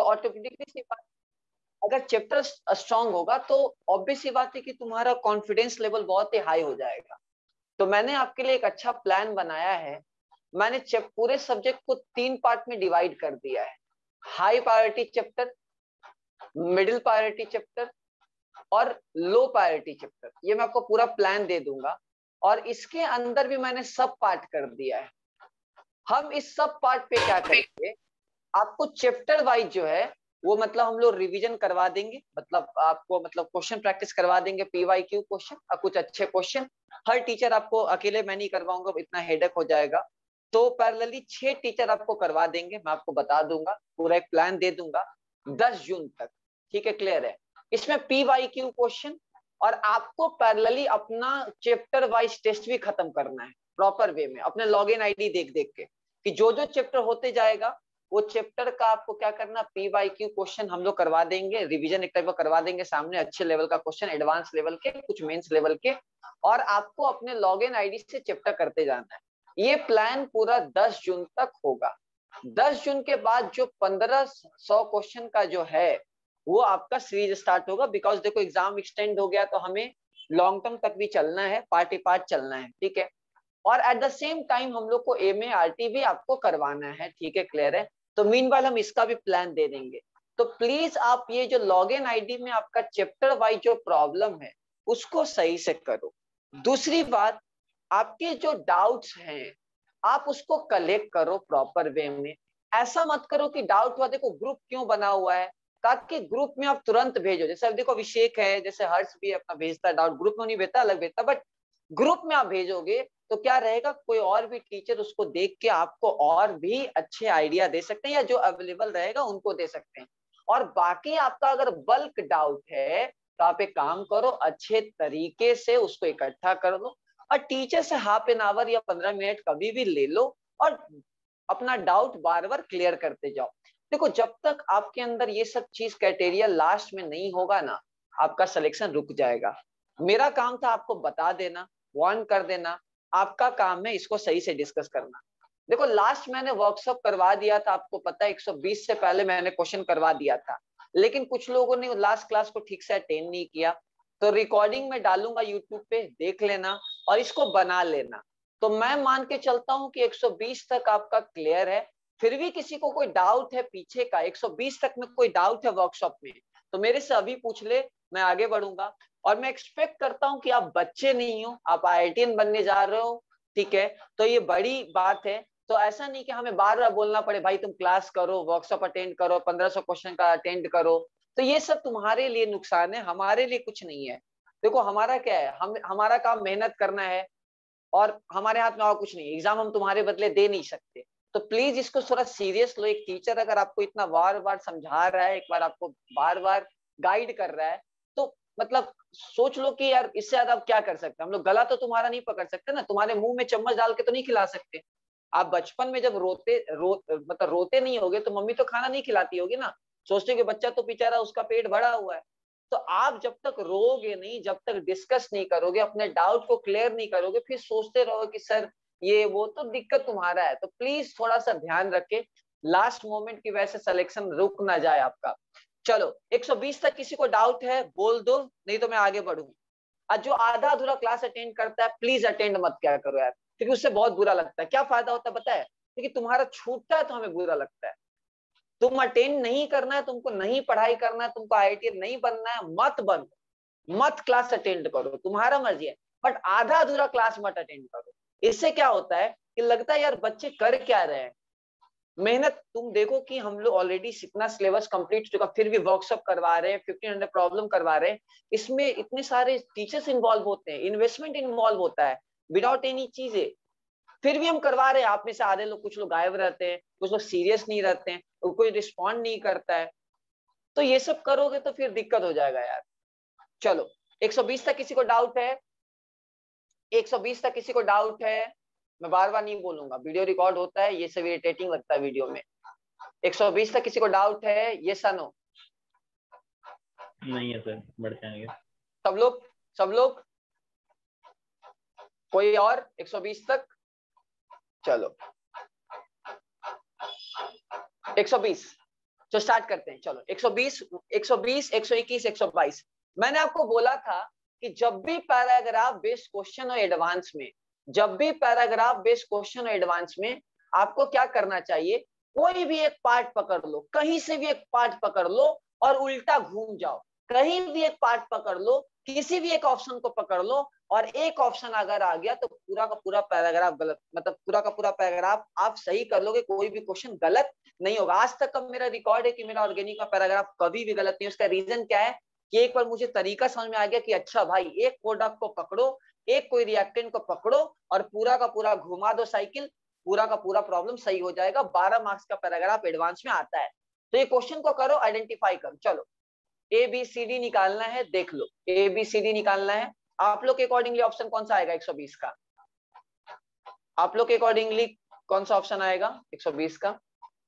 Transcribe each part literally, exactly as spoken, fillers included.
Automatically सी बात, अगर chapter strong होगा तो ऑब्वियस सी बात है कि तुम्हारा कॉन्फिडेंस लेवल बहुत ही हाई हो जाएगा। तो मैंने आपके लिए एक अच्छा प्लान बनाया है। मैंने पूरे सब्जेक्ट को तीन पार्ट में डिवाइड कर दिया है, high priority chapter, middle priority chapter और लो प्रायोरिटी चैप्टर। ये मैं आपको पूरा प्लान दे दूंगा और इसके अंदर भी मैंने सब पार्ट कर दिया है। हम इस सब पार्ट पे क्या करेंगे, आपको चैप्टर वाइज जो है वो मतलब हम लोग रिवीजन करवा देंगे, मतलब आपको मतलब क्वेश्चन प्रैक्टिस करवा देंगे, पीवाईक्यू क्वेश्चन और कुछ अच्छे क्वेश्चन। हर टीचर आपको, अकेले मैं नहीं करवाऊंगा, इतना हेडेक हो जाएगा। तो पैरेलली छह टीचर आपको करवा देंगे, मैं आपको बता दूंगा, पूरा एक प्लान दे दूंगा दस जून तक। ठीक है, क्लियर है? इसमें पीवाईक्यू क्वेश्चन और आपको पैरेलली अपना चैप्टर वाइज टेस्ट भी खत्म करना है प्रॉपर वे में, अपने लॉगिन आईडी देख देख के कि जो जो चैप्टर होते जाएगा वो चैप्टर का आपको क्या करना, पीवाईक्यू क्वेश्चन हम लोग करवा देंगे, रिवीजन एक टाइप का करवा देंगे सामने, अच्छे लेवल का क्वेश्चन, एडवांस लेवल के, कुछ मेंस लेवल के, और आपको अपने लॉगिन आईडी से चैप्टर करते जाना है। ये प्लान पूरा दस जून तक होगा। दस जून के बाद जो पंद्रह सौ क्वेश्चन का जो है वो आपका सीरीज स्टार्ट होगा, बिकॉज देखो एग्जाम एक्सटेंड हो गया तो हमें लॉन्ग टर्म तक भी चलना है, पार्टी पार्ट चलना है। ठीक है, और एट द सेम टाइम हम लोग को एम ए आर टी भी आपको करवाना है। ठीक है, क्लियर है? तो मीनवाइल हम इसका भी प्लान दे देंगे। तो प्लीज आप ये जो लॉगिन आईडी में आपका चैप्टर वाइज जो प्रॉब्लम है उसको सही से करो। दूसरी बात, आपके जो डाउट्स हैं आप उसको कलेक्ट करो प्रॉपर वे में। ऐसा मत करो कि डाउट हुआ, देखो ग्रुप क्यों बना हुआ है ताकि ग्रुप में आप तुरंत भेजो। जैसे अब देखो अभिषेक है, जैसे हर्ष भी अपना भेजता है डाउट, ग्रुप में नहीं भेजता, अलग भेजता, बट ग्रुप में आप भेजोगे तो क्या रहेगा, कोई और भी टीचर उसको देख के आपको और भी अच्छे आइडिया दे सकते हैं, या जो अवेलेबल रहेगा उनको दे सकते हैं। और बाकी आपका अगर बल्क डाउट है तो आप एक काम करो, अच्छे तरीके से उसको इकट्ठा कर लो और टीचर से हाफ एन आवर या पंद्रह मिनट कभी भी ले लो और अपना डाउट बार बार क्लियर करते जाओ। देखो जब तक आपके अंदर ये सब चीज क्राइटेरिया लास्ट में नहीं होगा ना, आपका सिलेक्शन रुक जाएगा। मेरा काम था आपको बता देना, वार्न कर देना, आपका काम है इसको सही से डिस्कस करना। देखो लास्ट मैंने वर्कशॉप करवा दिया था, आपको पता है एक सौ बीस से पहले मैंने क्वेश्चन करवा दिया था, लेकिन कुछ लोगों ने लास्ट क्लास को ठीक से अटेंड नहीं किया। तो रिकॉर्डिंग में डालूंगा यूट्यूब पे, देख लेना और इसको बना लेना। तो मैं मान के चलता हूं कि एक सौ बीस तक आपका क्लियर है। फिर भी किसी को कोई डाउट है पीछे का, एक सौ बीस तक में कोई डाउट है वर्कशॉप में, तो मेरे से अभी पूछ ले, मैं आगे बढ़ूंगा। और मैं एक्सपेक्ट करता हूं कि आप बच्चे नहीं हो, आप आई आई टी एन बनने जा रहे हो। ठीक है, तो ये बड़ी बात है। तो ऐसा नहीं कि हमें बार बार बोलना पड़े भाई तुम क्लास करो, वर्कशॉप अटेंड करो, पंद्रह सौ क्वेश्चन का अटेंड करो। तो ये सब तुम्हारे लिए नुकसान है, हमारे लिए कुछ नहीं है। देखो हमारा क्या है, हम हमारा काम मेहनत करना है और हमारे हाथ में और कुछ नहीं, एग्जाम हम तुम्हारे बदले दे नहीं सकते। तो प्लीज इसको थोड़ा सीरियस लो। एक टीचर अगर आपको इतना बार बार समझा रहा है, एक बार आपको बार बार गाइड कर रहा है, तो मतलब सोच लो कि यार इससे ज्यादा आप क्या कर सकते हैं। हम लोग गला तो तुम्हारा नहीं पकड़ सकते ना, तुम्हारे मुंह में चम्मच डाल के तो नहीं खिला सकते। आप बचपन में जब रोते रो मतलब रोते नहीं होगे तो मम्मी तो खाना नहीं खिलाती होगी ना, सोचते कि बच्चा तो बेचारा उसका पेट भरा हुआ है। तो आप जब तक रोगे नहीं, जब तक डिस्कस नहीं करोगे, अपने डाउट को क्लियर नहीं करोगे, फिर सोचते रहो कि सर ये वो, तो दिक्कत तुम्हारा है। तो प्लीज थोड़ा सा ध्यान रखे, लास्ट मोमेंट की वजह से सिलेक्शन रुक ना जाए आपका। चलो एक सौ बीस तक किसी को डाउट है बोल दो, नहीं तो मैं आगे बढ़ूं। और जो आधा अधूरा क्लास अटेंड करता है प्लीज अटेंड मत क्या करो यार, क्योंकि उससे बहुत बुरा लगता है। क्या फायदा होता है पता है, क्योंकि तुम्हारा छूटता है तो हमें बुरा लगता है। तुम अटेंड नहीं करना है, तुमको नहीं पढ़ाई करना है, तुमको आई आई टी नहीं बनना है, मत बनो, मत क्लास अटेंड करो, तुम्हारा मर्जी है, बट आधा अधूरा क्लास मत अटेंड करो। इससे क्या होता है कि लगता है यार बच्चे कर क्या रहे हैं, मेहनत। तुम देखो कि हम लोग ऑलरेडी इतना सिलेबस कंप्लीट हो चुका, फिर भी वर्कशॉप करवा रहे हैं, फिफ्टीन हंड्रेड प्रॉब्लम करवा रहे हैं। इसमें इतने सारे टीचर्स इन्वॉल्व होते हैं, इन्वेस्टमेंट इन्वॉल्व होता है, विदाउट एनी चीजें, फिर भी हम करवा रहे हैं। आप में से आधे लोग, कुछ लोग गायब रहते हैं, कुछ लोग सीरियस नहीं रहते हैं, कोई रिस्पॉन्ड नहीं करता है। तो ये सब करोगे तो फिर दिक्कत हो जाएगा यार। चलो एक सौ बीस तक किसी को डाउट है, एक सौ बीस तक किसी को डाउट है? मैं बार बार नहीं बोलूंगा, वीडियो रिकॉर्ड होता है, ये सब इरिटेटिंग लगता है वीडियो में। एक सौ बीस तक किसी को डाउट है? ये सनो नहीं है सर, बढ़ जाएंगे सब लोग, सब लोग, कोई और? एक सौ बीस तक चलो, एक सौ बीस तो स्टार्ट करते हैं। चलो एक सौ बीस, एक सौ बीस, एक सौ इक्कीस, एक सौ बाईस। मैंने आपको बोला था कि जब भी पैराग्राफ बेस्ड क्वेश्चन हो एडवांस में, जब भी पैराग्राफ बेस्ड क्वेश्चन हो एडवांस में, आपको क्या करना चाहिए, कोई भी एक पार्ट पकड़ लो, कहीं से भी एक पार्ट पकड़ लो और उल्टा घूम जाओ। कहीं भी एक पार्ट पकड़ लो, किसी भी एक ऑप्शन को पकड़ लो, और एक ऑप्शन अगर आ गया तो पूरा का पूरा पैराग्राफ गलत, मतलब पूरा का पूरा पैराग्राफ आप सही कर लोगे, कोई भी क्वेश्चन गलत नहीं होगा। आज तक का मेरा रिकॉर्ड है कि मेरा ऑर्गेनिक का पैराग्राफ कभी भी गलत नहीं। उसका रीजन क्या है कि एक बार मुझे तरीका समझ में आ गया कि अच्छा भाई, एक प्रोडक्ट को पकड़ो, एक कोई रिएक्टेंट को पकड़ो और पूरा का पूरा घुमा दो साइकिल, पूरा का पूरा प्रॉब्लम सही हो जाएगा। बारह मार्क्स का पैराग्राफ एडवांस में आता है। तो ये क्वेश्चन को करो, आइडेंटिफाई करो। चलो ए बी सी डी निकालना है, देख लो ए बी सी डी निकालना है। आप लोग के अकॉर्डिंगली ऑप्शन कौन सा आएगा एक सौ बीस का? आप लोग के अकॉर्डिंगली कौन सा ऑप्शन आएगा एक सौ बीस का?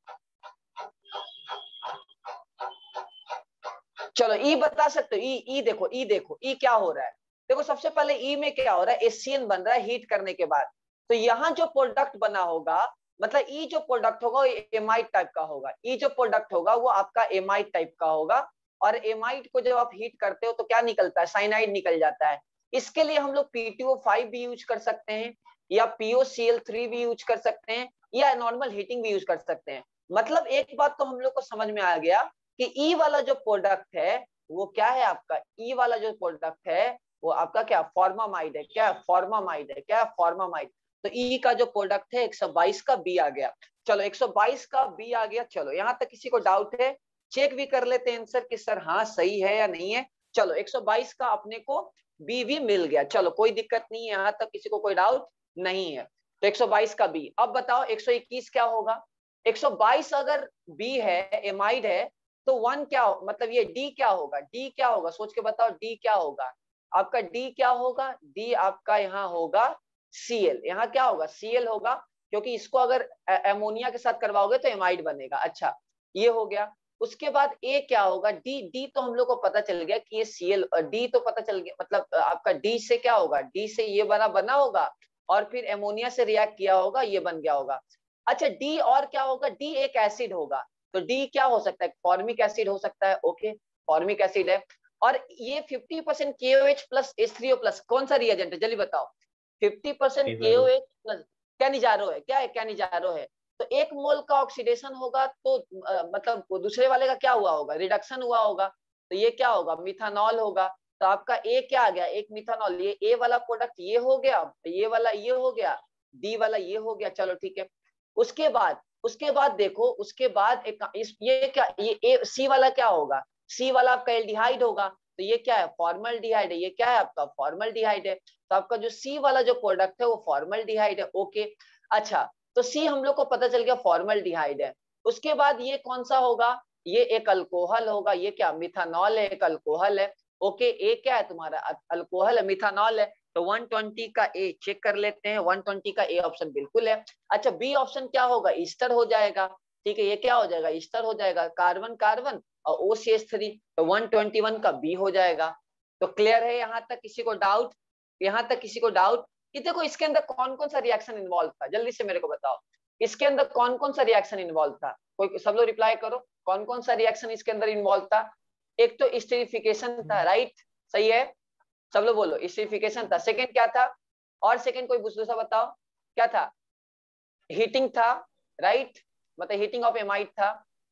चलो ई बता सकते हो। ई ई देखो, ई देखो, ई क्या हो रहा है। देखो सबसे पहले ई में क्या हो रहा है, एससीएन बन रहा है हीट करने के बाद। तो यहाँ जो प्रोडक्ट बना होगा, मतलब ई जो प्रोडक्ट होगा एमाइड टाइप का होगा। ई जो प्रोडक्ट होगा वो आपका एमाइड टाइप का होगा। और एमाइड को जब आप हीट करते हो तो क्या निकलता है, साइनाइड निकल जाता है। इसके लिए हम लोग पी टी ओ फाइव भी यूज कर सकते हैं, या P O C L three भी यूज कर सकते हैं, या नॉर्मल हीटिंग भी यूज कर सकते हैं। मतलब एक बात तो हम लोग को समझ में आ गया कि ई वाला जो प्रोडक्ट है वो क्या है आपका, ई वाला जो प्रोडक्ट है वो आपका क्या, फॉर्मामाइड है। क्या फॉर्मामाइड है, क्या फॉर्मामाइड। तो ई का जो प्रोडक्ट है एक सौ बाईस का बी आ गया। चलो एक सौ बाईस का बी आ गया। चलो यहाँ तक किसी को डाउट है, चेक भी कर लेते हैं आंसर कि सर हाँ सही है या नहीं है। चलो एक सौ बाईस का अपने को बी भी मिल गया। चलो कोई दिक्कत नहीं है, यहाँ तक किसी को कोई डाउट नहीं है। तो एक सौ बाईस का बी। अब बताओ एक सौ इक्कीस क्या होगा। एक सौ बाईस अगर बी है, एमाइड है, तो वन क्या हो, मतलब ये डी क्या होगा, डी क्या होगा, सोच के बताओ डी क्या होगा आपका। डी क्या होगा, डी आपका यहाँ होगा सीएल। यहाँ क्या होगा, सीएल होगा, क्योंकि इसको अगर एमोनिया के साथ करवाओगे तो एमाइड बनेगा। अच्छा ये हो गया। उसके बाद ए क्या होगा, डी। डी तो हम लोग को पता चल गया कि ये सीएल, डी तो पता चल गया, मतलब आपका डी से क्या होगा, डी से ये बना बना होगा और फिर एमोनिया से रिएक्ट किया होगा, ये बन गया होगा। अच्छा डी और क्या होगा, डी एक एसिड होगा। तो डी क्या हो सकता है, फॉर्मिक एसिड हो सकता है। ओके फॉर्मिक एसिड है। और ये fifty percent K O H plus H three O plus कौन सा रिएजेंट है, जल्दी बताओ। Fifty percent K O H plus Cannizzaro है। क्या है, कैनिजारो है। तो एक मोल का ऑक्सीडेशन होगा तो आ, मतलब दूसरे वाले का क्या हुआ होगा, रिडक्शन हुआ होगा। तो ये क्या होगा, मिथानॉल होगा। तो आपका ए क्या आ गया, एक मिथानॉल। ये ए वाला प्रोडक्ट ये हो गया, ये वाला ये हो गया, डी वाला ये हो गया। चलो ठीक है। उसके बाद उसके बाद देखो, उसके बाद एक इस ये क्या, ये ए सी वाला क्या होगा, सी वाला आपका एल्डिहाइड होगा। तो ये क्या है, फॉर्मल्डिहाइड है। ये क्या है आपका, फॉर्मल्डिहाइड है। तो आपका जो सी वाला जो प्रोडक्ट है वो फॉर्मल्डिहाइड है। ओके अच्छा, तो सी हम लोग को पता चल गया फॉर्मल्डिहाइड है। उसके बाद ये कौन सा होगा, ये एक अल्कोहल होगा। ये क्या, मिथानॉल है, एक अल्कोहल है। ओके ए क्या है तुम्हारा, अल्कोहल है, मिथानॉल है। तो एक सौ बीस का ए चेक कर लेते हैं। एक सौ बीस का ए ऑप्शन बिल्कुल है। अच्छा बी ऑप्शन क्या होगा, ईस्टर हो जाएगा। ठीक है, ये क्या हो जाएगा, ईस्टर हो जाएगा, कार्बन कार्बन और ओ सी एच थ्री। तो एक सौ इक्कीस का बी हो जाएगा। तो क्लियर है यहाँ तक किसी को डाउट, यहाँ तक किसी को डाउट। कि देखो इसके अंदर कौन कौन सा रिएक्शन इन्वॉल्व था, जल्दी से मेरे को बताओ। इसके अंदर कौन कौन सा रिएक्शन इन्वॉल्व था, कोई सब लोग रिप्लाई करो, कौन कौन सा रिएक्शन इसके अंदर इन्वॉल्व था। एक तो स्टेरिफिकेशन था, राइट, सही है, सब लोग बोलो स्टेरिफिकेशन था। सेकंड क्या था, और सेकंड कोई दूसरा बताओ क्या था, हीटिंग था, राइट, मतलब हीटिंग ऑफ एमाइड था।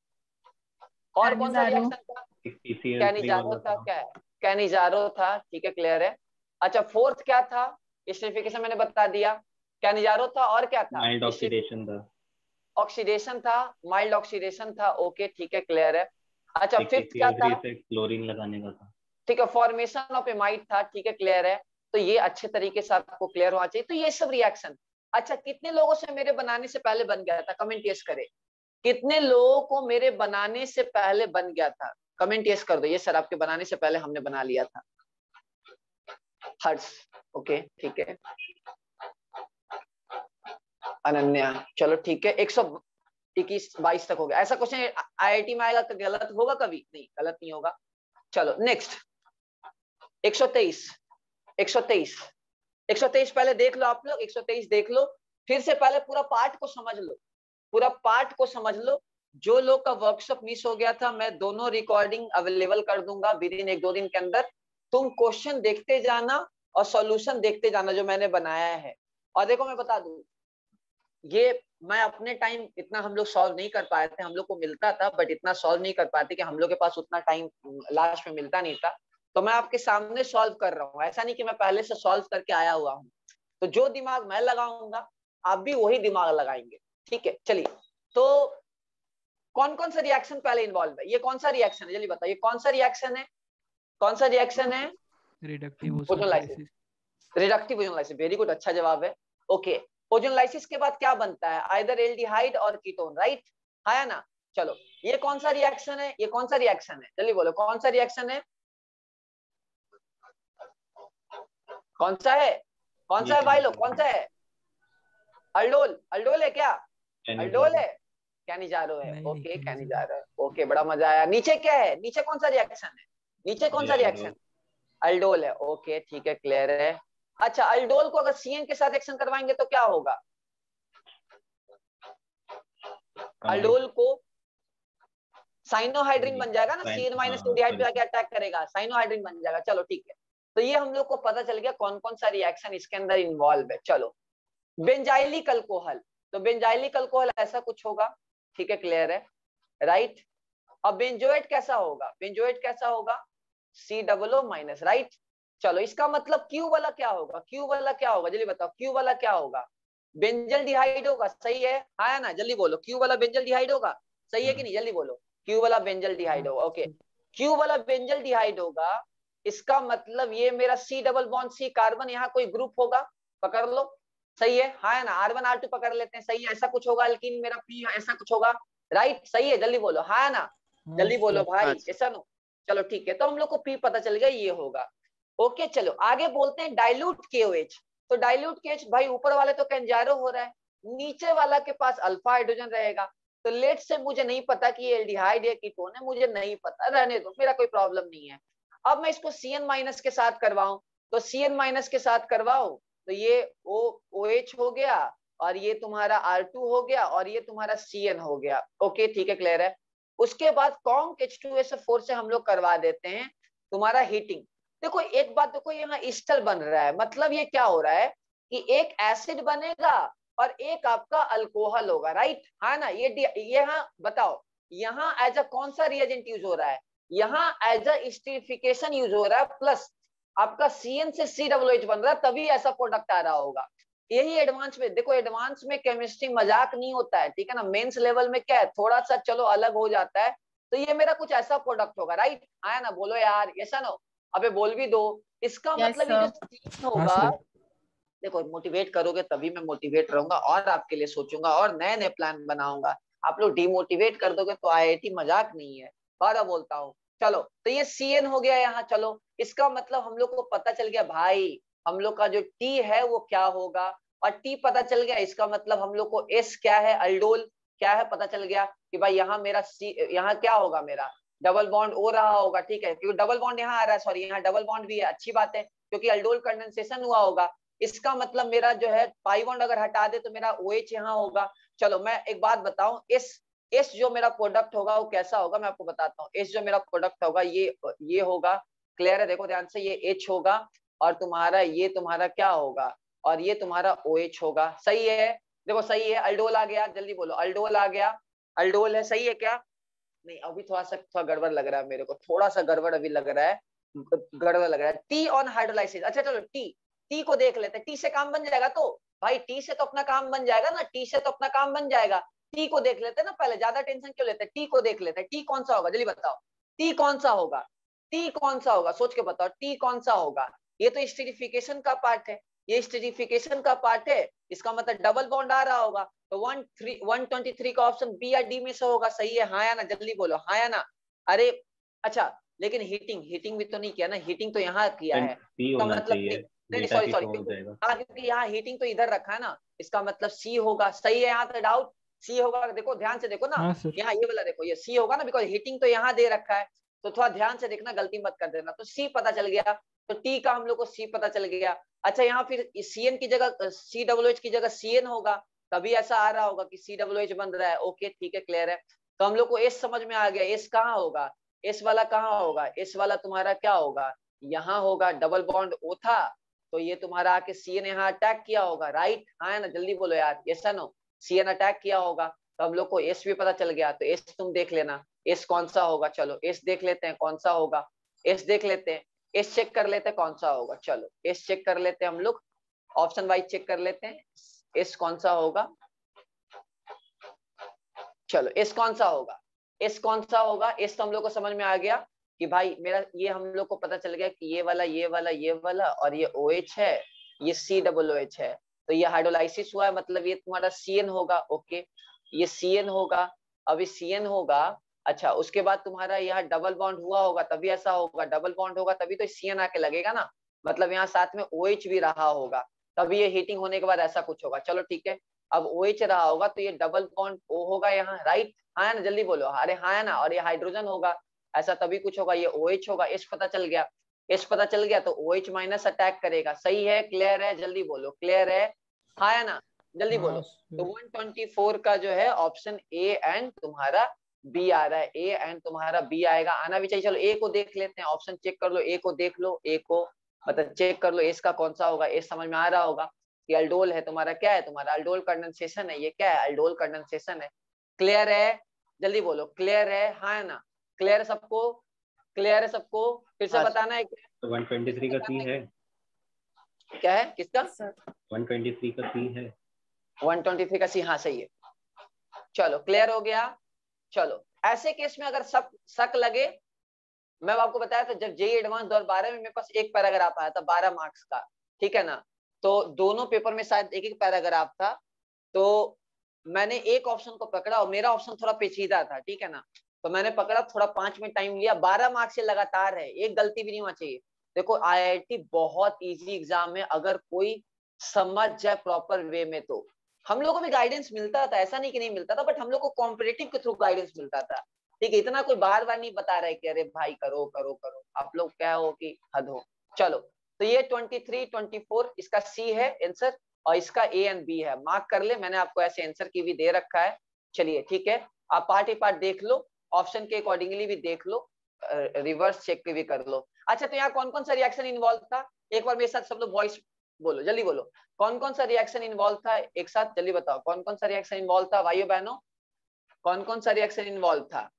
और कौन सा रिएक्शन था, कैनिजारो था। क्या है, कैनिजारो था, ठीक है क्लियर है। अच्छा फोर्थ क्या था, स्टेरिफिकेशन मैंने बता दिया, कैनिजारो था, और क्या था, माइल्ड ऑक्सीडेशन था, ऑक्सीडेशन था, माइल्ड ऑक्सीडेशन था। ओके ठीक है क्लियर है। अच्छा फिफ्थ क्या था, क्लोरीन लगाने का था, ठीक है, फॉर्मेशन ऑफ एमाइड था, ठीक है क्लियर है। तो ये अच्छे तरीके से आपको क्लियर होना चाहिए। तो ये सब रिएक्शन। अच्छा कितने लोगों से मेरे बनाने से पहले बन गया था, कमेंट यस करे। कितने लोगों को मेरे बनाने से पहले बन गया था, कमेंट यस कर दो। ये सर आपके बनाने से पहले हमने बना लिया था, हर्ष। ओके ठीक है, अनन्या, चलो ठीक है। एक सौ इक्कीस बाईस तक हो गया। ऐसा क्वेश्चन आई आई टी में आएगा तो गलत होगा कभी नहीं, गलत नहीं होगा। चलो नेक्स्ट एक सौ तेईस, एक सौ तेईस, एक सौ तेईस पहले देख लो आप लोग, एक सौ तेईस देख लो। फिर से पहले पूरा पार्ट को समझ लो, पूरा पार्ट को समझ लो, जो लोग का वर्कशॉप मिस हो गया था, मैं दोनों रिकॉर्डिंग अवेलेबल कर दूंगा विद इन एक दो दिन के अंदर। तुम क्वेश्चन देखते जाना और सॉल्यूशन देखते जाना जो मैंने बनाया है। और देखो मैं बता दूं, ये मैं अपने टाइम इतना हम लोग सॉल्व नहीं कर पाए थे, हम लोग को मिलता था बट इतना सॉल्व नहीं कर पाते कि हम लोग के पास उतना टाइम लास्ट में मिलता नहीं था। तो मैं आपके सामने सॉल्व कर रहा हूँ, ऐसा नहीं कि मैं पहले से सॉल्व करके आया हुआ हूँ। तो जो दिमाग मैं लगाऊंगा आप भी वही दिमाग लगाएंगे, ठीक है। चलिए, तो कौन कौन सा रिएक्शन पहले इन्वॉल्व है? ये कौन सा रिएक्शन है जल्दी बताइए, कौन सा रिएक्शन है? कौन सा रिएक्शन है? Reductive ozonolysis. Reductive ozonolysis, very good, अच्छा जवाब है। ओके, ओजोनलाइसिस के बाद क्या बनता है? आइदर एल्डिहाइड और कीटोन, राइट? है ना? चलो, ये कौन सा रिएक्शन है? ये कौन सा रिएक्शन है? जल्दी बोलो, कौन सा रिएक्शन है? कौन सा है? कौन सा है भाई लोग, कौन सा है? अल्डोल। अल्डोल है क्या? अल्डोल है? कैनिजारो है। ओके, कैनिजारो है। ओके, बड़ा मजा आया। नीचे क्या है? नीचे कौन सा रिएक्शन है? नीचे कौन सा रिएक्शन? अल्डोल है। ओके, ठीक है, क्लियर है। अच्छा, अल्डोल को अगर सीएन के साथ रिएक्शन करवाएंगे तो क्या होगा? अल्डोल को साइनोहाइड्रिन बन जाएगा ना, सीएन माइनस एल्डिहाइड पे आके अटैक करेगा, साइनोहाइड्रिन बन जाएगा। चलो ठीक है, तो ये हम लोग को पता चल गया कौन कौन सा रिएक्शन इसके अंदर इन्वॉल्व है। चलो, बेंजाइलिक अल्कोहल, तो बेंजाइलिक अल्कोहल ऐसा कुछ होगा, ठीक है, क्लियर है, राइट? अब बेंजोएट कैसा होगा? बेंजोएट कैसा होगा? C double O minus, right? चलो, इसका मतलब क्यू वाला क्या होगा? क्यू वाला क्या होगा जल्दी बताओ, क्यू वाला क्या होगा? बेंजल डिहाइड होगा, सही है? हाँ ना, जल्दी बोलो, क्यू वाला बेंजल डिहाइड होगा, सही है कि नहीं? जल्दी बोलो, क्यू वाला बेंजल डिहाइड होगा। ओके, क्यू वाला बेंजल डिहाइड होगा, इसका मतलब ये मेरा C double bond C carbon, यहाँ कोई ग्रुप होगा, पकड़ लो, सही है? हाँ ना, आर वन आर टू पकड़ लेते हैं, सही है? ऐसा कुछ होगा, अल्कीन मेरा पी ऐसा कुछ होगा, राइट? सही है? जल्दी बोलो, हाँ ना, जल्दी बोलो भाई, ऐसा नो। चलो ठीक है, तो हम लोग को पी पता चल गया, ये होगा। ओके, चलो आगे बोलते हैं डाइल्यूट केओएच। तो डाइल्यूट केओएच भाई, ऊपर वाले तो कैंजारो हो रहा है, नीचे वाला के पास अल्फा हाइड्रोजन रहेगा। तो लेट से मुझे नहीं पता कि ये एल्डिहाइड है कीटोन है, मुझे नहीं पता, रहने दो, मेरा कोई प्रॉब्लम नहीं है। अब मैं इसको सी एन माइनस के साथ करवाऊं, तो सी एन माइनस के साथ करवाओ तो ये ओ OH हो गया, और ये तुम्हारा आर टू हो गया, और ये तुम्हारा सी एन हो गया। ओके, ठीक है, क्लियर है। उसके बाद conc H two S O four से हम लोग करवा देते हैं तुम्हारा हीटिंग। देखो एक बात, देखो यहाँ ईस्टर बन रहा है, मतलब ये क्या हो रहा है कि एक एसिड बनेगा और एक आपका अल्कोहल होगा, राइट? हाँ ना, ये यहाँ बताओ, यहाँ एज अ कौन सा रिएजेंट यूज हो रहा है? यहाँ एज अ एस्टरिफिकेशन यूज हो रहा है, प्लस आपका सी एन से सी डब्ल्यू एच बन रहा है, तभी ऐसा प्रोडक्ट आ रहा होगा। यही एडवांस में देखो, एडवांस में केमिस्ट्री मजाक नहीं होता है, ठीक है ना? मेंस लेवल में क्या है, थोड़ा सा चलो अलग हो जाता है। तो ये मेरा कुछ ऐसा प्रोडक्ट होगा, राइट? आया ना, बोलो यार, ऐसा ना, अबे बोल भी दो। इसका yes, मतलब ये जो सीन होगा, देखो मोटिवेट करोगे तभी मैं मोटिवेट रहूंगा और आपके लिए सोचूंगा और नए नए प्लान बनाऊंगा। आप लोग डिमोटिवेट कर दोगे तो आई आई टी मजाक नहीं है, बारह बोलता हूँ। चलो, तो ये सी एन हो गया यहाँ। चलो, इसका मतलब हम लोग को पता चल गया भाई, हम लोग का जो टी है वो क्या होगा, और टी पता चल गया, इसका मतलब हम लोग को एस क्या है, अल्डोल क्या है, पता चल गया कि भाई यहाँ मेरा सी, यहाँ क्या होगा, मेरा डबल बॉन्ड ओ रहा होगा, ठीक है, क्योंकि डबल बॉन्ड यहाँ आ रहा है, सॉरी यहाँ डबल बॉन्ड भी है, अच्छी बात है, क्योंकि अल्डोल कंडेंसेशन हुआ होगा। इसका मतलब मेरा जो है पाई बॉन्ड अगर हटा दे तो मेरा OH यहाँ होगा। चलो मैं एक बात बताऊं, इस एस जो मेरा प्रोडक्ट होगा वो कैसा होगा, मैं आपको बताता हूँ। एस जो मेरा प्रोडक्ट होगा ये ये होगा, क्लियर है? देखो ध्यान से, ये H होगा, और तुम्हारा ये तुम्हारा क्या होगा, और ये तुम्हारा OH होगा, सही है? देखो सही है, अल्डोल आ गया, जल्दी बोलो, अल्डोल आ गया, अल्डोल है, सही है क्या? नहीं, अभी थोड़ा सा थोड़ा गड़बड़ लग रहा है मेरे को, थोड़ा सा गड़बड़ अभी लग रहा है, गड़बड़ लग रहा है। टी ऑन हाइड्रोलाइसिस, अच्छा चलो टी टी को देख लेते हैं, टी से काम बन जाएगा। तो भाई टी से तो अपना काम बन जाएगा ना, टी से तो अपना काम बन जाएगा। टी को देख लेते हैं ना पहले, ज्यादा टेंशन क्यों लेते हैं, टी को देख लेते हैं। टी कौन सा होगा जल्दी बताओ, टी कौन सा होगा, टी कौन सा होगा, सोच के बताओ, टी कौन सा होगा? ये तो स्टेरिफिकेशन का पार्ट है, ये स्टेरिफिकेशन का पार्ट है, इसका मतलब डबल बॉन्ड आ रहा होगा, तो one three one twenty three का ऑप्शन बी या डी में से होगा, सही है? हाँ या ना, जल्दी बोलो, हाँ या ना? अरे अच्छा, लेकिन हीटिंग हीटिंग भी तो नहीं किया ना, हीटिंग तो यहाँ किया है, इसका मतलब नहीं, सॉरी सॉरी, हाँ क्योंकि यहाँ हीटिंग तो इधर रखा है ना, इसका मतलब सी होगा, सही है? यहाँ पे डाउट, सी होगा, देखो ध्यान से देखो ना, यहाँ ये वाला देखो, ये सी होगा ना, बिकॉज हीटिंग तो यहाँ दे रखा है, तो थोड़ा ध्यान से देखना, गलती मत कर देना। तो सी पता चल गया, तो टी का हम लोग को सी पता चल गया। अच्छा, यहाँ फिर सी एन की जगह सी डब्ल्यू एच की जगह सी एन होगा, तभी ऐसा आ रहा होगा कि सी डब्ल्यू एच बन रहा है। ओके ठीक है, क्लियर है। तो हम लोग को एस समझ में आ गया, एस कहाँ होगा, एस वाला कहाँ होगा, एस वाला तुम्हारा क्या होगा, यहाँ होगा, डबल बॉन्ड ओ था, तो ये तुम्हारा आके सी एन यहाँ अटैक किया होगा, राइट, हाँ है ना, जल्दी बोलो यार, यस या नो, सी एन अटैक किया होगा, तो हम लोग को एस भी पता चल गया, तो एस तुम देख लेना, एस कौन सा होगा, चलो एस देख लेते हैं कौन सा होगा, एस देख लेते हैं, एस चेक कर लेते हैं कौन सा होगा, चलो एस चेक कर लेते हैं हम लोग, ऑप्शन वाइज चेक कर लेते हैं, एस कौन सा होगा, चलो एस कौन सा होगा, एस कौन सा होगा, एस तो हम लोग को समझ में आ गया कि भाई मेरा ये हम लोग को पता चल गया कि ये वाला ये वाला ये वाला और ये OH है, ये सी डबल OH है, तो ये हाइड्रोलाइसिस हुआ है, मतलब ये तुम्हारा सी एन होगा, ओके, ये सी एन होगा, अभी सी एन होगा, अच्छा उसके बाद तुम्हारा यहाँ डबल बॉन्ड हुआ होगा तभी ऐसा होगा, डबल बॉन्ड होगा तभी तो सी एन आके लगेगा ना, मतलब यहाँ साथ में OH भी रहा होगा, तभी ये हीटिंग होने के बाद ऐसा कुछ होगा, चलो ठीक है, अब OH रहा होगा तो ये डबल बॉन्ड O होगा यहाँ, राइट, हाँ है ना, जल्दी बोलो, अरे हाँ है ना, और ये हाइड्रोजन होगा, ऐसा तभी कुछ होगा, ये OH होगा, H पता चल गया, H पता चल गया तो OH माइनस अटैक करेगा, सही है, क्लियर है, जल्दी बोलो, क्लियर है, हाँ है ना, जल्दी बोलो, तो वन ट्वेंटी फोर का जो है ऑप्शन ए एंड तुम्हारा बी आ रहा है, ए एंड तुम्हारा बी आएगा, आना भी चाहिए, चलो ए को देख लेते हैं, ऑप्शन चेक कर लो, ए को देख लो, ए को मतलब चेक कर लो, एस का कौन सा होगा, एस समझ में आ रहा होगा, ये अल्डोल है तुम्हारा, क्या है तुम्हारा अल्डोल कंडेंसेशन है, ये क्या है अल्डोल कंडेंसेशन है, क्लियर है, जल्दी बोलो, क्लियर है, हाँ है ना, क्लियर है सबको, क्लियर है सबको, फिर से बताना है, तो वन ट्वेंटी थ्री का सी है, क्या है किसका, वन ट्वेंटी थ्री का सी है, वन ट्वेंटी थ्री का सी, हाँ सही है, चलो क्लियर हो गया, चलो ऐसे केस में अगर सब शक लगे, मैं आपको बताया था जब जेई एडवांस दो हज़ार बारह में मेरे पास एक पैराग्राफ आया था बारह मार्क्स का, ठीक है ना, तो दोनों पेपर में शायद एक एक पैराग्राफ था, तो मैंने एक ऑप्शन को पकड़ा और मेरा ऑप्शन थोड़ा पेचीदा था, ठीक है ना, तो मैंने पकड़ा, थोड़ा पांच मिनट टाइम लिया, बारह मार्क्स से लगातार है, एक गलती भी नहीं होना चाहिए, देखो आईआईटी बहुत इजी एग्जाम है, अगर कोई समझ जाए प्रॉपर वे में, तो हम लोग को भी गाइडेंस मिलता था, ऐसा नहीं कि नहीं मिलता था, बट हम लोग को कॉम्पिटिटिव के थ्रू गाइडेंस मिलता था, ठीक है, इतना कोई बार बार नहीं बता रहा है कि अरे भाई करो करो करो, आप लोग क्या हो कि हद हो, चलो तो ये ट्वेंटी थ्री ट्वेंटी फोर इसका सी है आंसर, और इसका ए एंड बी है, मार्क कर ले, मैंने आपको ऐसे आंसर की भी दे रखा है, चलिए ठीक है, आप पार्ट ही पार्ट देख लो, ऑप्शन के अकॉर्डिंगली भी देख लो, रिवर्स चेक भी कर लो, अच्छा तो यहाँ कौन कौन सा रिएक्शन इन्वॉल्व था, एक बार मेरे साथ सब लोग वॉइस बोलो, जल्दी बोलो, कौन कौन सा रिएक्शन इन्वॉल्व था, एक साथ जल्दी बताओ, कौन कौन सा रिएक्शन इन्वॉल्व था भाइयों बहनों, कौन कौन सा रिएक्शन इन्वॉल्व था,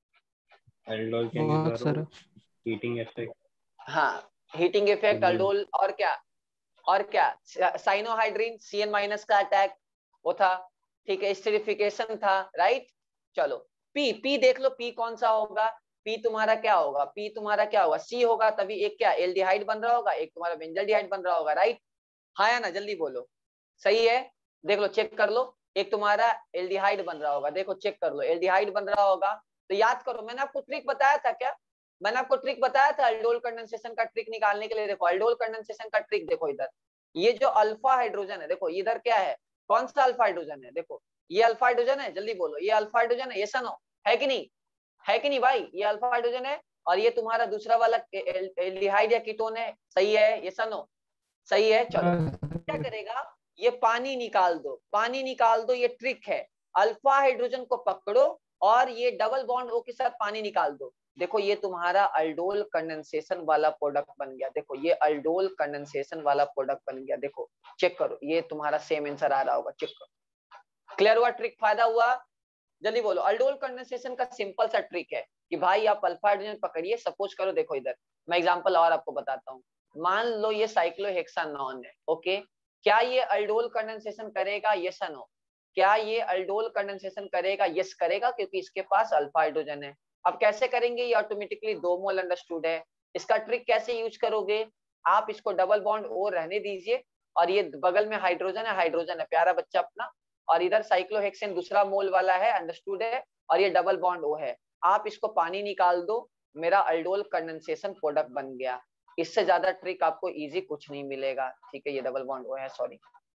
अल्डोल कैन हीटिंग इफेक्ट, हाँ हीटिंग इफेक्ट अल्डोल, और क्या, और क्या साइनोहाइड्रिन सी एन माइनस का अटैक वो था, ठीक है, एस्टरिफिकेशन था, राइट, चलो पी, पी देख लो, पी कौन सा होगा, पी तुम्हारा क्या होगा, पी तुम्हारा क्या होगा, सी होगा, तभी एक क्या एल्डिहाइड बन रहा होगा, एक तुम्हारा बेंजल्डिहाइड बन रहा होगा, राइट, हाँ या ना, जल्दी बोलो, सही है, देख लो चेक कर लो, एक तुम्हारा एल्डिहाइड बन रहा होगा, देखो चेक कर लो, एल्डिहाइड बन रहा होगा, तो याद करो मैंने आपको ट्रिक बताया था क्या, मैंने आपको ट्रिक बताया था अल्डोल कंडेंसेशन का ट्रिक निकालने के लिए, देखो अल्डोल कंडेंसेशन का ट्रिक देखो, इधर ये जो अल्फा हाइड्रोजन है, देखो इधर क्या है, कौन सा अल्फा हाइड्रोजन है, देखो ये अल्फा हाइड्रोजन है, जल्दी बोलो, ये अल्फा हाइड्रोजन है, ये सनो है कि नहीं, है कि नहीं भाई, ये अल्फा हाइड्रोजन है, और ये तुम्हारा दूसरा वाला एल्डिहाइड या कीटोन है, सही है, ये सनो सही है, चलो क्या करेगा, ये पानी निकाल दो, पानी निकाल दो, ये ट्रिक है, अल्फा हाइड्रोजन को पकड़ो और ये डबल बॉन्ड ओ के साथ पानी निकाल दो, देखो ये तुम्हारा अल्डोल कंडेंसेशन वाला प्रोडक्ट बन गया, देखो ये अल्डोल कंडेंसेशन वाला प्रोडक्ट बन गया, देखो चेक करो, ये तुम्हारा सेम आंसर आ रहा होगा, चेक करो, क्लियर हुआ, ट्रिक फायदा हुआ, जल्दी बोलो, अल्डोल कंडेंसेशन का सिंपल सा ट्रिक है कि भाई आप अल्फा हाइड्रोजन पकड़िए, सपोज करो, देखो इधर मैं एग्जांपल और आपको बताता हूँ, मान लो ये साइक्लोहेक्सानॉन है, ओके, क्या ये अल्डोल कंडेंसेशन करेगा, यस या नो, क्या ये अल्डोल कंडेंसेशन करेगा, यस करेगा, क्योंकि इसके पास अल्फा हाइड्रोजन है, अब कैसे करेंगे, ये ऑटोमेटिकली दो मोल अंडरस्टूड है, इसका ट्रिक कैसे यूज करोगे, आप इसको डबल बॉन्ड ओ रहने दीजिए, और ये बगल में हाइड्रोजन है, हाइड्रोजन है प्यारा बच्चा अपना, और इधर साइक्लोहेक्सेन दूसरा मोल वाला है, अंडरस्टूड है, और ये डबल बॉन्ड ओ है, आप इसको पानी निकाल दो, मेरा अल्डोल कंडेंसेशन प्रोडक्ट बन गया, इससे ज्यादा ट्रिक आपको इजी कुछ नहीं मिलेगा, ठीक है, ये डबल बॉन्ड ओ है, सॉरी,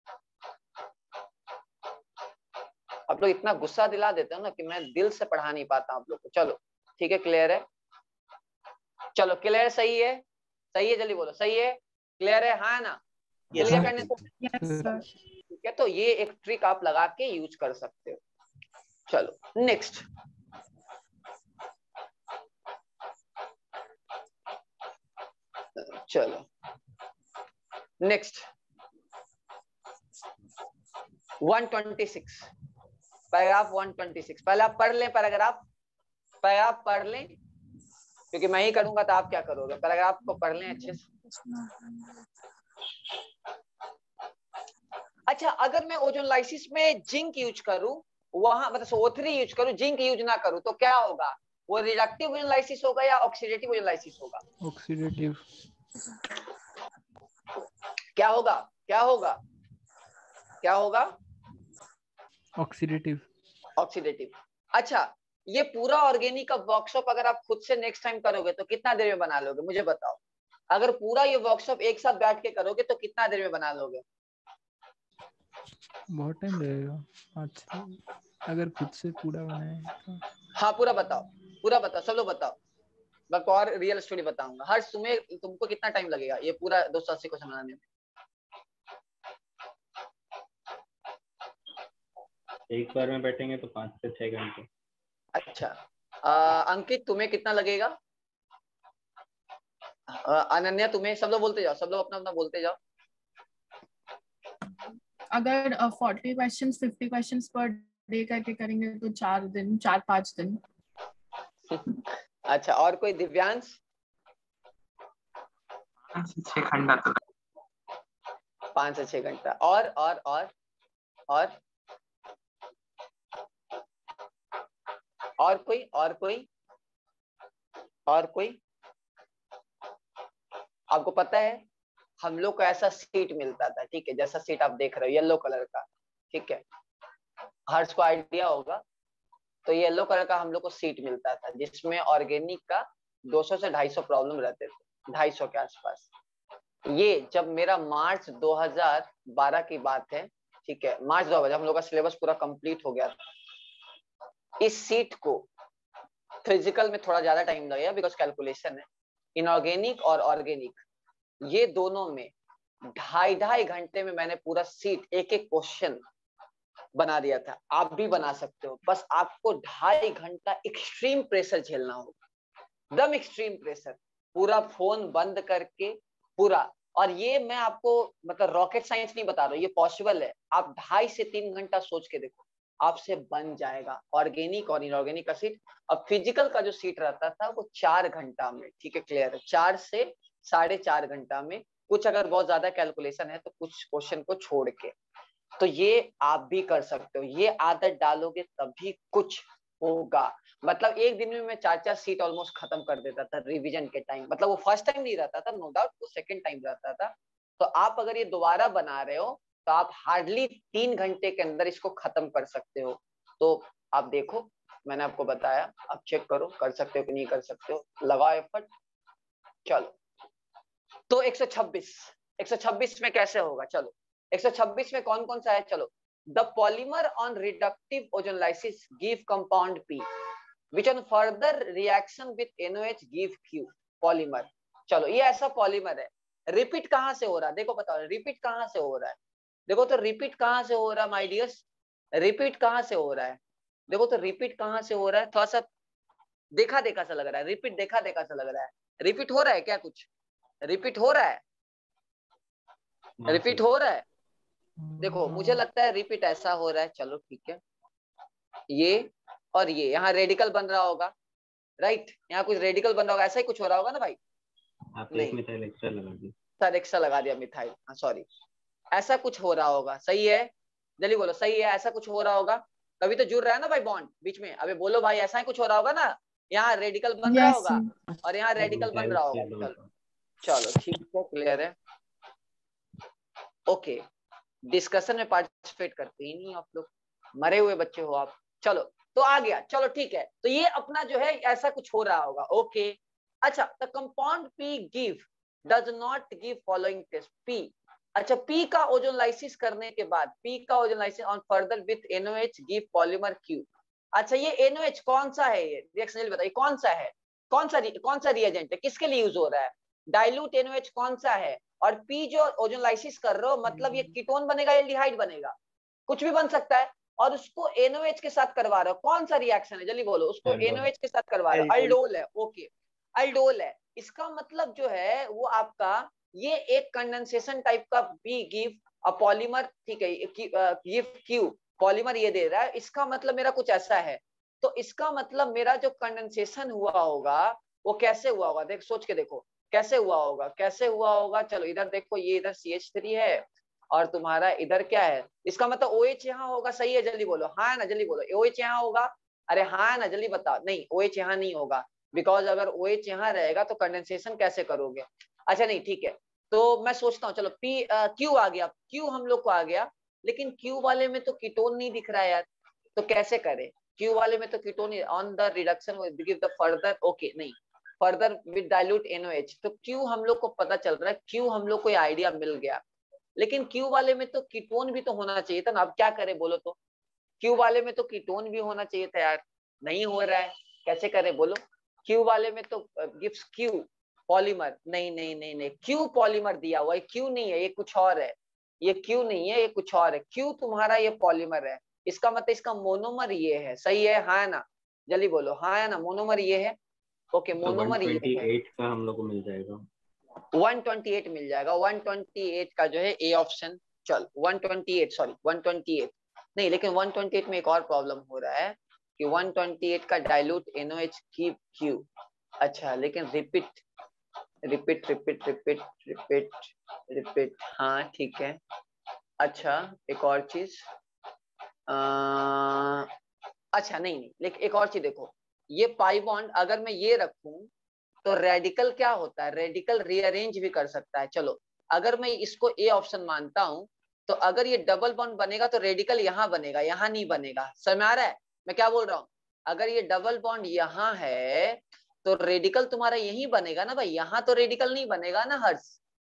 आप लोग इतना गुस्सा दिला देते हो ना कि मैं दिल से पढ़ा नहीं पाता आप लोग को, चलो ठीक है, क्लियर है, चलो क्लियर, सही है, सही है, जल्दी बोलो, सही है, क्लियर है, हाँ ना, क्लियर करने को, ठीक है, तो ये एक ट्रिक आप लगा के यूज कर सकते हो, चलो नेक्स्ट, चलो next one twenty six, paragraph one twenty six. पहले आप पढ़ लें पैराग्राफ, पैराग्राफ पढ़ लें क्योंकि मैं ही करूंगा तो आप क्या करोगे, पैराग्राफ को पढ़ लें अच्छे से। अच्छा, अगर मैं ओजोन लाइसिस में जिंक यूज करूं, वहां मतलब ओ थ्री यूज करूं, जिंक यूज ना करूं, तो क्या होगा? वो रिडक्टिव ओजोन लाइसिस होगा या ऑक्सीडेटिव ओजोन लाइसिस होगा? ऑक्सीडेटिव। क्या होगा? क्या होगा? क्या होगा? ऑक्सीडेटिव। ऑक्सीडेटिव। अच्छा, ये पूरा ऑर्गेनिक का वर्कशॉप अगर आप खुद से नेक्स्ट टाइम करोगे तो कितना देर में बना लोगे, मुझे बताओ। अगर पूरा ये वर्कशॉप एक साथ बैठ के करोगे तो कितना देर में बना लोगे? बहुत टाइम लगेगा। अच्छा, अगर खुद से पूरा बनाए तो। हाँ पूरा बताओ, पूरा बताओ, सब लोग बताओ। मैं और रियल स्टोरी बताऊंगा। हर तुम्हें तुमको कितना टाइम लगेगा ये पूरा दो सौ अस्सी क्वेश्चन बनाने में? एक बार में बैठेंगे तो पाँच से छह घंटे। अच्छा, आ, अंकित तुम्हें कितना लगेगा? आ, अनन्या तुम्हें? सब लोग बोलते जाओ, सब लोग अपना अपना बोलते जाओ। अगर forty questions fifty questions per day करके करेंगे तो चार दिन, चार पाँच दिन। अच्छा, और कोई? दिव्यांश? छह घंटा तो पाँच से छह घंटा। और और और और और कोई? और कोई? और कोई? आपको पता है हम लोग को ऐसा सीट मिलता था, ठीक है, जैसा सीट आप देख रहे हो येलो कलर का, ठीक है, हर्ष को आइडिया होगा। तो येलो कलर का हम लोग को सीट मिलता था जिसमें ऑर्गेनिक का दो सौ से ढाई सौ प्रॉब्लम रहते थे, ढाई सौ के आसपास। ये जब मेरा मार्च दो हज़ार बारह की बात है, ठीक है, मार्च दो हज़ार हम लोग का सिलेबस पूरा कंप्लीट हो गया था। इस सीट को फिजिकल में थोड़ा ज्यादा टाइम लगेगा बिकॉज कैलकुलेशन है। इनऑर्गेनिक और ऑर्गेनिक ये दोनों में ढाई ढाई घंटे में मैंने पूरा सीट एक एक क्वेश्चन बना दिया था। आप भी बना सकते हो, बस आपको ढाई घंटा एक्सट्रीम प्रेशर झेलना होगा, एकदम एक्सट्रीम प्रेशर, पूरा फोन बंद करके पूरा। और ये मैं आपको मतलब रॉकेट साइंस नहीं बता रहा हूँ, ये पॉसिबल है। आप ढाई से तीन घंटा सोच के देखो, आपसे बन जाएगा ऑर्गेनिक और इनऑर्गेनिक का सीट। अब फिजिकल का जो सीट रहता था वो चार घंटा में, ठीक है, क्लियर है, चार से साढ़े चार घंटा में, कुछ अगर बहुत ज्यादा कैलकुलेशन है तो कुछ क्वेश्चन को छोड़ के। तो ये आप भी कर सकते हो, ये आदत डालोगे तभी कुछ होगा। मतलब एक दिन में मैं चार चार सीट ऑलमोस्ट खत्म कर देता था रिवीजन के टाइम। मतलब वो फर्स्ट टाइम नहीं रहता था, नो डाउट, वो सेकंड टाइम रहता था। तो आप अगर ये दोबारा बना रहे हो तो आप हार्डली तीन घंटे के अंदर इसको खत्म कर सकते हो। तो आप देखो, मैंने आपको बताया, आप चेक करो कर सकते हो कि नहीं कर सकते हो, लगाओ एफर्ट। चलो तो एक सौ छब्बीस, एक सौ छब्बीस में कैसे होगा? चलो एक सौ छब्बीस में कौन कौन सा है? चलो, the polymer on reductive ozonolysis give compound P which on further reaction with N O H give Q polymer. चलो ये ऐसा पॉलीमर है, रिपीट कहां से हो रहा है? देखो बताओ रिपीट कहां से हो रहा है? देखो तो रिपीट कहां से हो रहा है माय डियर्स? रिपीट कहां से हो रहा है? देखो तो रिपीट कहां से हो रहा है? थोड़ा सा देखा देखा सा लग रहा है, रिपीट देखा देखा सा लग रहा है। रिपीट हो रहा है क्या? कुछ रिपीट हो रहा है? रिपीट हो रहा है? देखो मुझे लगता है रिपीट ऐसा हो रहा है। चलो ठीक है, ये और ये यहाँ रेडिकल बन रहा होगा, राइट, यहाँ कुछ रेडिकल बन रहा होगा, ऐसा ही कुछ हो रहा होगा ना भाई? आप एक मिथाइल एक्स्ट्रा लगा दी। सर एक्स्ट्रा लगा दिया मिथाइल, हाँ सॉरी, ऐसा कुछ हो रहा होगा, सही है, जल्दी बोलो सही है, ऐसा कुछ हो रहा होगा। कभी तो जुड़ रहा है ना भाई बॉन्ड बीच में, अबे बोलो भाई ऐसा ही कुछ हो रहा होगा ना, यहाँ रेडिकल बन रहा होगा और यहाँ रेडिकल बन रहा होगा। चलो चलो ठीक है, क्लियर है, ओके। डिस्कशन में पार्टिसिपेट करते ही नहीं आप लोग, मरे हुए बच्चे हो आप। चलो तो आ गया, चलो ठीक है, तो ये अपना जो है ऐसा कुछ हो रहा होगा, ओके। अच्छा, the compound P give does not give following test. P, अच्छा पी का ओजोन लाइसिस करने के बाद, पी का ozonolysis on further with NOH give polymer Q. अच्छा ये एनओएच कौन सा है? ये रिएक्शन बताइए कौन सा है, कौन सा कौन सा रिएजेंट है, किसके लिए यूज हो रहा है? डाइल्यूट एनओएच कौन सा है? और पी जो ओजोन लाइसिस कर रहे हो, मतलब ये कीटोन बनेगा या एल्डिहाइड बनेगा? कुछ भी बन सकता है। और उसको एनओएच के साथ करवा रहे हो, कौन सा रिएक्शन है जल्दी बोलो? उसको एनओएच के साथ करवा रहे हो, अल्डोल है, ओके अल्डोल है। इसका मतलब जो है वो आपका ये एक कंडेंसेशन टाइप का बी गिव अ पॉलीमर, ठीक है, गिव क्यू पॉलीमर ये दे रहा है, इसका मतलब मेरा कुछ ऐसा है। तो इसका मतलब मेरा जो कंडेंसेशन हुआ होगा वो कैसे हुआ होगा, देख सोच के देखो कैसे हुआ होगा, कैसे हुआ होगा। चलो इधर देखो, ये इधर सी एच थ्री है और तुम्हारा इधर क्या है, इसका मतलब OH यहाँ होगा, सही है, जल्दी बोलो हाँ ना, जल्दी बोलो OH यहाँ होगा, अरे हाँ ना जल्दी बताओ। नहीं OH यहाँ नहीं होगा, बिकॉज अगर OH यहाँ रहेगा तो कंडेंसेशन कैसे करोगे। अच्छा नहीं ठीक है, तो मैं सोचता हूँ चलो P Q आ गया, Q हम लोग को आ गया, लेकिन Q वाले में तो कीटोन नहीं दिख रहा है यार, तो कैसे करें। Q वाले में तो ketone on the reduction give the further, okay नहीं फर्दर विद डाइल्यूट एनओएच, तो Q हम लोग को पता चल रहा है, Q हम लोग को आइडिया मिल गया, लेकिन Q वाले में तो कीटोन भी तो होना चाहिए था ना। अब क्या करें बोलो, तो Q वाले में तो कीटोन भी होना चाहिए था यार, नहीं हो रहा है, कैसे करें बोलो। Q वाले में तो गिव्स Q पॉलीमर, नहीं नहीं नहीं नहीं Q पॉलीमर दिया हुआ है, Q नहीं है, ये कुछ और है, ये Q नहीं है, ये कुछ और है, Q तुम्हारा ये पॉलीमर है, इसका मतलब इसका मोनोमर ये है, सही है हाँ ना, जल्दी बोलो हाँ है ना, मोनोमर ये है, ओके मोनोमर ये है, एक सौ अट्ठाईस का हम लोग को मिल जाएगा, एक सौ अट्ठाईस मिल जाएगा, एक सौ अट्ठाईस का जो है ए ऑप्शन। चल एक सौ अट्ठाईस सॉरी एक सौ अट्ठाईस नहीं, लेकिन एक सौ अट्ठाईस में एक और प्रॉब्लम हो रहा है कि एक सौ अट्ठाईस का डाइल्यूट एनओएच कीप क्यू, अच्छा लेकिन repeat repeat repeat repeat repeat repeat हाँ ठीक है। अच्छा एक और चीज, अच्छा नहीं नहीं लेकिन एक और चीज देखो, ये पाई बॉन्ड अगर मैं ये रखूं तो रेडिकल क्या होता है, रेडिकल रीअरेंज भी कर सकता है। चलो अगर मैं इसको ए ऑप्शन मानता हूं, तो अगर ये डबल बॉन्ड बनेगा तो रेडिकल यहाँ बनेगा, यहाँ नहीं बनेगा, समझ में आ रहा है मैं क्या बोल रहा हूँ। अगर ये डबल बॉन्ड यहाँ है तो रेडिकल तुम्हारा यही बनेगा ना भाई, यहाँ तो रेडिकल नहीं बनेगा ना हर्ष,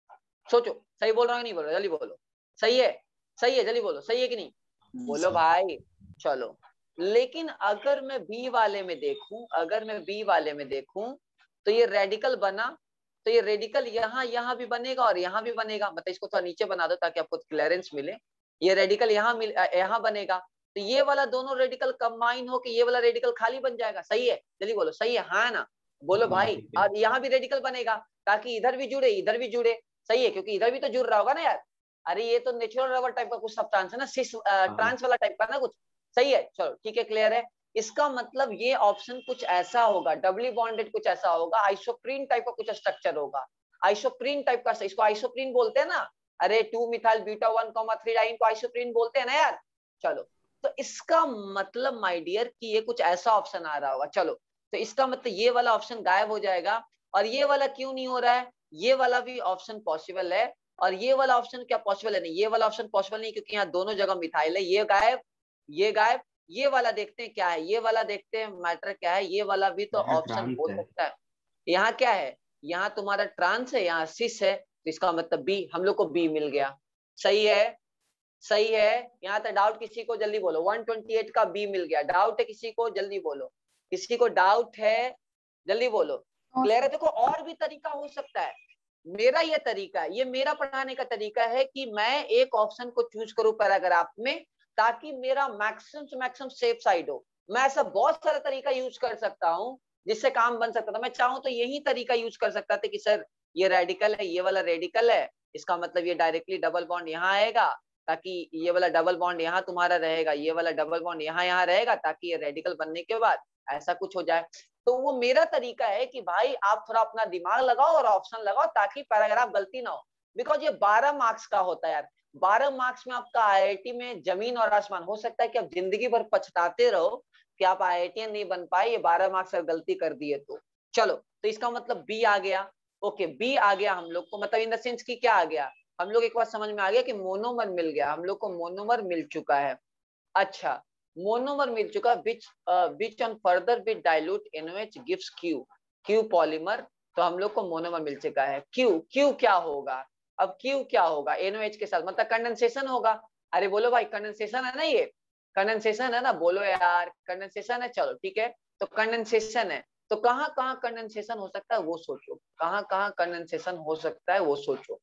सोचो सही बोल रहा हूँ नहीं बोल रहा, जल्दी बोलो, सही है सही है जल्दी बोलो, सही है कि नहीं, बोलो भाई। चलो लेकिन अगर मैं बी वाले में देखूं, अगर मैं बी वाले में देखूं तो ये रेडिकल बना, तो ये रेडिकल यहाँ यहाँ भी बनेगा और यहाँ भी बनेगा, मतलब इसको थोड़ा नीचे बना दो ताकि आपको क्लियरेंस मिले, ये रेडिकल यहाँ मिल यहाँ बनेगा, तो ये वाला दोनों रेडिकल कंबाइन हो के ये वाला रेडिकल खाली बन जाएगा, सही है जल्दी बोलो, सही है हाँ ना, बोलो भाई। और यहाँ भी रेडिकल बनेगा ताकि इधर भी जुड़े इधर भी जुड़े, सही है, क्योंकि इधर भी तो जुड़ रहा होगा ना यार, अरे ये तो नेचुरल रबर टाइप का कुछ सब्सटेंस है ना, सिस ट्रांस वाला टाइप का ना कुछ, सही है चलो ठीक है क्लियर है। इसका मतलब ये ऑप्शन कुछ ऐसा होगा, डबली बॉन्डेड कुछ ऐसा होगा, आइसोप्रीन टाइप का कुछ स्ट्रक्चर होगा, आइसोप्रीन टाइप का, इसको आइसोप्रीन बोलते हैं ना, अरे two methyl buta one comma three diene को आइसोप्रीन बोलते हैं ना यार। चलो तो इसका मतलब माय डियर कि ये कुछ ऐसा ऑप्शन आ रहा होगा, चलो तो इसका मतलब ये वाला ऑप्शन गायब हो जाएगा, और ये वाला क्यों नहीं हो रहा है, ये वाला भी ऑप्शन पॉसिबल है, और ये वाला ऑप्शन क्या पॉसिबल है, नहीं ये वाला ऑप्शन पॉसिबल नहीं क्योंकि यहाँ दोनों जगह मिथाइल है, ये गायब ये गायब, ये वाला देखते हैं क्या है, ये वाला देखते हैं मैटर क्या है, ये वाला भी तो ऑप्शन हो सकता है। यहाँ क्या है, यहाँ तुम्हारा ट्रांस है, यहाँ सिस है, तो इसका मतलब बी, हम लोग को बी मिल गया, सही है सही है। यहाँ तक डाउट किसी को, जल्दी बोलो, एक सौ अट्ठाईस का बी मिल गया, डाउट है किसी को, जल्दी बोलो, किसी को डाउट है जल्दी बोलो, क्लियर है। देखो और भी तरीका हो सकता है, मेरा ये तरीका है, ये मेरा पढ़ाने का तरीका है कि मैं एक ऑप्शन को चूज करूं पैराग्राफ में ताकि मेरा मैक्सिमम से मैक्सिमम सेफ साइड हो। मैं ऐसा बहुत सारा तरीका यूज कर सकता हूं जिससे काम बन सकता था, मैं चाहूं तो यही तरीका यूज कर सकता था कि सर ये रेडिकल है, ये वाला रेडिकल है, इसका मतलब ये डायरेक्टली डबल बॉन्ड यहाँ आएगा ताकि ये वाला डबल बॉन्ड यहाँ तुम्हारा रहेगा, ये वाला डबल बॉन्ड यहाँ यहाँ रहेगा ताकि ये रेडिकल बनने के बाद ऐसा कुछ हो जाए। तो वो मेरा तरीका है कि भाई आप थोड़ा अपना दिमाग लगाओ और ऑप्शन लगाओ ताकि पैराग्राफ गलती ना हो, बिकॉज ये बारह मार्क्स का होता है यार, बारह मार्क्स में आपका आईआईटी में जमीन और आसमान, हो सकता है कि आप जिंदगी भर पछताते रहो कि आप आईआईटीएन नहीं बन पाए, ये बारह मार्क्स अगर गलती कर दिए तो। चलो तो इसका मतलब बी आ गया, ओके बी आ गया हम लोग को, मतलब इन द सेंस की क्या आ गया, हम लोग एक बार समझ में आ गया कि मोनोमर मिल गया, हम लोग को मोनोमर मिल चुका है। अच्छा मोनोमर मिल चुका, which which on further with dilute NOH gives Q, Q polymer, तो हम लोग को मोनोमर मिल चुका है। क्यू क्यू क्या होगा, अब क्यू क्या होगा एनओएच के साथ, मतलब कंडेंसेशन होगा। अरे बोलो भाई कंडेंसेशन है ना, ये कंडेंसेशन है ना, बोलो यार कंडेंसेशन है, चलो ठीक है तो कंडेंसेशन है, तो कहाँ कहाँ कंडेंसेशन हो सकता है वो सोचो, कहाँ कहाँ कंडेंसेशन हो सकता है वो सोचो,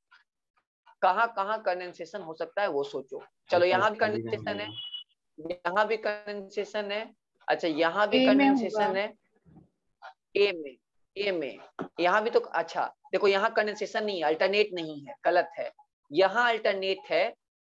कहाँ कहाँ कंडेंसेशन हो सकता है वो सोचो। चलो यहाँ भी कंडेंसेशन है, यहाँ भी कंडेंसेशन है, अच्छा यहाँ भी कंडेंसेशन है, ए में ए में, यहाँ भी तो अच्छा देखो, यहाँ कंडेंसेशन नहीं है, अल्टरनेट नहीं है, गलत है। यहाँ अल्टरनेट है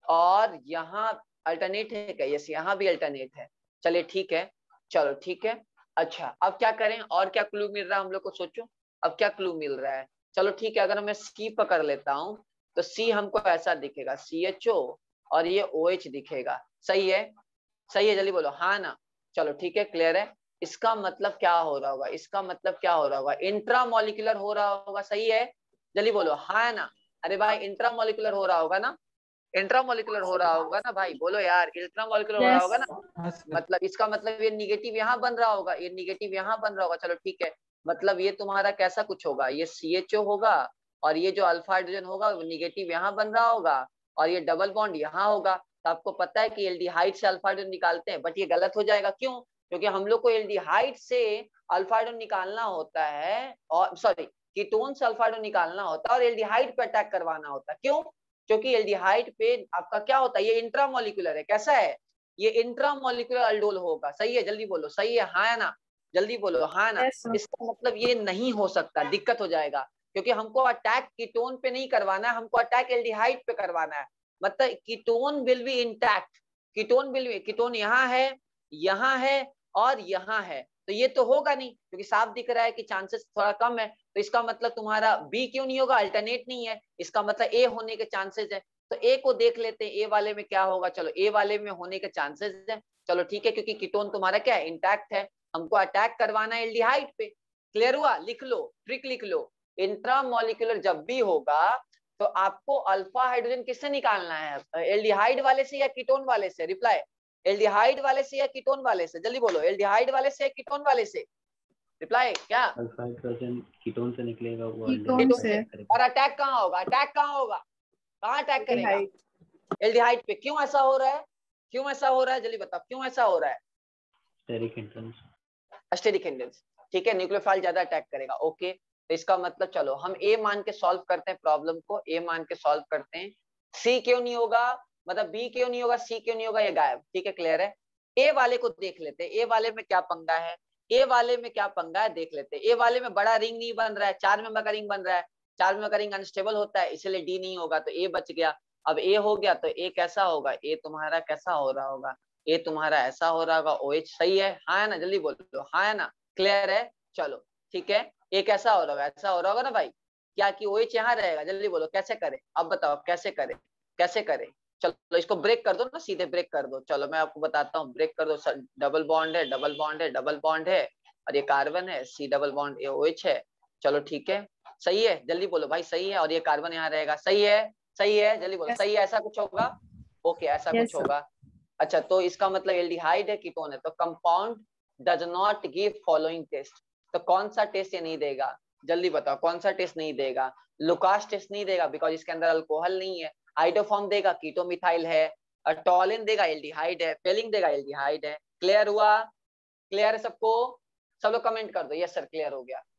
और यहाँ अल्टरनेट है क्या? यस, यहाँ भी अल्टरनेट है। चलिए ठीक है, चलो ठीक है। अच्छा अब क्या करें, और क्या क्लू मिल रहा है हम लोग को, सोचो अब क्या क्लू मिल रहा है। चलो ठीक है, अगर मैं सी पकड़ लेता हूँ तो सी हमको ऐसा दिखेगा, सी एच ओ, और ये ओ एच दिखेगा। सही है, सही है, जल्दी बोलो हाँ ना। चलो ठीक है, क्लियर है। इसका मतलब क्या हो रहा होगा, इसका मतलब क्या हो रहा होगा, इंट्रामोलिकुलर हो रहा होगा। सही है, जल्दी बोलो हाँ ना। अरे भाई इंट्रामोलिकुलर हो रहा होगा ना, इंट्रामोलिकुलर हो रहा होगा ना भाई, बोलो यार, इंट्रामोलिकुलर हो रहा Yes. होगा ना। मतलब इसका मतलब ये निगेटिव यहाँ बन रहा होगा, ये निगेटिव यहाँ बन रहा होगा। चलो ठीक है, मतलब ये तुम्हारा कैसा कुछ होगा, ये सी एच ओ होगा और ये जो अल्फा हाइड्रोजन होगा वो निगेटिव यहाँ बन रहा होगा और ये डबल बॉन्ड यहाँ होगा। तो आपको पता है कि एल्डिहाइड से अल्फा हाइड्रोजन निकालते हैं, बट ये गलत हो जाएगा। क्यों? क्योंकि हम लोग को एल्डिहाइड से अल्फा हाइड्रोजन निकालना होता है, और सॉरी कीटोन से अल्फा हाइड्रोजन निकालना होता है और एल्डिहाइड पे अटैक करवाना होता है। क्यों? क्योंकि एल्डिहाइड पे आपका क्या होता है, ये इंट्रामोलिकुलर है। कैसा है ये? इंट्रामोलिकुलर अल्डोल होगा। सही है, जल्दी बोलो सही है हाँ या ना, जल्दी बोलो हाँ ना। Yes, sir. इसका मतलब ये नहीं हो सकता, दिक्कत हो जाएगा, क्योंकि हमको अटैक कीटोन पे नहीं करवाना है, हमको अटैक एल्डिहाइड पे करवाना है। मतलब ketone will be intact, ketone will be, ketone यहाँ है, यहाँ है और यहाँ है, तो ये तो होगा नहीं, क्योंकि साफ दिख रहा है कि चांसेस थोड़ा कम है। तो इसका मतलब तुम्हारा बी क्यों नहीं होगा, अल्टरनेट नहीं है, इसका मतलब ए होने के चांसेस है। तो ए को देख लेते हैं, ए वाले में क्या होगा। चलो ए वाले में होने के चांसेस है। चलो ठीक है, क्योंकि कीटोन तुम्हारा क्या है, इंटैक्ट है, हमको अटैक करवाना है एल्डिहाइड पे। क्लियर हुआ? लिख लो, ट्रिक लिख लो। इंट्रामोलिकुलर जब भी होगा तो आपको अल्फा हाइड्रोजन किससे निकालना है, एल्डिहाइड वाले से या कीटोन वाले से? रिप्लाई, एल्डिहाइड वाले से या कीटोन वाले से? जल्दी बोलो, एल्डिहाइड वाले से या कीटोन वाले से? रिप्लाई क्या? अल्फा हाइड्रोजन कीटोन से निकलेगा, वो कीटोन एल्डिहाइड से। अटैक करेगा। और अटैक कहाँ होगा, अटैक कहाँ होगा, कहाँ अटैक करेगा? Aldehyde. एल्डिहाइड पे। क्यों ऐसा हो रहा है, क्यों ऐसा हो रहा है, जल्दी बताओ क्यों ऐसा हो रहा है? Steric hindrance. स्टेरिक हिंड्रेंस, ठीक है, न्यूक्लियोफाइल ज्यादा अटैक करेगा। ओके, तो इसका मतलब चलो हम ए मान के सॉल्व करते हैं प्रॉब्लम को, ए मान के सॉल्व करते हैं। सी क्यों नहीं होगा, मतलब बी क्यों नहीं होगा, सी क्यों नहीं होगा, ये गायब। ठीक है, क्लियर है। ए वाले को देख लेते हैं, ए वाले में क्या पंगा है, ए वाले में क्या पंगा है देख लेते हैं। ए वाले में बड़ा रिंग नहीं बन रहा है, चार मेंबर का रिंग बन रहा है, चार मेंबर का रिंग अनस्टेबल होता है, इसलिए डी नहीं होगा, तो ए बच गया। अब ए हो गया तो ए कैसा होगा, ए तुम्हारा कैसा हो रहा होगा, ए तुम्हारा ऐसा हो रहा होगा, ओ एच। सही है हाँ है ना, जल्दी बोलो हाँ है ना, क्लियर है। चलो ठीक है, ए कैसा हो रहा होगा, ऐसा हो रहा होगा ना भाई, क्या कि ओ एच यहाँ रहेगा। जल्दी बोलो कैसे करे, अब बताओ कैसे करे, कैसे करे। चलो इसको ब्रेक कर दो ना, सीधे ब्रेक कर दो। चलो मैं आपको बताता हूँ, ब्रेक कर दो। डबल बॉन्ड है, डबल बॉन्ड है, डबल बॉन्ड है, और ये कार्बन है, C double bond a O H है। चलो ठीक है, सही है, जल्दी बोलो भाई सही है, और ये कार्बन यहाँ रहेगा। सही है, सही है, जल्दी बोलो Yes. सही है, ऐसा कुछ होगा। ओके ऐसा Yes, कुछ sir. होगा। अच्छा तो इसका मतलब एल्डिहाइड है, कीटोन है, तो compound does not give following test. तो कौन सा टेस्ट ये नहीं देगा, जल्दी बताओ कौन सा टेस्ट नहीं देगा। लुकास टेस्ट नहीं देगा, बिकॉज इसके अंदर अल्कोहल नहीं है। आइडोफॉर्म देगा, कीटोमिथाइल है। टॉलिन देगा, एल्डिहाइड है। फेलिंग देगा, एल्डिहाइड है। क्लियर हुआ, क्लियर है सबको? सब लोग कमेंट कर दो यस सर क्लियर हो गया।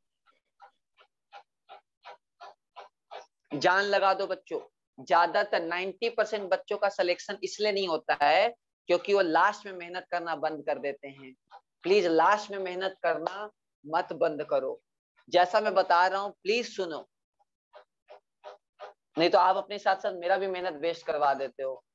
जान लगा दो बच्चों, ज्यादातर नब्बे परसेंट बच्चों का सिलेक्शन इसलिए नहीं होता है क्योंकि वो लास्ट में मेहनत करना बंद कर देते हैं। प्लीज लास्ट में मेहनत करना मत बंद करो, जैसा मैं बता रहा हूं प्लीज सुनो, नहीं तो आप अपने साथ साथ मेरा भी मेहनत वेस्ट करवा देते हो।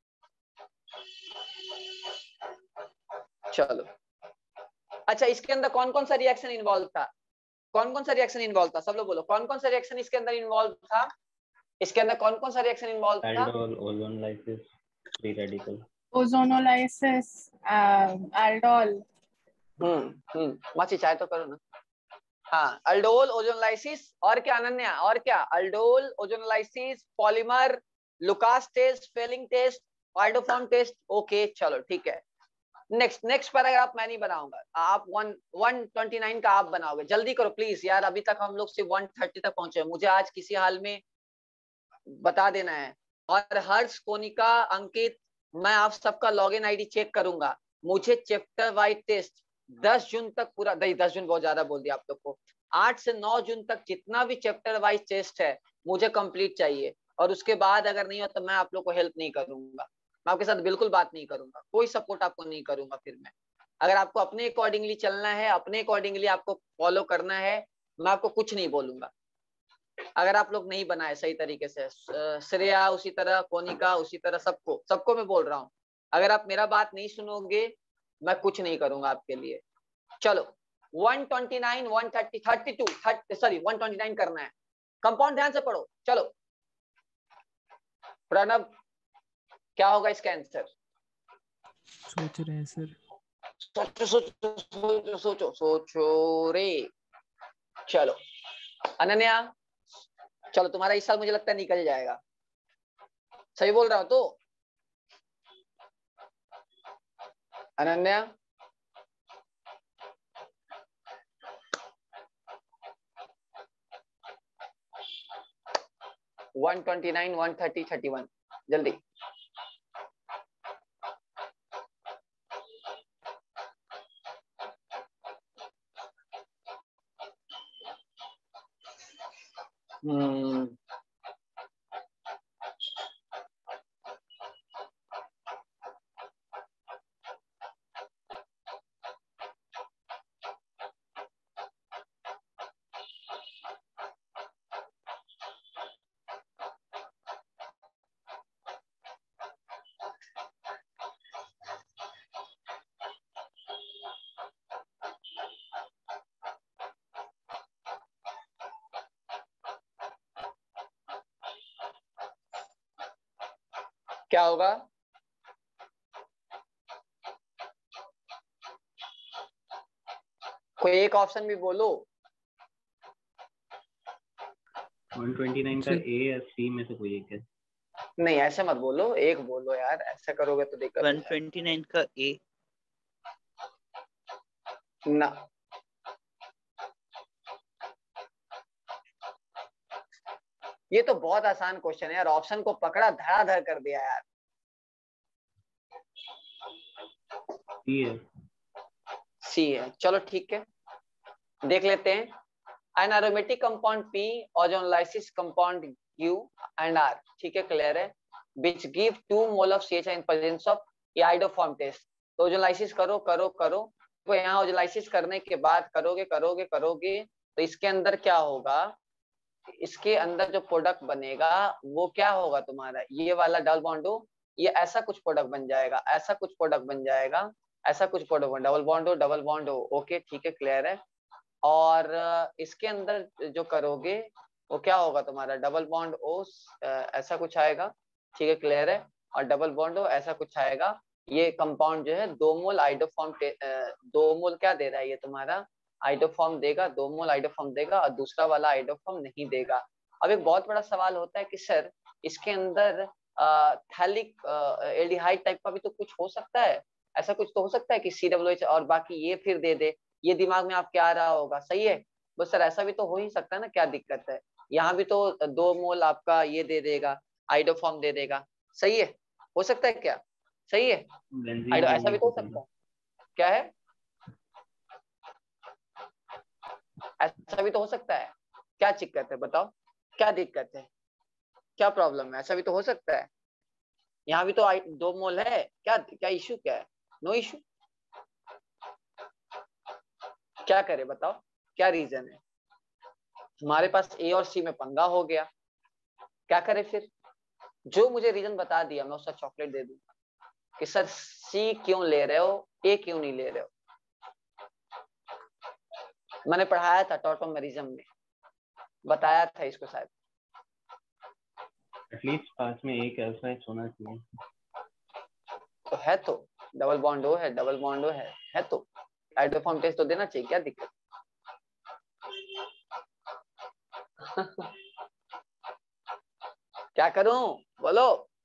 चलो अच्छा, इसके अंदर कौन कौन सा रिएक्शन इन्वॉल्व था, कौन कौन सा रिएक्शन इन्वॉल्व था, सब लोग बोलो कौन कौन सा रिएक्शन इसके अंदर इन्वॉल्व था। इसके अंदर कौन कौन सा रिएक्शन इन्वॉल्व था? Aldol, ozonolysis, free radical. Ozonolysis, uh, aldol. Hmm hmm माची चाहे तो करो ना। हाँ, अल्डोल, ओजोनलाइसिस, और क्या अनन्या, और क्या? Aldol, ozonolysis, polymer, Lucas test, Fehling test, iodoform test. Okay चलो ठीक है। नेक्स्ट नेक्स्ट पैराग्राफ मैं नहीं बनाऊंगा, आप वन वन ट्वेंटी नाइन का आप बनाओगे। जल्दी करो प्लीज यार, अभी तक हम लोग सिर्फ वन थर्टी तक पहुंचे, मुझे आज किसी हाल में बता देना है। और हर्ष, कोनिका, अंकित, मैं आप सबका लॉगिन आईडी चेक करूंगा। मुझे चैप्टर वाइज टेस्ट दस जून तक पूरा, नहीं दस जून बहुत ज्यादा बोल दिया आप लोग को, आठ से नौ जून तक जितना भी चैप्टर वाइज टेस्ट है मुझे कंप्लीट चाहिए। और उसके बाद अगर नहीं हो तो मैं आप लोग को हेल्प नहीं करूंगा, मैं आपके साथ बिल्कुल बात नहीं करूंगा, कोई सपोर्ट आपको नहीं करूंगा। फिर मैं, अगर आपको अपने अकॉर्डिंगली चलना है, अपने अकॉर्डिंगली आपको फॉलो करना है, मैं आपको कुछ नहीं बोलूंगा अगर आप लोग नहीं बनाए सही तरीके से। श्रेया उसी तरह, कोनिका उसी तरह, सबको सबको मैं बोल रहा हूँ, अगर आप मेरा बात नहीं सुनोगे मैं कुछ नहीं करूंगा आपके लिए। चलो one twenty nine, one thirty, thirty two, sorry one twenty nine करना है। कंपाउंड ध्यान से पढ़ो। चलो प्रणव, क्या होगा इसका आंसर? सोच रहे हैं सर। सोचो सोचो सोचो सोचो सोचो रे। चलो अनन्या, चलो तुम्हारा इस साल मुझे लगता है निकल जाएगा, सही बोल रहा हो तो? Ananya one twenty nine, one thirty, thirty one, जल्दी। हम्म क्या होगा? कोई एक ऑप्शन भी बोलो। वन ट्वेंटी नाइन का ए या सी में से कोई एक है। नहीं ऐसे मत बोलो, एक बोलो यार, ऐसा करोगे तो दिक्कत हो वन ट्वेंटी नाइन का ए ना। ये तो बहुत आसान क्वेश्चन है यार, ऑप्शन को पकड़ा धड़ाधड़ कर दिया यार। सी है। सी है, चलो ठीक है, देख लेते हैं। An aromatic compound P, ozonolysis compound U and R, ठीक है, क्लियर है, which give two mole of C H in presence of iodoform test। तो ओजोनलाइसिस करो करो करो, तो यहाँ ओजोनलाइसिस करने के बाद करोगे करोगे करोगे तो इसके अंदर क्या होगा, इसके अंदर जो प्रोडक्ट बनेगा वो क्या होगा तुम्हारा, ये वाला डबल बॉन्ड हो, ये ऐसा कुछ प्रोडक्ट बन जाएगा, ऐसा कुछ प्रोडक्ट बन जाएगा, ऐसा कुछ प्रोडक्ट बन, डबल बॉन्ड हो डबल बॉन्ड हो, ओके ठीक है, क्लियर है। और इसके अंदर जो करोगे वो क्या होगा तुम्हारा, डबल बॉन्ड ओ ऐसा कुछ आएगा, ठीक है, क्लियर है, और डबल बॉन्ड हो ऐसा कुछ आएगा। ये कंपाउंड जो है दो मोल आइडोफॉर्म, दो मोल क्या दे रहा है ये तुम्हारा, आइडोफॉर्म देगा, दो मोल आइडोफॉर्म देगा, और दूसरा वाला आइडोफॉर्म नहीं देगा। अब एक बहुत बड़ा सवाल होता है कि सर इसके अंदर थैलिक एल्डिहाइड टाइप का भी तो कुछ हो सकता है, ऐसा कुछ तो हो सकता है कि सी डब्ल्यू एच और बाकी ये फिर दे दे, ये दिमाग में आपके आ रहा होगा, सही है? बस सर ऐसा भी तो हो ही सकता है ना, क्या दिक्कत है, यहाँ भी तो दो मोल आपका ये दे देगा, आइडोफॉर्म दे देगा, सही है, हो सकता है क्या, सही है? आइडो ऐसा भी तो हो सकता है, क्या है, ऐसा भी तो हो सकता है, क्या दिक्कत है बताओ, क्या दिक्कत है, क्या प्रॉब्लम है, ऐसा भी तो हो सकता है, यहाँ भी तो दो मोल है, क्या क्या इशू क्या है, नो इशू, क्या करे बताओ, क्या रीजन है, हमारे पास ए और सी में पंगा हो गया, क्या करे फिर, जो मुझे रीजन बता दिया मैं उसका चॉकलेट दे दूंगा कि सर सी क्यों ले रहे हो, ए क्यों नहीं ले रहे हो। मैंने पढ़ाया था टॉटोमेरिज्म में, बताया था इसको शायद, एटलीस्ट पास में एक ऐसा होना चाहिए, तो है तो डबल बॉन्ड हो है, डबल बॉन्ड हो है, है तो आइडोफॉर्म टेस्ट तो देना चाहिए, क्या दिक्कत क्या करूं बोलो,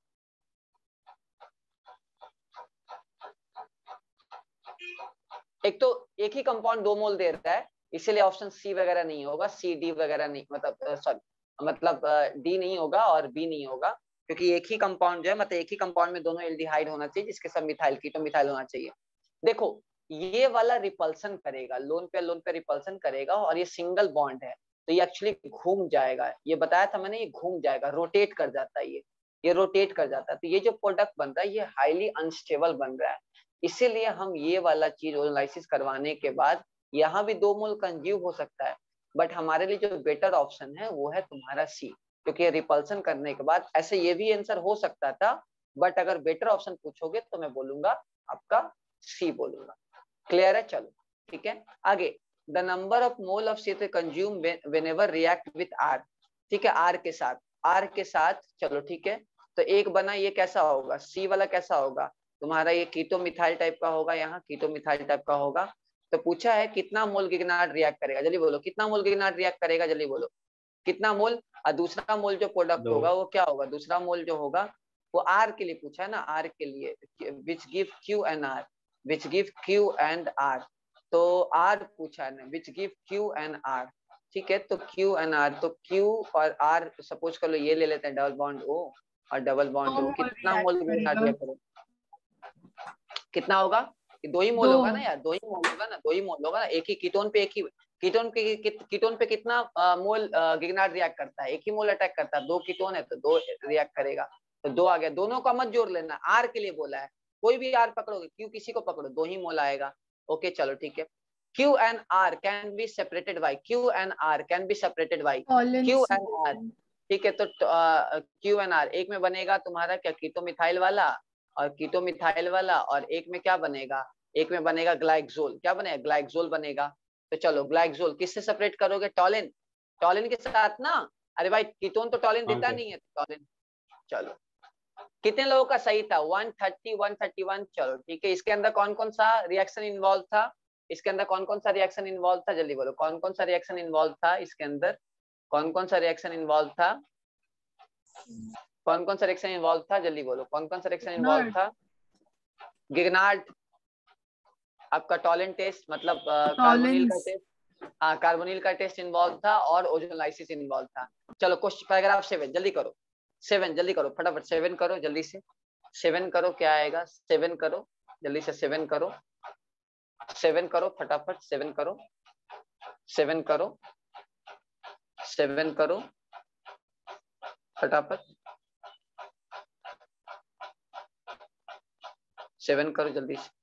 एक तो एक ही कंपाउंड दो मोल दे रहा है, इसीलिए ऑप्शन सी वगैरह नहीं होगा, सी डी वगैरह नहीं, मतलब सॉरी मतलब डी नहीं होगा और बी नहीं होगा, क्योंकि एक ही कंपाउंड जो है, मतलब एक ही कंपाउंड में दोनों एल्डिहाइड होना चाहिए जिसके सब मिथाइल कीटो मिथाइल होना चाहिए। देखो ये वाला रिपल्सन करेगा, लोन पे लोन पे रिपल्सन करेगा, और ये सिंगल बॉन्ड है तो ये एक्चुअली घूम जाएगा, ये बताया था मैंने, ये घूम जाएगा, रोटेट कर जाता है, ये ये रोटेट कर जाता है, तो ये जो प्रोडक्ट बन रहा है ये हाईली अनस्टेबल बन रहा है, इसीलिए हम ये वाला चीज ओजोनलाइसिस करवाने के बाद यहाँ भी दो मोल कंज्यूम हो सकता है, बट हमारे लिए जो बेटर ऑप्शन है वो है तुम्हारा सी, क्योंकि रिपल्सन करने के बाद ऐसे ये भी आंसर हो सकता था, बट अगर बेटर ऑप्शन पूछोगे तो मैं बोलूंगा आपका सी बोलूंगा। क्लियर है? चलो ठीक है आगे। The number of mole of C consume whenever react with R, ठीक है, आर के साथ, आर के साथ चलो ठीक है। तो एक बना, ये कैसा होगा, सी वाला कैसा होगा तुम्हारा, ये कीटो मिथाइल टाइप का होगा, यहाँ कीटो मिथाइल टाइप का होगा। तो पूछा है कितना मोल गिगनार्ड रिएक्ट करेगा, जल्दी बोलो कितना मोल गिगनार्ड रिएक्ट करेगा, जल्दी बोलो कितना मोल। और दूसरा मोल जो प्रोडक्ट होगा वो क्या होगा, दूसरा मोल जो होगा वो आर के लिए पूछा है ना, आर के लिए, which give Q and R, which give Q and R. तो आर पूछा है ना, which give Q and R, ठीक है। तो क्यू एंड आर, तो क्यू और आर सपोज कर लो ये ले लेते हैं, डबल बॉन्ड ओ और डबल बॉन्ड ओ, कितना मोल रिएक्ट करेगा, कितना होगा, दो ही मोल होगा ना यार, दो ही मोल होगा ना, दो ही मोल होगा ना, एक ही कीटोन पे, एक ही कीटोन पे कीटोन पे कितना आ, मोल गिगनार्ड रिएक्ट करता है, एक ही मोल अटैक करता है, दो कीटोन है तो दो रिएक्ट करेगा, तो दो आ गया। दोनों का मत जोड़ लेना, आर के लिए बोला है, कोई भी आर पकड़ोगे, क्यू किसी को पकड़ो, दो ही मोल आएगा। ओके चलो ठीक है। Q and R can be separated by, Q and R can be separated by, Q and R, ठीक है। तो Q and R एक में बनेगा तुम्हारा क्या, कीटो मिथाइल वाला और कीटो मिथाइल वाला, और एक में क्या बनेगा, एक में बनेगा ग्लाइक्सोल, क्या बनेगा, ग्लाइक्सोल बनेगा। तो चलो ग्लाइक्सोल किससे सेपरेट करोगे, टॉलिन, टॉलिन के साथ ना, अरे भाई कीटोन तो टॉलिन देता नहीं है, टॉलिन। चलो कितने लोगों का सही था, one thirty, one thirty one, चलो ठीक है। इसके अंदर कौन कौन सा रिएक्शन इन्वॉल्व था, इसके अंदर कौन कौन सा रिएक्शन इन्वॉल्व था, जल्दी बोलो कौन कौन सा रिएक्शन इन्वॉल्व था इसके अंदर, कौन कौन सा रिएक्शन इन्वॉल्व था, कौन कौन सा रिएक्शन इन्वॉल्व था, जल्दी बोलो कौन कौन सा रिएक्शन इन्वॉल्व था। गिगनार्ड, आपका टॉलिन टेस्ट मतलब कार्बोनिल का टेस्ट, हाँ कार्बोनिल का टेस्ट इन्वॉल्व था, और ओजोनलाइसिस इन्वॉल्व था। चलो क्वेश्चन पैराग्राफ सेवन, जल्दी करो सेवन, जल्दी करो फटाफट, सेवन करो जल्दी से, सेवन करो, क्या आएगा, सेवन करो जल्दी से, सेवन करो, सेवन करो फटाफट, सेवन करो, सेवन करो, सेवन करो फटाफट, सेवन करो जल्दी से।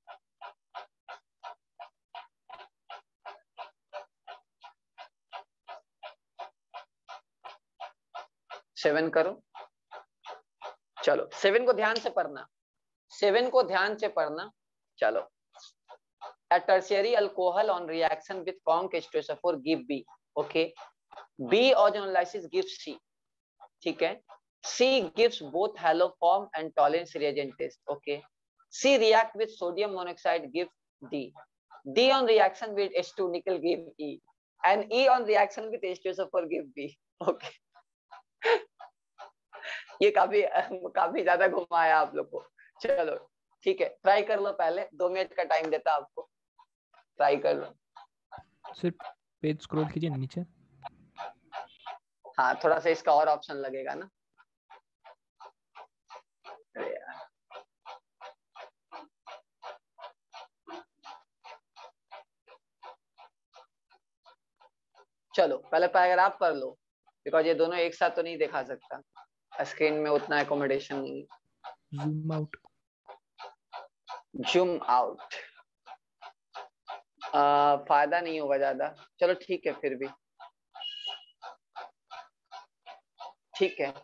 सेवन करो, चलो सेवन को ध्यान से पढ़ना, सेवन को ध्यान से पढ़ना। चलो a tertiary alcohol on reaction with conc H two S O four give B, okay, B ozonolysis gives C, ठीक है, C gives both haloform and tolerance reagent test, okay, C react with sodium monoxide give D, D on reaction with H two nickel give E, and E on reaction with H two S O four give B, okay। ये काफी काफी ज्यादा घुमाया आप लोग को, चलो ठीक है ट्राई कर लो, पहले दो मिनट का टाइम देता आपको, ट्राई कर लो। सिर्फ पेज स्क्रॉल कीजिए नीचे, हाँ थोड़ा सा इसका और ऑप्शन लगेगा ना, अरे यार चलो पहले पैराग्राफ पढ़ लो, बिकॉज ये दोनों एक साथ तो नहीं दिखा सकता, स्क्रीन में उतना एकोमोडेशन नहीं। जूम आउट, जूम आउट फायदा नहीं होगा ज्यादा, चलो ठीक है फिर भी ठीक है।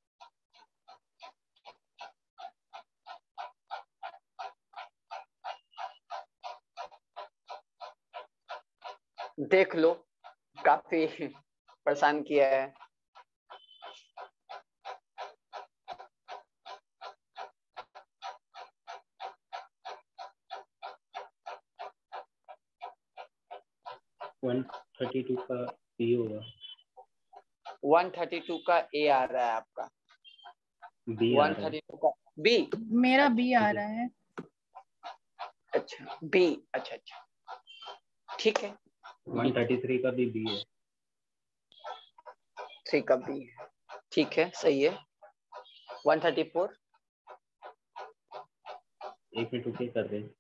देख लो काफी परेशान किया है, वन थर्टी टू का बी होगा, वन थर्टी टू का ए आ रहा है आपका, बी आ वन रहा है, थर्टी टू का बी, मेरा बी आ रहा है, अच्छा बी, अच्छा अच्छा ठीक है, वन थर्टी थ्री का भी बी है, थ्री का बी है, ठीक है सही है। वन थर्टी फोर, एक मिनट रुकिए कर रहे हैं।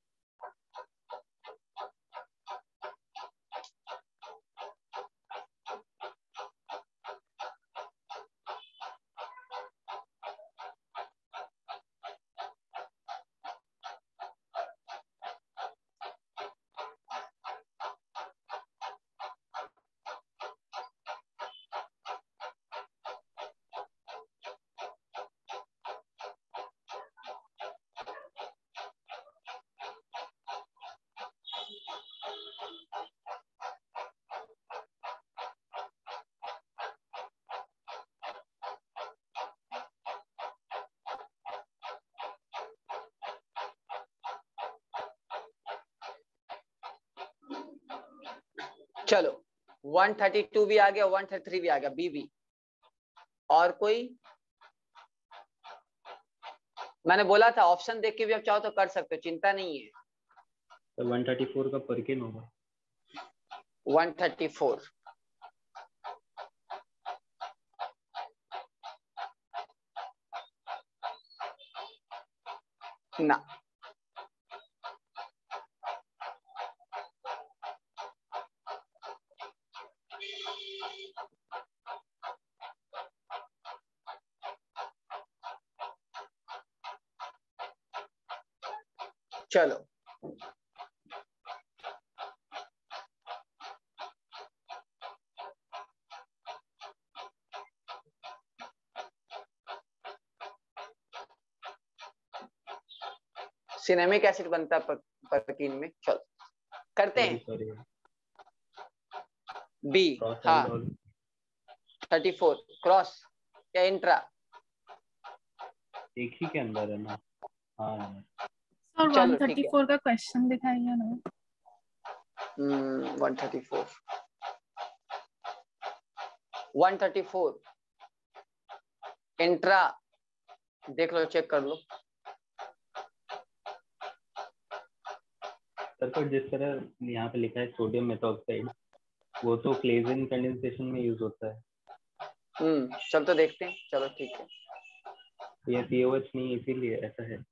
चलो वन थर्टी टू भी आ गया, वन थर्टी थ्री भी आ गया, बी भी। और कोई? मैंने बोला था ऑप्शन देख के भी आप चाहो तो कर सकते हो, चिंता नहीं है। तो वन थर्टी फोर का परकिन होगा। वन थर्टी फोर ना, चलो सिनेमिक एसिड बनता है परकीन में। चलो करते हैं। बी, हाँ थर्टी फोर क्रॉस या इंट्रा? एक ही के अंदर है ना। हाँ सर चलो वन थर्टी फोर का क्वेश्चन दिखाइए ना। Hmm one thirty four one thirty four intra देख लो, चेक कर लो। सर तो जिस तरह यहाँ पे लिखा है सोडियम मेथॉक्साइड, वो तो क्लेजन कंडेंसेशन में यूज होता है। हम्म चल तो देखते हैं। चलो ठीक है, ये सी ओ एच नहीं, इसीलिए ऐसा है।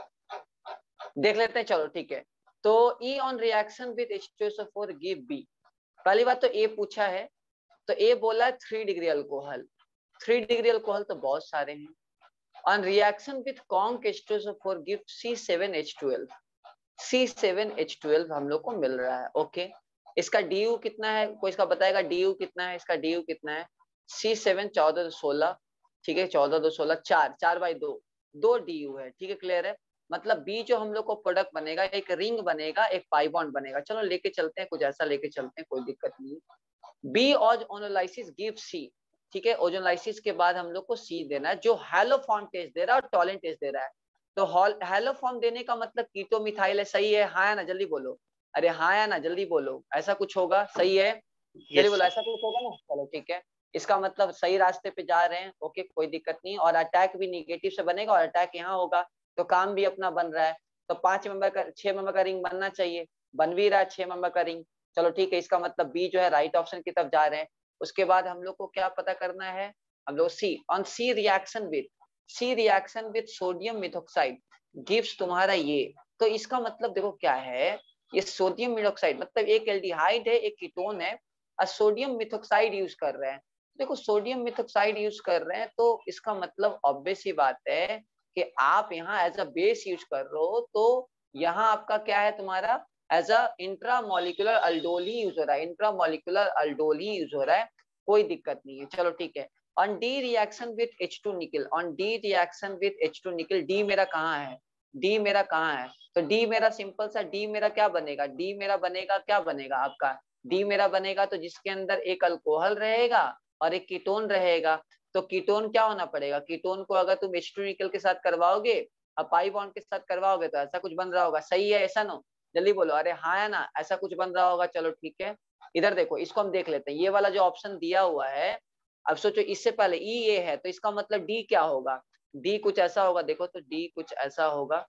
देख लेते हैं। चलो ठीक है, तो E on reaction with H two S O four give B। पहली बात तो ए पूछा है, तो ए बोला है three degree alcohol. Three degree alcohol तो बहुत सारे हैं। On reaction with conc H two S O four give C seven H twelve. C seven H twelve हम लोग को मिल रहा है। ओके, इसका डी यू कितना है? कोई इसका बताएगा डी यू कितना है? इसका डी यू कितना है? सी सेवन चौदह दो सोलह, ठीक है, चौदह दो सोलह, चार चार बाई दो, दो डी यू है। ठीक है, क्लियर है? मतलब बी जो हम लोग को प्रोडक्ट बनेगा, एक रिंग बनेगा, एक पाई बॉन्ड बनेगा। चलो लेके चलते हैं, कुछ ऐसा लेके चलते हैं, कोई दिक्कत नहीं। बी ओजोनोलाइसिस गिव सी, ठीक है, ओजोनोलाइसिस के बाद हम लोग को सी देना है, जो हैलोफॉर्म टेस्ट दे रहा है और टॉलेंट टेस्ट दे रहा है। तो हैलोफॉर्म देने का मतलब कीटो मिथाइल है, सही है? हाँ या ना, जल्दी बोलो। अरे हाँ या ना, जल्दी बोलो। ऐसा कुछ होगा, सही है? जल्दी बोलो, ऐसा कुछ होगा ना। चलो ठीक है, इसका मतलब सही रास्ते पे जा रहे हैं। ओके, कोई दिक्कत नहीं। और अटैक भी निगेटिव से बनेगा और अटैक यहाँ होगा, तो काम भी अपना बन रहा है। तो पांच मेंबर का, छह मेंबर का रिंग बनना चाहिए, बन भी रहा है छह मेंबर का रिंग। चलो ठीक है, इसका मतलब बी जो है राइट ऑप्शन की तरफ जा रहे हैं। उसके बाद हम लोग को क्या पता करना है? हम लोग C on C reaction with C reaction with sodium methoxide gives तुम्हारा ये। तो इसका मतलब देखो क्या है, ये सोडियम मिथॉक्साइड मतलब एक एल्डिहाइड है, एक कीटोन है, और सोडियम मिथॉक्साइड यूज कर रहे हैं। देखो सोडियम मिथॉक्साइड यूज कर रहे हैं, तो इसका मतलब ऑब्वियस ही बात है कि आप यहाँ एज अ बेस यूज कर रहे हो, तो यहाँ आपका क्या है तुम्हारा, एज अ इंट्रामोलिकुलर अल्डोल ही यूज हो रहा है, इंट्रामोलिकुलर अल्डोल ही यूज हो रहा है, कोई दिक्कत नहीं है। चलो ठीक है, on D reaction with H two nickel, on D reaction with H two nickel, D मेरा कहाँ है? डी मेरा कहाँ है? तो डी मेरा सिंपल सा, डी मेरा क्या बनेगा? डी मेरा बनेगा, क्या बनेगा आपका? डी मेरा बनेगा तो जिसके अंदर एक अल्कोहल रहेगा और एक कीटोन रहेगा। तो कीटोन क्या होना पड़ेगा? कीटोन को अगर तुम एच टू निकल के साथ करवाओगे और पाई बॉन्ड के साथ करवाओगे तो ऐसा कुछ बन रहा होगा, सही है? ऐसा ना, जल्दी बोलो, अरे हाँ या ना, ऐसा कुछ बन रहा होगा। चलो ठीक है, इधर देखो, इसको हम देख लेते हैं। ये वाला जो ऑप्शन दिया हुआ है, अब सोचो इससे पहले ई ये है, तो इसका मतलब डी क्या होगा? डी कुछ ऐसा होगा, देखो तो डी कुछ ऐसा होगा।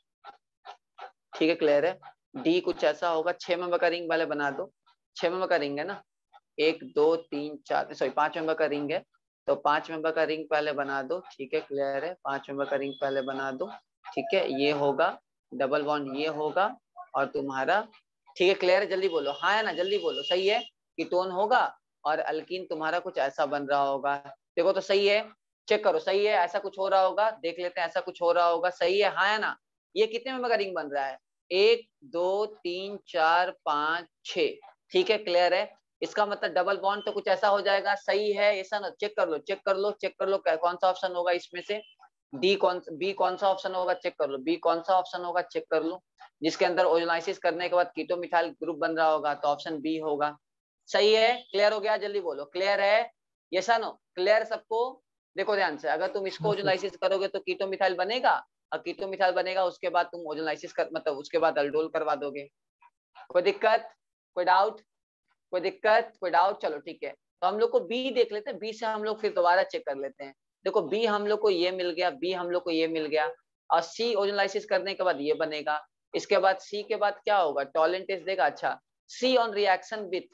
ठीक है, क्लियर है? डी कुछ ऐसा होगा। छह मेंबर का रिंग पहले बना दो, छह मेंबर का रिंग है ना, एक दो तीन चार, सॉरी पांच मेंबर का रिंग है, तो पांच मेंबर का रिंग पहले बना दो। ठीक है, क्लियर है? पांच मेंबर का रिंग पहले बना दो। ठीक है, ये होगा डबल बॉन्ड, ये होगा, और तुम्हारा, ठीक है, क्लियर है? जल्दी बोलो हाँ या ना, जल्दी बोलो, सही है? कीटोन होगा और अल्कीन तुम्हारा कुछ ऐसा बन रहा होगा। देखो तो सही है, चेक करो, सही है? ऐसा कुछ हो रहा होगा, देख लेते हैं, ऐसा कुछ हो रहा होगा, सही है? हाँ या ना? ये कितने मेंबर का रिंग बन रहा है? एक दो तीन चार पाँच छः। ठीक है, क्लियर है? इसका मतलब डबल बॉन्ड तो कुछ ऐसा हो जाएगा, सही है? ऐसा ना, चेक कर लो, चेक कर लो, चेक कर लो, कौन सा ऑप्शन होगा इसमें से? डी कौन, बी कौन सा ऑप्शन होगा? चेक कर लो, बी कौन सा ऑप्शन होगा, चेक कर लो। जिसके अंदर ओजोनाइसिस करने के बाद कीटो मिथाइल ग्रुप बन रहा होगा, तो ऑप्शन बी होगा। सही है? क्लियर हो गया? जल्दी बोलो, क्लियर है? यस नो, क्लियर सबको? देखो ध्यान से, अगर तुम इसको ओजोनाइसिस करोगे तो कीटो मिथाइल बनेगा, और कीटो मिथाइल बनेगा, उसके बाद तुम ओजोनाइसिस कर, मतलब उसके बाद अल्डोल करवा दोगे। कोई दिक्कत, कोई डाउट, कोई दिक्कत, कोई डाउट? चलो ठीक है, तो हम लोग को बी देख लेते हैं, बी से हम लोग फिर दोबारा चेक कर लेते हैं। देखो बी हम लोग को ये मिल गया, बी हम लोग को ये मिल गया, और सी ओजोनलाइसिस करने के बाद ये बनेगा। इसके बाद सी के बाद क्या होगा, टॉलेंट टेस्ट देगा। अच्छा, सी ऑन रिएक्शन विथ,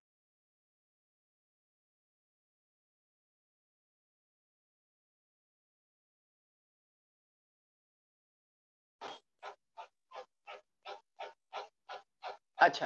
अच्छा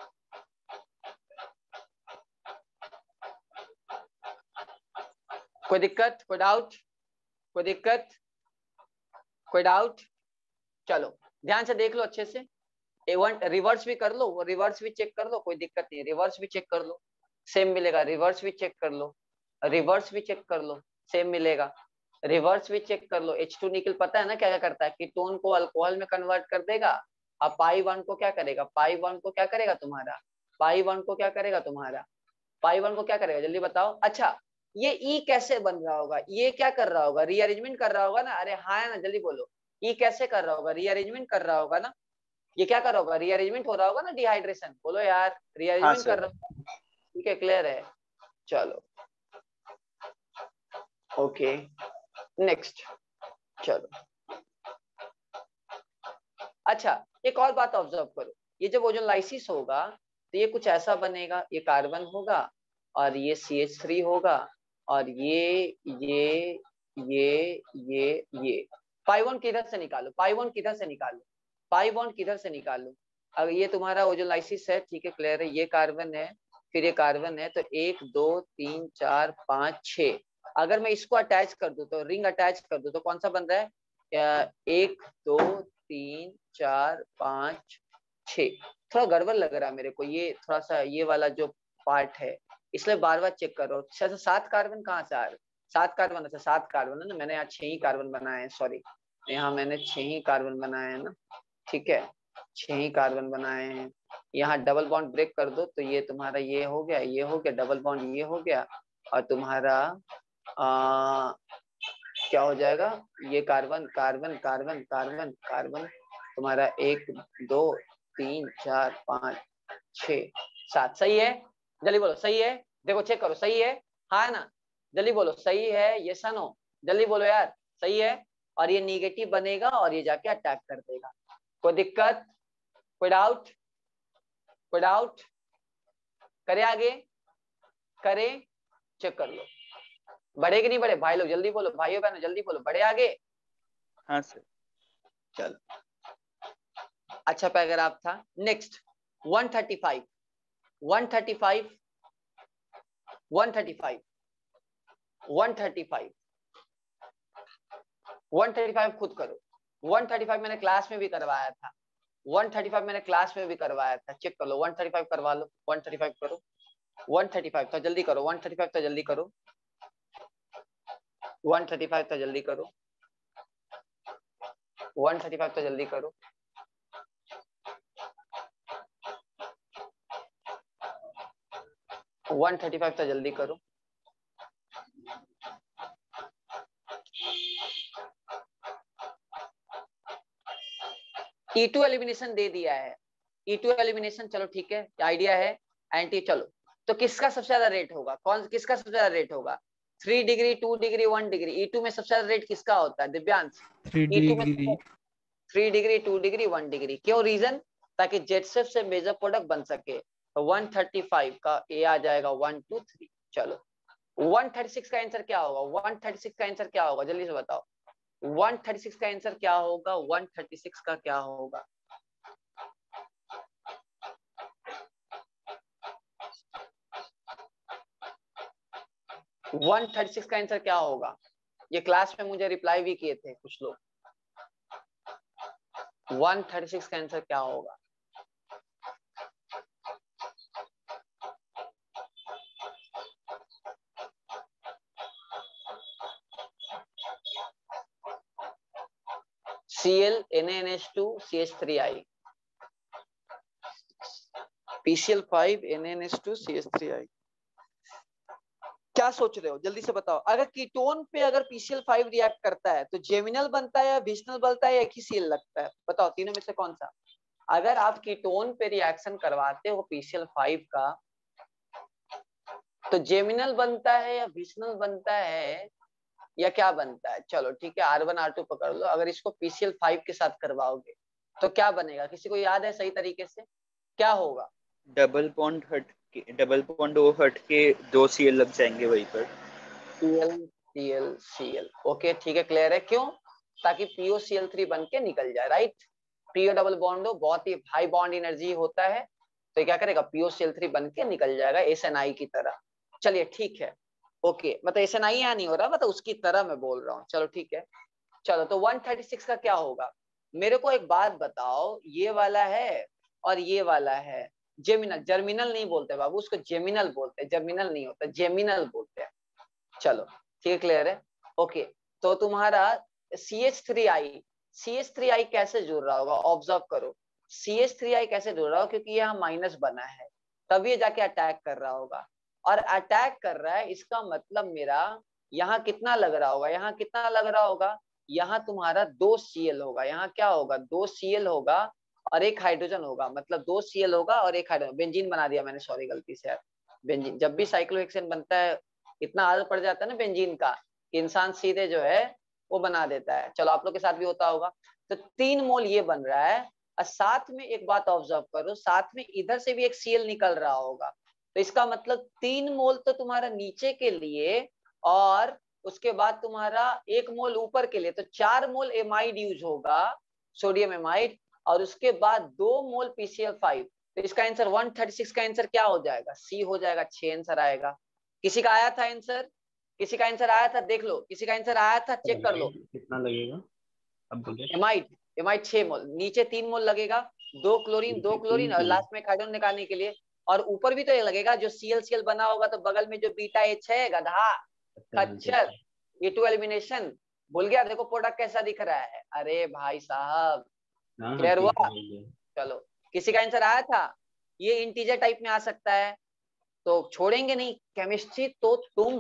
कोई दिक्कत, कोई डाउट, कोई दिक्कत, कोई डाउट? चलो ध्यान से देख लो अच्छे से। ए वन रिवर्स भी कर लो, वो रिवर्स भी चेक कर लो, कोई दिक्कत नहीं, रिवर्स भी चेक कर लो, सेम मिलेगा। रिवर्स भी चेक कर लो, रिवर्स भी चेक कर लो, सेम मिलेगा। रिवर्स भी चेक कर लो। एच टू निकल पता है ना क्या क्या करता है, कीटोन को अल्कोहल में कन्वर्ट कर देगा। अब पाई वन को क्या करेगा, पाई वन को क्या करेगा तुम्हारा, पाई वन को क्या करेगा तुम्हारा, पाई वन को क्या करेगा, जल्दी बताओ। अच्छा ये ई कैसे बन रहा होगा, ये क्या कर रहा होगा, रीअरेंजमेंट कर रहा होगा ना। अरे हाँ है ना, जल्दी बोलो। ई कैसे कर रहा होगा, रीअरेंजमेंट कर रहा होगा ना। ये क्या कर रहा होगा, रीअरेंजमेंट हो रहा होगा ना, डिहाइड्रेशन। बोलो यार, रीअरेंजमेंट हाँ, कर रहा होगा। ठीक है, क्लियर है? चलो ओके नेक्स्ट, चलो। अच्छा एक और बात ऑब्जर्व करो, ये जब ओजोनलाइसिस होगा तो ये कुछ ऐसा बनेगा, ये कार्बन होगा और ये सी एच थ्री होगा और ये ये ये ये ये पाई वन किधर से निकालो, पाई वन किधर से निकालो, पाई वन किधर से निकालो। अब ये तुम्हारा ओजोनलाइसिस है, ठीक है, क्लियर है। ये कार्बन है, फिर ये कार्बन है, तो एक दो तीन चार पाँच छः। अगर मैं इसको अटैच कर दूं, तो रिंग अटैच कर दूं, तो कौन सा बन रहा है, एक दो तीन चार पाँच छः। थोड़ा गड़बड़ लग रहा है मेरे को, ये थोड़ा सा ये वाला जो पार्ट है, इसलिए बार बार चेक कर रहा हूँ। अच्छा सात कार्बन कहाँ से आ रहे, सात कार्बन, अच्छा सात कार्बन है ना, मैंने यहाँ छह ही कार्बन बनाए हैं, सॉरी यहाँ मैंने छह ही कार्बन बनाए हैं ना, ठीक है, छह ही कार्बन बनाए हैं। यहाँ डबल बॉन्ड ब्रेक कर दो, तो ये तुम्हारा ये हो गया, ये हो गया, डबल बॉन्ड ये हो गया, और तुम्हारा आ, क्या हो जाएगा, ये carbon carbon carbon carbon carbon तुम्हारा एक दो तीन चार पाँच छः सात। सही है, जल्दी बोलो सही है, देखो चेक करो सही है, हाँ ना, जल्दी बोलो सही है, ये सनो जल्दी बोलो यार सही है। और ये निगेटिव बनेगा और ये जाके अटैक कर देगा। कोई दिक्कत, कोई डाउट, कोई डाउट? करे आगे, करे, चेक कर लो। बढ़े कि नहीं बढ़े भाई लोग, जल्दी बोलो, भाइयों बहनों जल्दी बोलो, बढ़े आगे? हाँ सर। चलो अच्छा पैराग्राफ था। Next one thirty five, one thirty five, one thirty five, one thirty five, one thirty five खुद करो। वन थर्टी फाइव मैंने क्लास में भी करवाया था, वन थर्टी फाइव मैंने क्लास में भी करवाया था, चेक कर लो। वन थर्टी फाइव करवा लो, वन थर्टी फाइव करो, वन थर्टी फाइव तो जल्दी करो, वन थर्टी फाइव तो जल्दी करो, वन थर्टी फाइव तो जल्दी करो, वन थर्टी फाइव तो जल्दी करो। वन थर्टी फाइव तो जल्दी करो। ई टू एलिमिनेशन दे दिया है, ई टू एलिमिनेशन, चलो ठीक है, आइडिया है। एंटी चलो, तो किसका सबसे ज्यादा रेट होगा, कौन किसका सबसे ज्यादा रेट होगा, three degree, two degree, one degree. E two में सबसे ज्यादा रेट किसका होता है Divyansh? Three degree, three degree, two degree, one degree. क्यों, रीजन? ताकि जेटसेफ से मेजर प्रोडक्ट बन सके। तो वन थर्टी फाइव का ए आ जाएगा वन टू थ्री। चलो वन थर्टी सिक्स का आंसर क्या होगा, वन थर्टी सिक्स का आंसर क्या होगा, जल्दी से बताओ। वन थर्टी सिक्स का आंसर क्या होगा, वन थर्टी सिक्स का क्या होगा? वन थर्टी सिक्स का आंसर क्या होगा? ये क्लास में मुझे रिप्लाई भी किए थे कुछ लोग। वन थर्टी सिक्स का आंसर क्या होगा? C L N N H two C H three I, P C L five N N H two C H three I. क्या सोच रहे हो, जल्दी से बताओ। अगर कीटोन पे अगर P C L five react करता है तो जेमिनल बनता है या विशनल बनता है या एक ही सीएल लगता है, बताओ तीनों में से कौन सा? अगर आप कीटोन पे रिएक्शन करवाते हो पी सी एल फाइव का तो जेमिनल बनता है या विशनल बनता है या क्या बनता है? चलो ठीक है, आर वन आर टू पकड़ लो। अगर इसको पीसीएल फाइव के साथ करवाओगे तो क्या बनेगा? किसी को याद है सही तरीके से क्या होगा? डबल बॉन्ड हट के, डबल बॉन्ड ओ हट के दो सीएल लग जाएंगे वहीं पर। सीएल सीएल सीएल ओके ठीक है, क्लियर है। क्यों? ताकि पीओ सीएल थ्री बन के निकल जाए, राइट। पीओ डबल बॉन्ड हो, बहुत ही हाई बॉन्ड एनर्जी होता है, तो क्या करेगा? पीओ सीएल थ्री बन के निकल जाएगा एसएनआई की तरह। चलिए ठीक है, ओके, मतलब एसएनआई यहाँ नहीं हो रहा, मतलब उसकी तरह मैं बोल रहा हूँ। चलो ठीक है, चलो तो वन थर्टी सिक्स का क्या होगा? मेरे को एक बात बताओ, ये वाला है और ये वाला है जेमिनल, जर्मिनल नहीं बोलते बाबू उसको, जेमिनल बोलते हैं, जर्मिनल नहीं होता, जेमिनल बोलते हैं। चलो ठीक है, क्लियर है, ओके। तो तुम्हारा C H three I, C H three I कैसे जुड़ रहा होगा? ऑब्जर्व करो, सी एच थ्री आई कैसे जुड़ रहा होगा? क्योंकि यहाँ माइनस बना है, तब ये जाके अटैक कर रहा होगा, और अटैक कर रहा है इसका मतलब मेरा यहाँ कितना लग रहा होगा? यहाँ कितना लग रहा होगा? यहाँ तुम्हारा दो सीएल होगा, यहाँ क्या होगा? दो सीएल होगा और एक हाइड्रोजन होगा, मतलब दो सीएल होगा और एक हाइड्रोजन। बेंजीन बना दिया मैंने, सॉरी गलती से यार। बेंजीन, जब भी साइक्लोहेक्सेन बनता है इतना आदत पड़ जाता है ना बेंजीन का, इंसान सीधे जो है वो बना देता है। चलो आप लोग के साथ भी होता होगा। तो तीन मोल ये बन रहा है, और साथ में एक बात ऑब्जर्व करो, साथ में इधर से भी एक सीएल निकल रहा होगा, तो इसका मतलब तीन मोल तो तुम्हारा नीचे के लिए और उसके बाद तुम्हारा एक मोल ऊपर के लिए, तो चार मोल एमाइड यूज होगा, सोडियम एमाइड, और उसके बाद दो मोल पीसीएल फाइव। तो इसका आंसर वन थर्टी सिक्स का आंसर क्या हो जाएगा? सी हो जाएगा, छह आंसर आएगा। किसी का आया था आंसर? किसी का आंसर आया था? देख लो, किसी का आंसर आया था, चेक कर लो। कितना लगेगा अब बोलिए? एमाइड, एमाइड छह मोल, नीचे तीन मोल लगेगा, दो क्लोरीन दो क्लोरीन और लास्ट में हाइड्रोजन निकालने के लिए, और ऊपर भी तो ये लगेगा, जो सीएल सीएल बना होगा तो बगल में जो बीटा एच है, गधा खच्चर, ये टू एलिमिनेशन भूल गया। देखो प्रोडक्ट कैसा दिख रहा है, अरे भाई साहब क्लियर हुआ? चलो किसी का आंसर आया था? ये इंटीजर टाइप में आ सकता है, तो छोड़ेंगे नहीं केमिस्ट्री। तो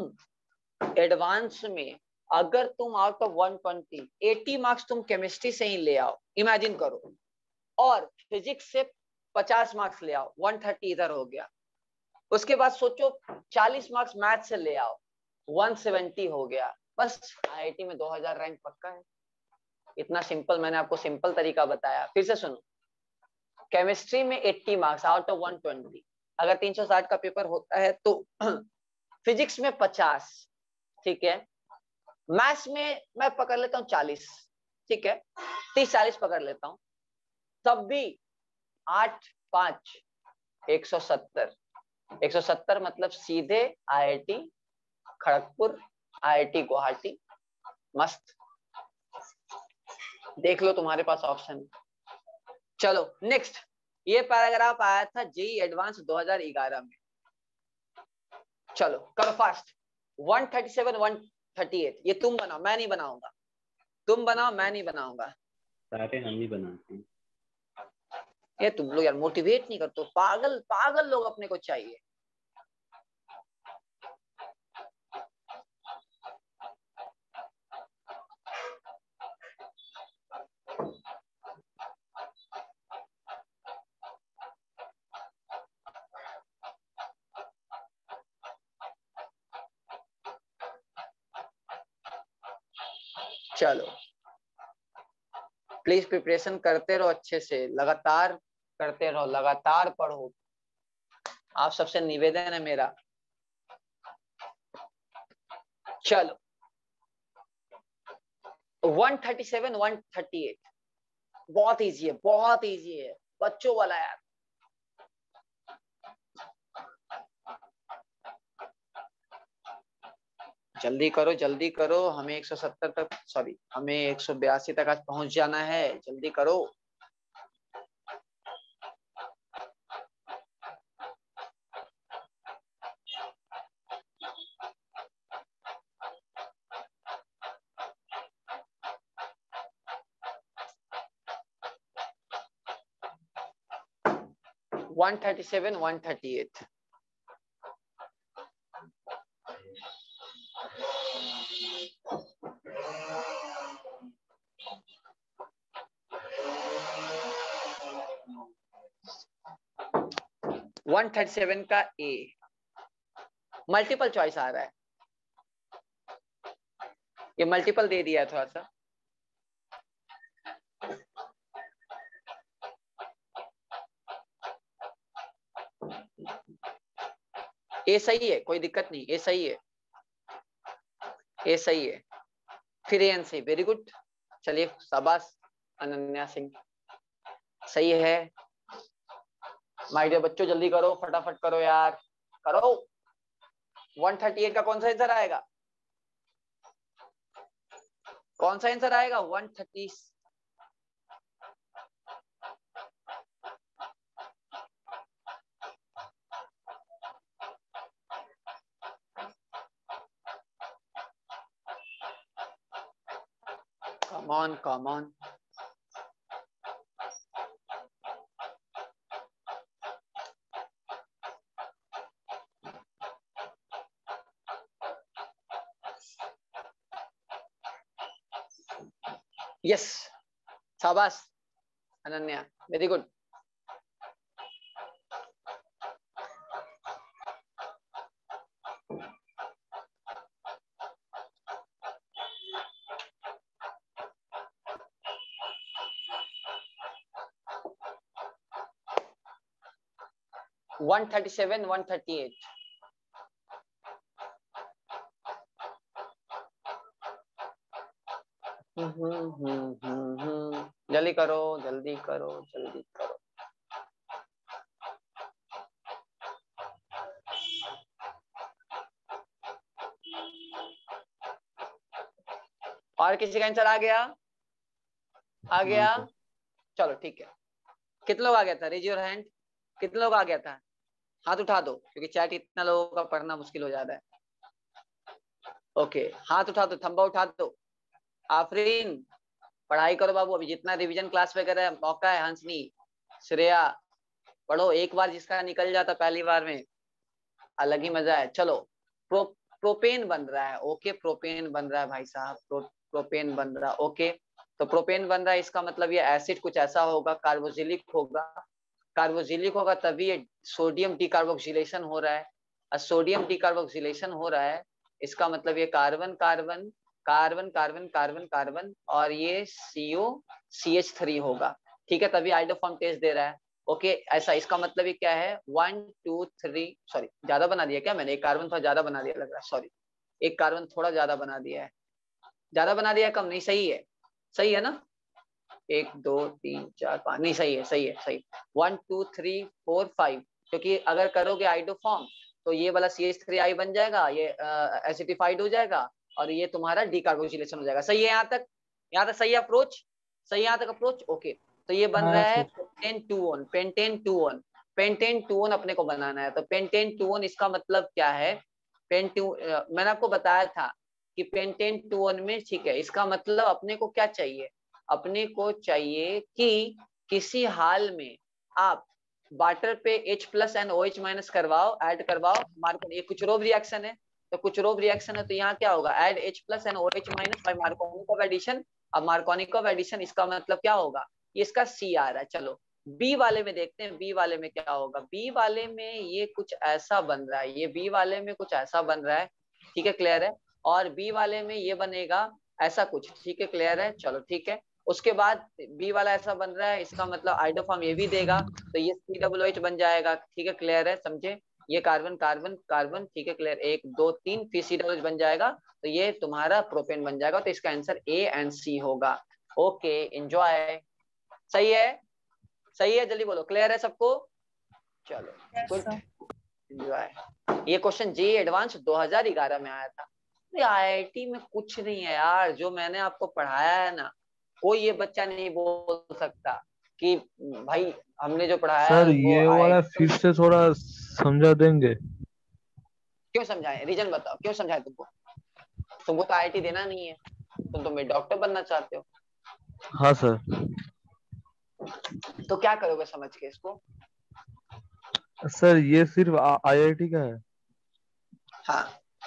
तुम एडवांस में अगर तुम आउट ऑफ वन ट्वेंटी अस्सी मार्क्स तुम केमिस्ट्री से ही ले आओ, इमेजिन करो, और फिजिक्स से पचास मार्क्स ले आओ, एक सौ तीस इधर हो गया। उसके बाद सोचो चालीस मार्क्स मैथ से ले आओ, एक सौ सत्तर हो गया, बस आईआईटी में दो हज़ार रैंक पक्का है। इतना सिंपल, मैंने आपको सिंपल तरीका बताया। फिर से सुनो, केमिस्ट्री में अस्सी मार्क्स आउट ऑफ एक सौ बीस, अगर तीन सौ साठ का पेपर होता है तो फिजिक्स में पचास, ठीक है, मैथ्स में मैं पकड़ लेता हूँ चालीस, ठीक है, तीस चालीस पकड़ लेता हूँ, तब भी आठ पांच एक सौ सत्तर, एक सौ सत्तर मतलब सीधे आईआईटी खड़गपुर, आईआईटी गुवाहाटी, मस्त। देख लो तुम्हारे पास ऑप्शन। चलो नेक्स्ट, ये पैराग्राफ आया था जेई एडवांस दो हज़ार ग्यारह में। चलो करो फास्ट, एक सौ सैंतीस, एक सौ अड़तीस, ये तुम बनाओ, मैं नहीं बनाऊंगा, तुम बनाओ, मैं नहीं बनाऊंगा। सारे हम ही बनाते हैं। ये तुम लोग यार मोटिवेट नहीं करते, पागल पागल लोग अपने को चाहिए। चलो प्लीज प्रिपरेशन करते रहो अच्छे से, लगातार करते रहो, लगातार पढ़ो, आप सबसे निवेदन है मेरा। चलो एक सौ सैंतीस, एक सौ अड़तीस बहुत इजी है, बहुत इजी है, बच्चों वाला यार। जल्दी करो जल्दी करो, हमें एक सौ सत्तर तक, सॉरी हमें एक सौ बयासी तक आज पहुंच जाना है, जल्दी करो। एक सौ सैंतीस, एक सौ अड़तीस एक सौ सैंतीस का ए, मल्टीपल चॉइस आ रहा है, ये मल्टीपल दे दिया है थोड़ा सा। ए सही है, कोई दिक्कत नहीं, ए सही है, ए सही है, फिर A and C, very good. चलिए शाबाश अनन्या सिंह, सही है। माय डियर बच्चों जल्दी करो, फटाफट करो यार, करो। एक सौ अड़तीस का कौन सा आंसर आएगा, कौन सा आंसर आएगा? एक सौ तीस। Come on, come on. Yes, शाबाश Ananya, very good. one thirty-seven, one thirty-eight. जल्दी करो, जल्दी करो, जल्दी करो। और किसी का आंसर आ गया? आ गया? चलो ठीक है। कितने लोग आ गया था? Raise your hand. कितने लोग आ गया था? हाथ उठा दो, क्योंकि चैट इतना लोगों का पढ़ना मुश्किल हो जाता है। ओके, हाथ उठा दो, थंबा उठा दो। आफरीन, पढ़ाई करो बाबू, अभी जितना रिवीजन क्लास में कर रहे हैं मौका है। हंसनी, श्रेया, पढ़ो। एक बार जिसका निकल जाता पहली बार में अलग ही मजा है। चलो, प्रो प्रोपेन बन रहा है। ओके, प्रोपेन बन रहा है भाई साहब, प्रो, प्रोपेन बन रहा है। ओके, तो प्रोपेन बन रहा है, इसका मतलब ये एसिड कुछ ऐसा होगा, कार्बोजिलिक होगा। कार्बोजिलिक होगा तभी ये सोडियम डीकार्बोक्सिलेशन हो रहा है। और सोडियम डीकार्बोक्सिलेशन हो रहा है, इसका मतलब ये carbon carbon carbon carbon carbon carbon और ये सीओ सी एच थ्री होगा। ठीक है, तभी आइडोफॉर्म टेस्ट दे रहा है। ओके, ऐसा, इसका मतलब ये क्या है? वन टू थ्री, सॉरी ज्यादा बना दिया क्या मैंने? एक कार्बन थोड़ा ज्यादा बना दिया लग रहा है, सॉरी एक कार्बन थोड़ा ज्यादा बना दिया है। ज्यादा बना दिया, कम नहीं? सही है, सही है ना? एक दो तीन चार पाँच, नहीं सही है, सही है, सही। One two three four five, क्योंकि अगर करोगे आइडोफॉर्म तो ये वाला सी एच थ्री आई बन जाएगा, ये एसिडिफाइड हो जाएगा और ये तुम्हारा डीकार्बोक्सिलेशन हो जाएगा। सही है यहाँ तक? यहाँ तक सही अप्रोच? सही यहाँ तक अप्रोच? ओके, तो ये बन रहा है pentane two one, pentane two one, pentane two one अपने को बनाना है। तो पेंटेन टू वन इसका मतलब क्या है? पेंटू मैंने आपको बताया था कि पेंटेन टू वन में, ठीक है, इसका मतलब अपने को क्या चाहिए? अपने को चाहिए कि किसी हाल में आप वाटर पे H plus and OH minus करवाओ, ऐड करवाओ। मार्को, ये कुचरोव रिएक्शन है, तो कुचरोव रिएक्शन है तो यहाँ क्या होगा? Add H plus and OH minus by Markovnikov addition. अब मार्कोनिकॉव एडिशन इसका मतलब क्या होगा? इसका C आ रहा है। चलो बी वाले में देखते हैं, बी वाले में क्या होगा। बी वाले में ये कुछ ऐसा बन रहा है, ये बी वाले में कुछ ऐसा बन रहा है। ठीक है, क्लियर है? और बी वाले में ये बनेगा ऐसा कुछ। ठीक है, क्लियर है? चलो ठीक है। उसके बाद बी वाला ऐसा बन रहा है, इसका मतलब आइडोफॉर्म ये भी देगा, तो ये सी डब्ल्यू एच बन जाएगा। ठीक है, क्लियर है? समझे? ये कार्बन कार्बन कार्बन, ठीक है, क्लियर? एक दो तीन, फिर सी डब्ल्यू एच बन जाएगा, तो ये तुम्हारा प्रोपेन बन जाएगा। तो इसका आंसर ए एंड सी होगा। Okay, enjoy. सही है? सही है? जल्दी बोलो, क्लियर है सबको? चलो गुड, एंजॉय। ये क्वेश्चन जे एडवांस दो हज़ार ग्यारह में आया था। आई आई टी में कुछ नहीं है यार, जो मैंने आपको पढ़ाया है ना, कोई ये बच्चा नहीं बोल सकता कि भाई हमने जो पढ़ाया सर है ये वो वाला फिर से थोड़ा समझा देंगे? क्यों समझाएं? रीजन बताओ, क्यों समझाए तुमको? तुमको तो आई आई टी देना नहीं है, तुम तो मेरे डॉक्टर बनना चाहते हो। हाँ सर। तो क्या करोगे समझ के इसको? सर ये सिर्फ आई आई टी का है? हाँ,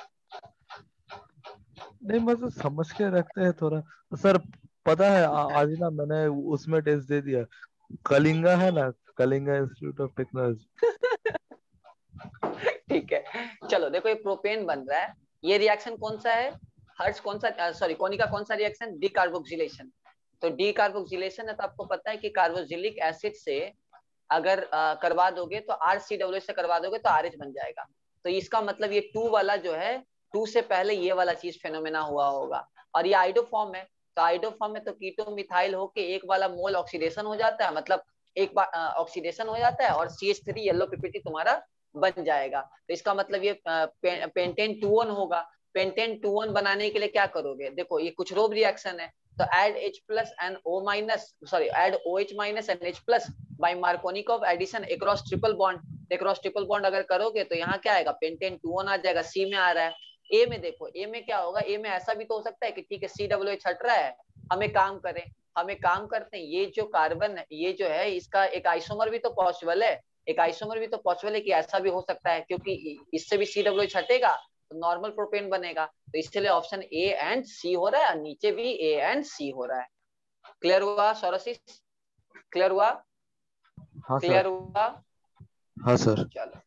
नहीं मतलब समझ के रखते हैं थोड़ा। सर पता है आज ना मैंने उसमें टेस्ट दे दिया, कलिंगा है ना, कलिंगा इंस्टीट्यूट ऑफ टेक्नोलॉजी। ठीक है, चलो देखो, ये प्रोपेन बन रहा है। ये रिएक्शन कौन सा है हर्ष, कौन सा, सॉरी कोनिका कौन सा रिएक्शन, डी कार्बोक्सिलेशन। तो डी कार्बोक्सिलेशन है, तो आपको पता है कि कार्बोक्सिलिक एसिड से अगर आ, करवा दोगे तो आर सी डब्ल्यू से करवा दोगे तो आर एच बन जाएगा। तो इसका मतलब ये टू वाला जो है, टू से पहले ये वाला चीज फेनोमेना हुआ होगा, और ये आइडो फॉर्म है। तो आइडो फॉर्म में तो कीटो मिथाइल होके एक वाला मोल ऑक्सीडेशन हो जाता है, मतलब एक बार ऑक्सीडेशन हो जाता है और C H three yellow PPT तुम्हारा बन जाएगा। तो इसका मतलब ये पे, पेंटेन टू वन होगा। पेंटेन टू वन बनाने के लिए क्या करोगे, देखो ये कुछ रोब रिएक्शन है, तो add H plus and O minus, sorry add OH minus and H plus by Markovnikov addition across triple bond. Across triple bond अगर करोगे तो यहाँ क्या आएगा, पेंटेन टू वन आ जाएगा। सी में आ रहा है, ए में देखो, ए में क्या होगा, ए में ऐसा भी तो हो सकता है कि ठीक है सी डब्ल्यू एच हट रहा है, हमें काम करें, हमें काम करते हैं, ये जो कार्बन है ये जो है इसका एक आइसोमर भी तो पॉसिबल है, एक आइसोमर भी तो पॉसिबल है कि ऐसा भी हो सकता है, क्योंकि इससे भी सी डब्ल्यू एच हटेगा तो नॉर्मल प्रोपेन बनेगा। तो इसलिए ऑप्शन ए एंड सी हो रहा है, और नीचे भी ए एंड सी हो रहा है। क्लियर हुआ सोरोसिस, क्लियर हुआ? हाँ क्लियर सर। हुआ? हाँ सर। चलो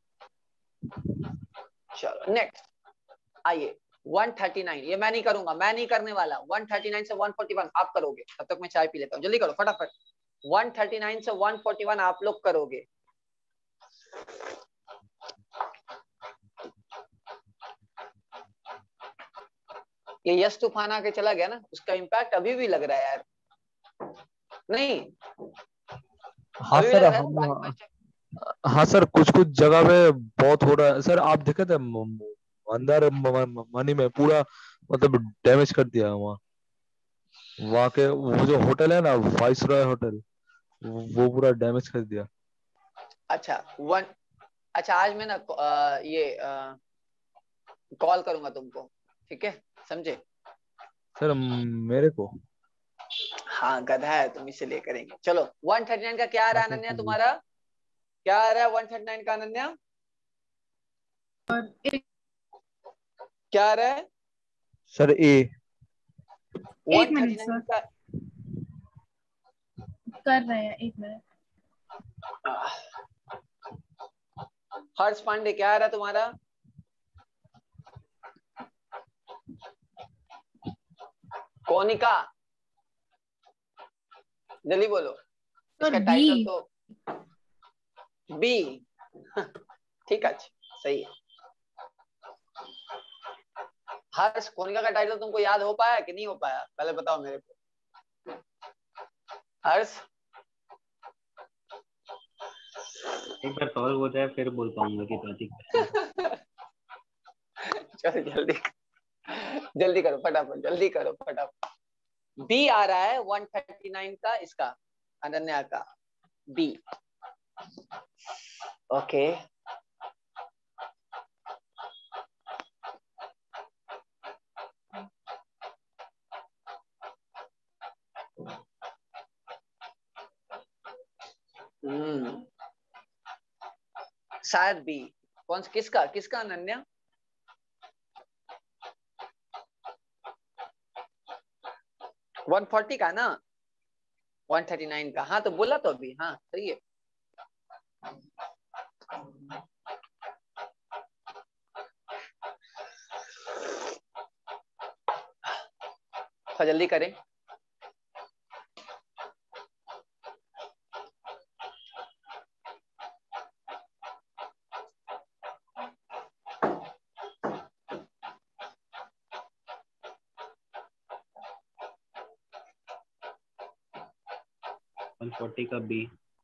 चलो नेक्स्ट आइए, वन थर्टी नाइन। ये मैं नहीं करूंगा, मैं नहीं करने वाला। वन थर्टी नाइन से वन फोर्टी वन आप करोगे, तब तक मैं चाय पी लेता हूँ, जल्दी करो फटाफट। वन थर्टी नाइन से वन फोर्टी वन आप लोग करोगे। ये यश तूफान आके चला गया ना, उसका इम्पैक्ट अभी भी लग रहा है यार, नहीं? हाँ सर, हम हाँ सर, कुछ कुछ जगह पे बहुत हो रहा है सर। आप देखे थे अंदर मनी में पूरा मतलब डैमेज कर दिया वहाँ। वहाँ के वो जो होटल है ना, वाइस रॉय होटल, वो पूरा डैमेज कर दिया। अच्छा वन, अच्छा आज मैं ना आ, ये कॉल करूंगा तुमको, ठीक है, समझे? सर मेरे को, हाँ गधा है तुम, इसलिए करेंगे। चलो वन थर्टी नाइन का क्या आ रहा है अनन्या तुम्हारा, क्या आ रहा है वन थर्टी नाइन का अनन्या, क्या आ रहा है सर? ए एक मिनट सर, का... कर रहे हैं, एक मिनट। हर्ष पांडे क्या आ रहा है तुम्हारा? कोनिका जल्दी बोलो, इसका टाइटल तो बी। ठीक है, सही है। हर्ष, कोनिका का टाइटल तुमको याद हो पाया कि नहीं हो पाया, पहले बताओ मेरे को। हर्ष एक बार सॉल्व हो जाए फिर बोल पाऊंगा कि टॉपिक। चलो जल्दी जल्दी करो फटाफट, जल्दी करो फटाफट। बी आ रहा है वन थर्टी नाइन का, इसका अनन्या का बी। ओके हम्म शायद बी। कौन किसका किसका अनन्या? वन फोर्टी का ना, वन थर्टी नाइन का। हाँ तो बोला तो अभी, हाँ सही है। तो जल्दी करें। वन फोर्टी का बी।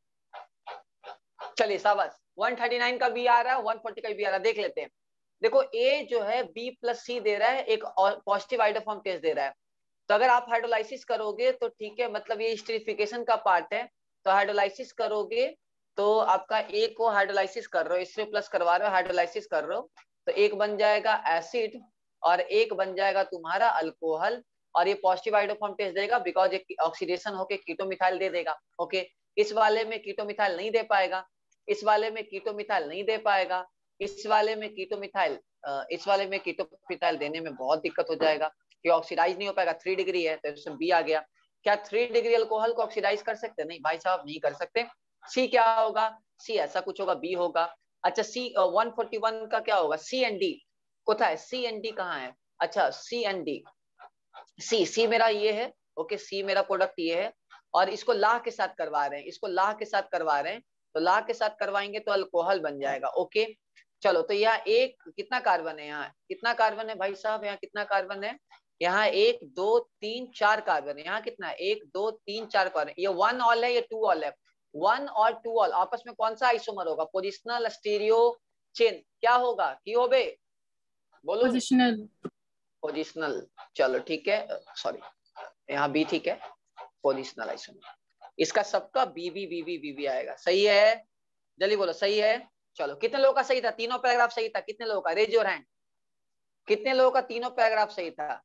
चलिए शाबाश, वन थर्टी नाइन का बी आ रहा है, वन फोर्टी का बी आ रहा है, देख लेते हैं। देखो ए जो है बी प्लस सी दे रहा है, एक पॉजिटिव हाइड्रोफॉर्म टेस्ट दे रहा है। तो अगर आप हाइड्रोलाइसिस करोगे तो ठीक है, मतलब ये स्टीरिफिकेशन का पार्ट है। तो हाइड्रोलाइसिस करोगे तो आपका ए को हाइड्रोलाइसिस कर रहे हो, इससे प्लस करवा रहे हो, हाइड्रोलाइसिस कर रहे हो, तो एक बन जाएगा एसिड और एक बन जाएगा तुम्हारा अल्कोहल, और ये पॉजिटिव हाइड्रोफॉर्म टेस्ट देगा बिकॉज ये ऑक्सीडेशन होके कीटोमिथाइल दे देगा। ओके, इस वाले में कीटोमिथाइल नहीं दे पाएगा, इस वाले में कीटोमिथाइल नहीं दे पाएगा, इस वाले में कीटोमिथाइल इस वाले में कीटोमिथाइल देने में बहुत दिक्कत हो जाएगा कि ऑक्सीडाइज नहीं हो पाएगा। थ्री डिग्री है तो इसमें बी आ गया। क्या थ्री डिग्री अल्कोहल को ऑक्सीडाइज कर सकते? नहीं भाई साहब, नहीं कर सकते। सी क्या होगा? सी ऐसा कुछ होगा, बी होगा। अच्छा सी वन फोर्टी वन का क्या होगा, सी एंड डी कोথায়, सी एंड डी कहाँ है, अच्छा सी एंड डी, सी सी मेरा ये है, ओके सी मेरा प्रोडक्ट ये है, और इसको लाह के साथ करवा रहे हैं, इसको लाह के साथ करवा रहे हैं, तो लाह के साथ करवाएंगे तो अल्कोहल बन जाएगा, ओके। चलो तो यहाँ एक कितना कार्बन है, यहाँ कितना कार्बन है भाई साहब, यहाँ कितना कार्बन है, यहाँ एक दो तीन चार कार्बन है, यहाँ कितना है, एक दो तीन चार कार्बन, ये वन ऑल है, ये टू ऑल है, वन और टू ऑल आपस में कौन सा आइसोमर होगा, पोजिशनल स्टीरियो चेन, क्या होगा की हो बे, बोलो पोजिशनल, पोजिशनल, चलो ठीक है, सॉरी यहाँ बी ठीक है, पोजिशनल आइसोमर, इसका सबका बीबी बीबी बीबी आएगा, सही है, जल्दी बोलो सही है। चलो कितने लोगों का सही था, तीनों पैराग्राफ सही था, कितने लोगों का, रेज योर हैंड, कितने लोगों का तीनों पैराग्राफ सही था,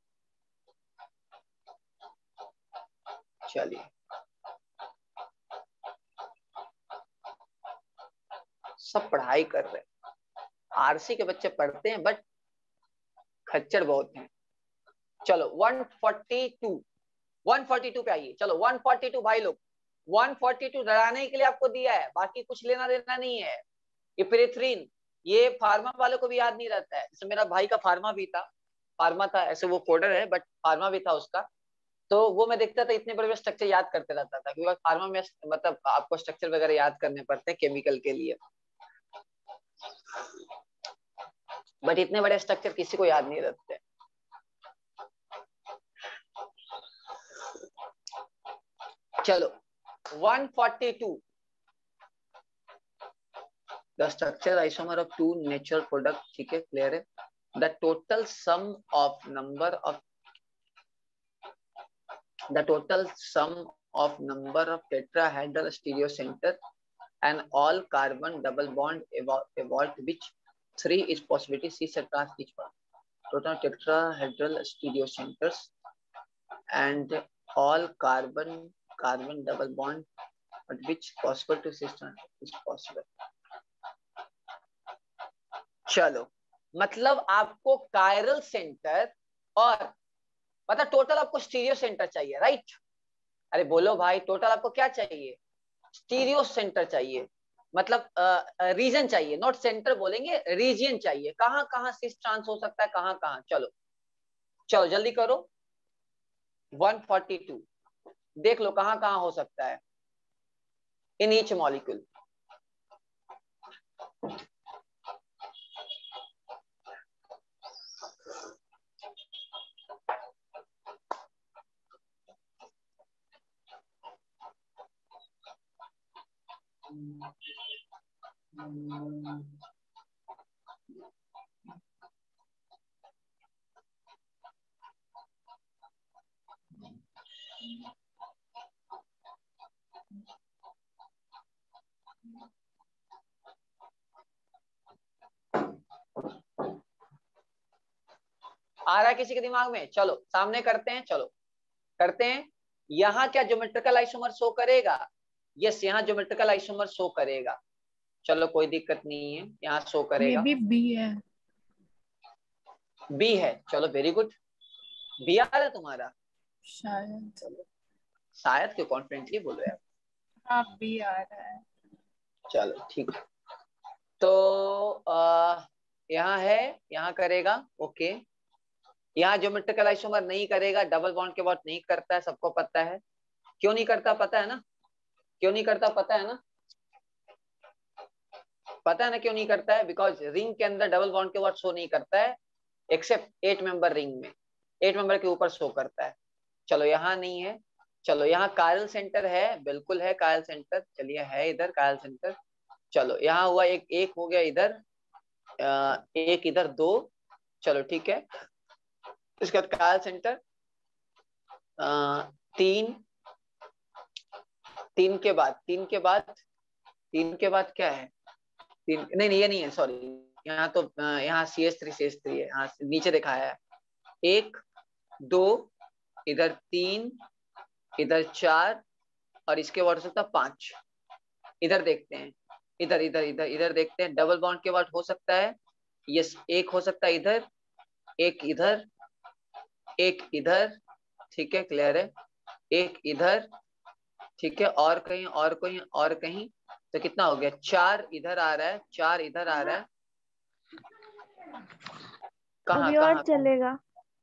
चलिए सब पढ़ाई कर रहे हैं, आरसी के बच्चे पढ़ते हैं बट खच्चर बहुत हैं। चलो one forty two, one forty two पे आइए, चलो वन फोर्टी टू भाई लोग, वन फोर्टी टू डराने के लिए आपको दिया है, बाकी कुछ लेना देना नहीं है। इपिरेथ्रिन ये फार्मा वालों को भी याद नहीं रहता है, जैसे मेरा भाई का फार्मा भी था, फार्मा था ऐसे वो कोडर है बट फार्मा भी था उसका, तो वो मैं देखता था इतने बड़े स्ट्रक्चर याद करते रहता था, क्योंकि फार्मा में मतलब आपको स्ट्रक्चर वगैरह याद करने पड़ते हैं केमिकल के लिए, बट इतने बड़े स्ट्रक्चर किसी को याद नहीं रहते। चलो one forty two, the structure isomer of two natural products, ठीक है क्लियर है, the total sum of number of the total sum of number of tetrahedral stereocenter and all carbon double bond evolved which three is possibility, C subtracts each one, total tetrahedral stereocenters and all carbon carbon double bond at which possible to system is possible। चलो मतलब आपको chiral centre और मतलब total आपको stereo centre चाहिए, right, अरे बोलो भाई टोटल आपको क्या चाहिए, स्टीरियो सेंटर चाहिए, मतलब रीजन चाहिए, नॉट सेंटर बोलेंगे, रीजन चाहिए, कहां कहां सिस ट्रांस हो सकता है, कहां कहां, चलो चलो जल्दी करो, वन फोर्टी टू देख लो कहां कहां हो सकता है इन ईच मॉलिक्यूल। आ रहा है किसी के दिमाग में, चलो सामने करते हैं, चलो करते हैं। यहाँ क्या ज्योमेट्रिकल आइसोमर शो करेगा, यस यहाँ ज्योमेट्रिकल आइसोमर शो करेगा, चलो कोई दिक्कत नहीं है, यहाँ शो करेगा, मे बी बी है, बी है, चलो वेरी गुड, बी आ रहा है तुम्हारा, शायद, चलो शायद क्यों, कॉन्फिडेंटली बोलो यार, हाँ बी आ रहा है, चलो ठीक है, तो आ, यहाँ है, यहाँ करेगा, ओके, यहाँ ज्योमेट्रिकल आइसोमर नहीं करेगा, डबल बॉन्ड के बाद नहीं करता है, सबको पता है, क्यों नहीं करता पता है ना, क्यों नहीं करता पता है ना, पता है ना क्यों नहीं करता है, बिकॉज रिंग के अंदर डबल बॉन्ड के बाद शो नहीं करता है, एक्सेप्ट एट मेंबर रिंग में, एट मेंबर के ऊपर शो करता है। चलो यहाँ नहीं है, चलो यहाँ कायरल सेंटर है, बिल्कुल है कायरल सेंटर, चलिए है इधर कायरल सेंटर, चलो यहाँ हुआ एक, एक हो गया इधर, एक इधर दो, चलो ठीक है, इसके बाद कायरल सेंटर आ, तीन, तीन के बाद तीन के बाद तीन के बाद क्या है, तीन नहीं नहीं ये नहीं है, सॉरी यहाँ तो यहाँ C S three C S three है, यहाँ नीचे दिखाया है, एक दो इधर तीन इधर चार और इसके बाद हो सकता है पांच, इधर देखते हैं, इधर इधर इधर इधर देखते हैं, डबल बॉन्ड के बाद हो सकता है, यस एक हो सकता है इधर, एक इधर, एक इधर, ठीक है क्लियर है, एक इधर, ठीक है, और कहीं और कहीं और कहीं, तो कितना हो गया, चार इधर आ रहा है, चार इधर आ रहा है, कहाँ अभी कहाँ और चलेगा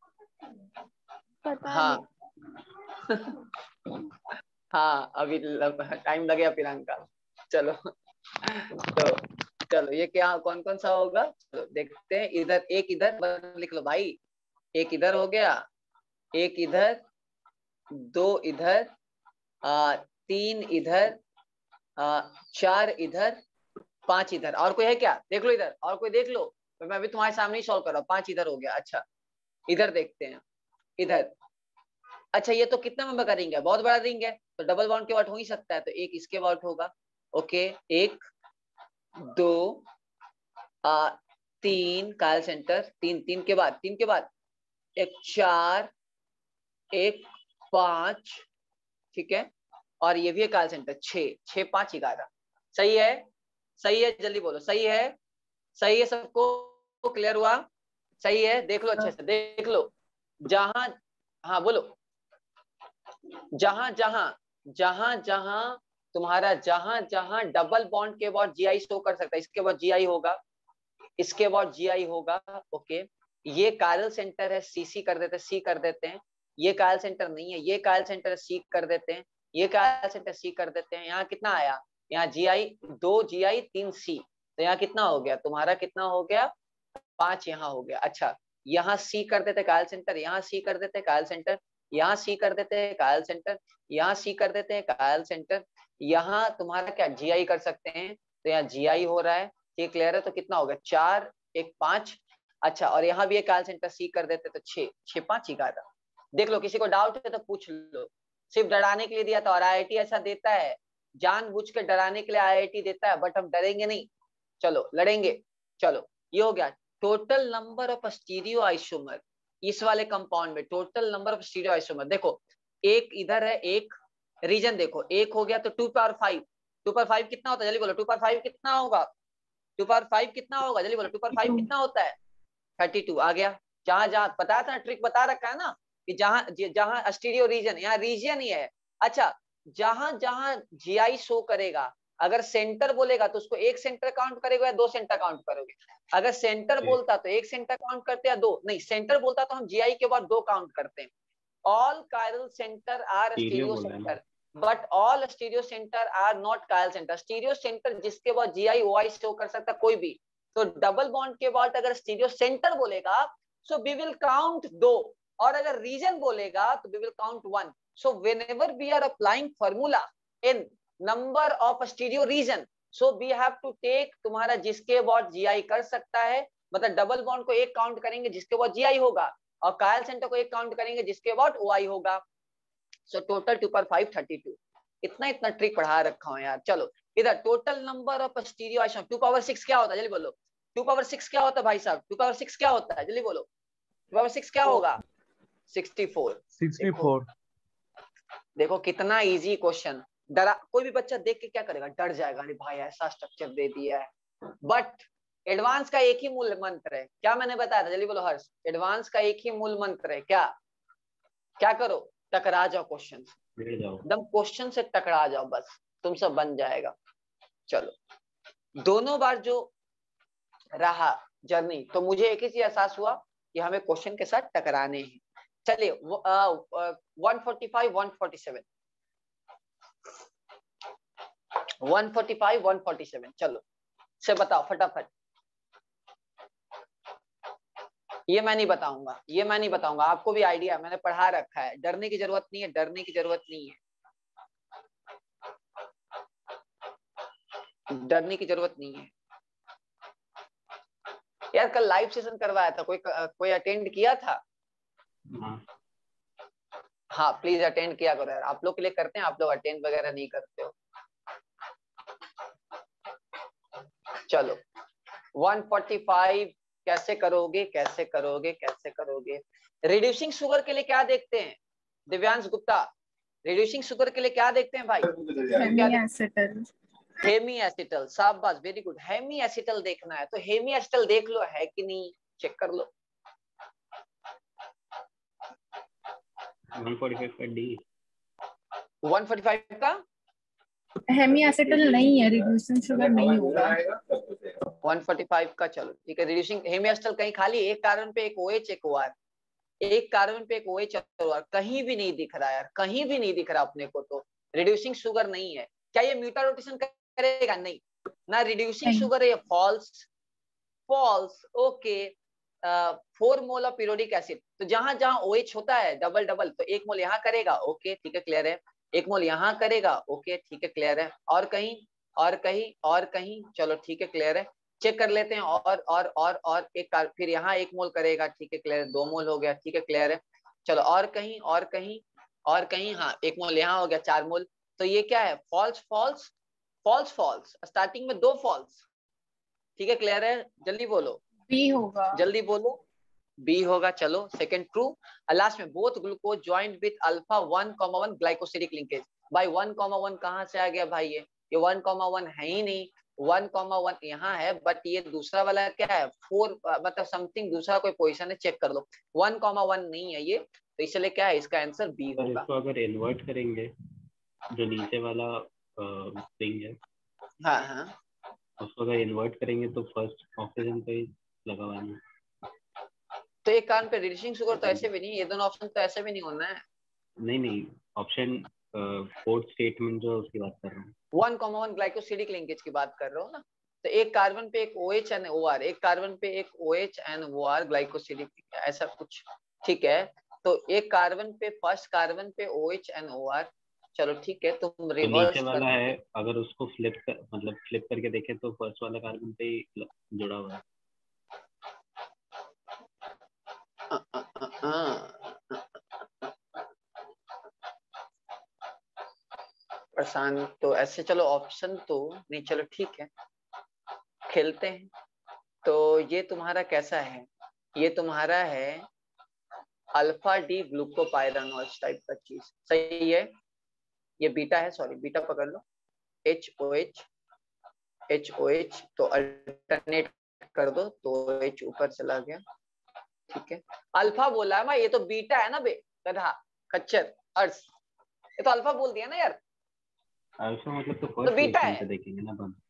पता हाँ नहीं। हाँ अभी टाइम लगेगा प्रियंका। चलो तो चलो ये क्या कौन कौन सा होगा, चलो देखते हैं। इधर एक इधर लिख लो भाई, एक इधर हो गया, एक इधर, दो इधर, आ, तीन इधर, आ, चार इधर, पांच इधर। और कोई है क्या, देख लो इधर, और कोई देख लो, तो मैं अभी तुम्हारे सामने ही सॉल्व कर रहा हूँ। पांच इधर हो गया। अच्छा इधर देखते हैं, इधर। अच्छा ये तो कितना मेंबर का रिंग है, बहुत बड़ा रिंग है, तो डबल बॉन्ड के वाट हो ही सकता है, तो एक इसके वाट होगा। ओके एक दो आ, तीन कायल सेंटर, तीन तीन के बाद, तीन के बाद एक चार, एक पांच, ठीक है, और ये भी है कायल सेंटर, छह, छह पांच ग्यारह। सही है, सही है, जल्दी बोलो सही है, सही है, सबको क्लियर हुआ, सही है, देख लो अच्छे से देख लो। जहां, हाँ बोलो, जहां जहां जहां जहां तुम्हारा जहां जहां डबल बॉन्ड के बाद जीआई शो कर सकता है, इसके बाद जीआई होगा, इसके बाद जीआई होगा। ओके ये कायल सेंटर है, सीसी कर देते हैं, सी कर देते हैं। ये कायल सेंटर नहीं है, ये कायल सेंटर सी कर देते हैं, ये कायल सेंटर सी कर देते हैं। यहाँ कितना आया, यहाँ जीआई दो, जीआई तीन, सी, तो यहाँ कितना हो गया तुम्हारा, कितना हो गया, पांच यहाँ हो गया। अच्छा यहाँ सी कर देते कायल सेंटर, यहाँ सी कर देते कायल सेंटर, यहाँ सी कर देते हैं कायल सेंटर, यहाँ सी कर देते हैं कायल सेंटर, यहाँ तुम्हारा क्या जीआई कर सकते हैं, तो यहाँ जीआई हो रहा है, ये क्लियर है। तो कितना हो गया, चार, एक पांच। अच्छा और यहाँ भी एक कायल सेंटर सी कर देते तो छह, छह पांच ग्यारह। देख लो किसी को डाउट है तो पूछ लो, सिर्फ डराने के लिए दिया था, और आईआईटी ऐसा देता है, जानबूझ के डराने के लिए आईआईटी देता है, बट हम डरेंगे नहीं, चलो लड़ेंगे। चलो ये हो गया total number of stereo isomer, इस वाले कंपाउंड में total number of stereo isomer. देखो एक इधर है, एक रीजन देखो, एक हो गया तो two power five, two power five कितना होता है जल्दी बोलो, टू पावर फाइव कितना होगा, टू पावर फाइव कितना होगा जल्दी बोलो, टू पावर फाइव कितना होता है, थर्टी टू आ गया। जहां जहां बताया था, ट्रिक बता रखा है ना, कि जहां जहां स्टीरियो रीजन, यहाँ रीजन ही है। अच्छा जहां जहां जीआई शो करेगा, अगर सेंटर बोलेगा तो उसको एक सेंटर काउंट करेगा या दो सेंटर काउंट करोगे, अगर सेंटर बोलता तो एक सेंटर काउंट करते या दो, नहीं सेंटर बोलता तो हम जीआई के बाद दो काउंट करते हैं। All chiral centre are stereo centre, but all stereo centre are not chiral centre. Stereo centre जिसके बाद जीआई ओआई शो कर सकता कोई भी, तो डबल बॉन्ड के बाद अगर स्टीरियो सेंटर बोलेगा सो वी विल काउंट दो, और अगर रीजन बोलेगा तो we will count one. So whenever we are applying formula in number of stereo region, so we have to take तुम्हारा जिसके बाद जीआई कर सकता है, मतलब डबल बॉन्ड को एक काउंट करेंगे जिसके बाद जीआई होगा, और कायल सेंटर को एक काउंट करेंगे जिसके बाद ओआई होगा। सो टोटल टू पर फाइव थर्टी टू। इतना इतना ट्रिक पढ़ा रखा हूं यार। चलो इधर total number of stereo isomer, two power six क्या होता है जल्दी बोलो, टू पावर सिक्स क्या होता है भाई साहब, टू पावर सिक्स क्या होता है जल्दी बोलो, टू पावर सिक्स क्या होगा, सिक्सटी फोर। Sixty four. देखो कितना इजी क्वेश्चन, डरा कोई भी बच्चा देख के क्या करेगा, डर जाएगा, अरे भाई ऐसा स्ट्रक्चर दे दिया है। बट एडवांस का एक ही मूल मंत्र है, क्या मैंने बताया था जल्दी बोलो हर्ष, एडवांस का एक ही मूल मंत्र है, क्या क्या करो, टकरा जाओ क्वेश्चन, एकदम क्वेश्चन से टकरा जाओ, बस तुम सब बन जाएगा। चलो दोनों बार जो रहा जर्नी, तो मुझे एक ही चीज एहसास हुआ कि हमें क्वेश्चन के साथ टकराने हैं। चलिए one forty five, one forty seven, one forty five, one forty seven, चलो से बताओ फटाफट। ये मैं नहीं बताऊंगा, ये मैं नहीं बताऊंगा, आपको भी आइडिया, मैंने पढ़ा रखा है, डरने की जरूरत नहीं है, डरने की जरूरत नहीं है, डरने की जरूरत नहीं है। यार कल लाइव सेशन करवाया था, कोई कोई अटेंड किया था? हाँ प्लीज अटेंड किया करो यार, आप लोग के लिए करते हैं, आप लोग अटेंड वगैरह नहीं करते हो। चलो वन फोर्टी फाइव कैसे करोगे, कैसे करोगे, कैसे करोगे? रिड्यूसिंग शुगर के लिए क्या देखते हैं दिव्यांश गुप्ता, रिड्यूसिंग शुगर के लिए क्या देखते हैं भाई? हेमी हेमी एसिटल, शाबाश, वेरी गुड, हेमी एसिटल देखना है, तो हेमी एसिटल देख लो है कि नहीं, चेक कर लो। वन फोर्टी फाइव का डी, वन फोर्टी फाइव का हेमी एसिटल नहीं है, रिड्यूसिंग शुगर नहीं होगा। वन फोर्टी फाइव का चलो ठीक है। रिड्यूसिंग हेमी एसिटल कहीं खाली एक कार्बन पे एक OH एक OR, एक कार्बन पे एक OH और OR, कहीं भी नहीं दिख रहा यार, कहीं भी नहीं दिख रहा अपने को, तो रिड्यूसिंग शुगर नहीं है। क्या ये म्यूटा रोटेशन करेगा? नहीं ना, रिड्यूसिंग शुगर है, false false. Okay, four mole of periodic acid, तो जहां जहां OH होता है डबल डबल, तो एक मोल यहाँ करेगा, ओके ठीक है क्लियर है, एक मोल यहाँ करेगा, ओके ठीक है क्लियर है, और कहीं और कहीं और कहीं, चलो ठीक है क्लियर है, चेक कर लेते हैं, और और और और एक फिर यहाँ एक मोल करेगा, ठीक है क्लियर है, दो मोल हो गया, ठीक है क्लियर है, चलो और कहीं और कहीं और कहीं, हाँ एक मोल यहाँ हो गया, चार मोल। तो ये क्या है? False false false false, starting में दो फॉल्स, ठीक है क्लियर है, जल्दी बोलो। बी होगा, जल्दी बोलो, बी होगा, चलो सेकंड ट्रू। लास्ट में both glucose joint with alpha one comma one glycosidic linkage. भाई वन कॉमा वन कहाँ से आ गया भाई? ये ये वन कॉमा वन है ही नहीं, वन कॉमा वन यहाँ है, बट ये दूसरा वाला क्या है? फोर मतलब समथिंग दूसरा कोई पोजीशन है, चेक कर लो, वन कॉमा वन नहीं है ये, तो इसलिए क्या है इसका आंसर बी होगा। इसको अगर इन्वर्ट करेंगे, जो नीचे वाला रिंग है, हाँ हाँ, उसको अगर इन्वर्ट करेंगे तो फर्स्ट ऑक्सीजन पे ही लगा हुआ है। तो एक कान पे रिड्यूसिंग शुगर तो ऐसे भी नहीं, ये दोनों ऑप्शन तो ऐसे भी नहीं होना है। नहीं नहीं, ऑप्शन फोर्थ स्टेटमेंट जो उसकी बात कर रहा हूँ, one comma one glycosidic linkage की बात कर रहे हो ना, तो एक कार्बन पे एक OH एंड OR, एक कार्बन पे एक OH एंड OR ग्लाइकोसिडिक, ऐसा कुछ ठीक है। तो एक कार्बन पे फर्स्ट कार्बन पे OH एंड OR, चलो ठीक है, तुम रिवर्स नीचे वाला है, अगर उसको फ्लिप कर, मतलब फ्लिप करके देखें तो फर्स्ट वाला कार्बन पे ही जुड़ा हुआ है। प्रशांत, तो ऐसे चलो ऑप्शन तो नहीं, चलो ठीक है खेलते हैं। तो ये तुम्हारा कैसा है? ये तुम्हारा है अल्फा डी ग्लूकोपाइरानोल टाइप का चीज, सही है। ये बीटा है, सॉरी बीटा पकड़ लो, H O H H O H, तो अल्टरनेट कर दो, तो H ऊपर चला गया, ठीक है। अल्फा बोला है मैं, ये तो बीटा है ना बे गधा खच्चर अर्स, ये तो अल्फा बोल दिया ना यार। अल्फा मतलब तो तो फर्स्ट बीटा स्टेटमेंट है, पे देखेंगे ना बंद।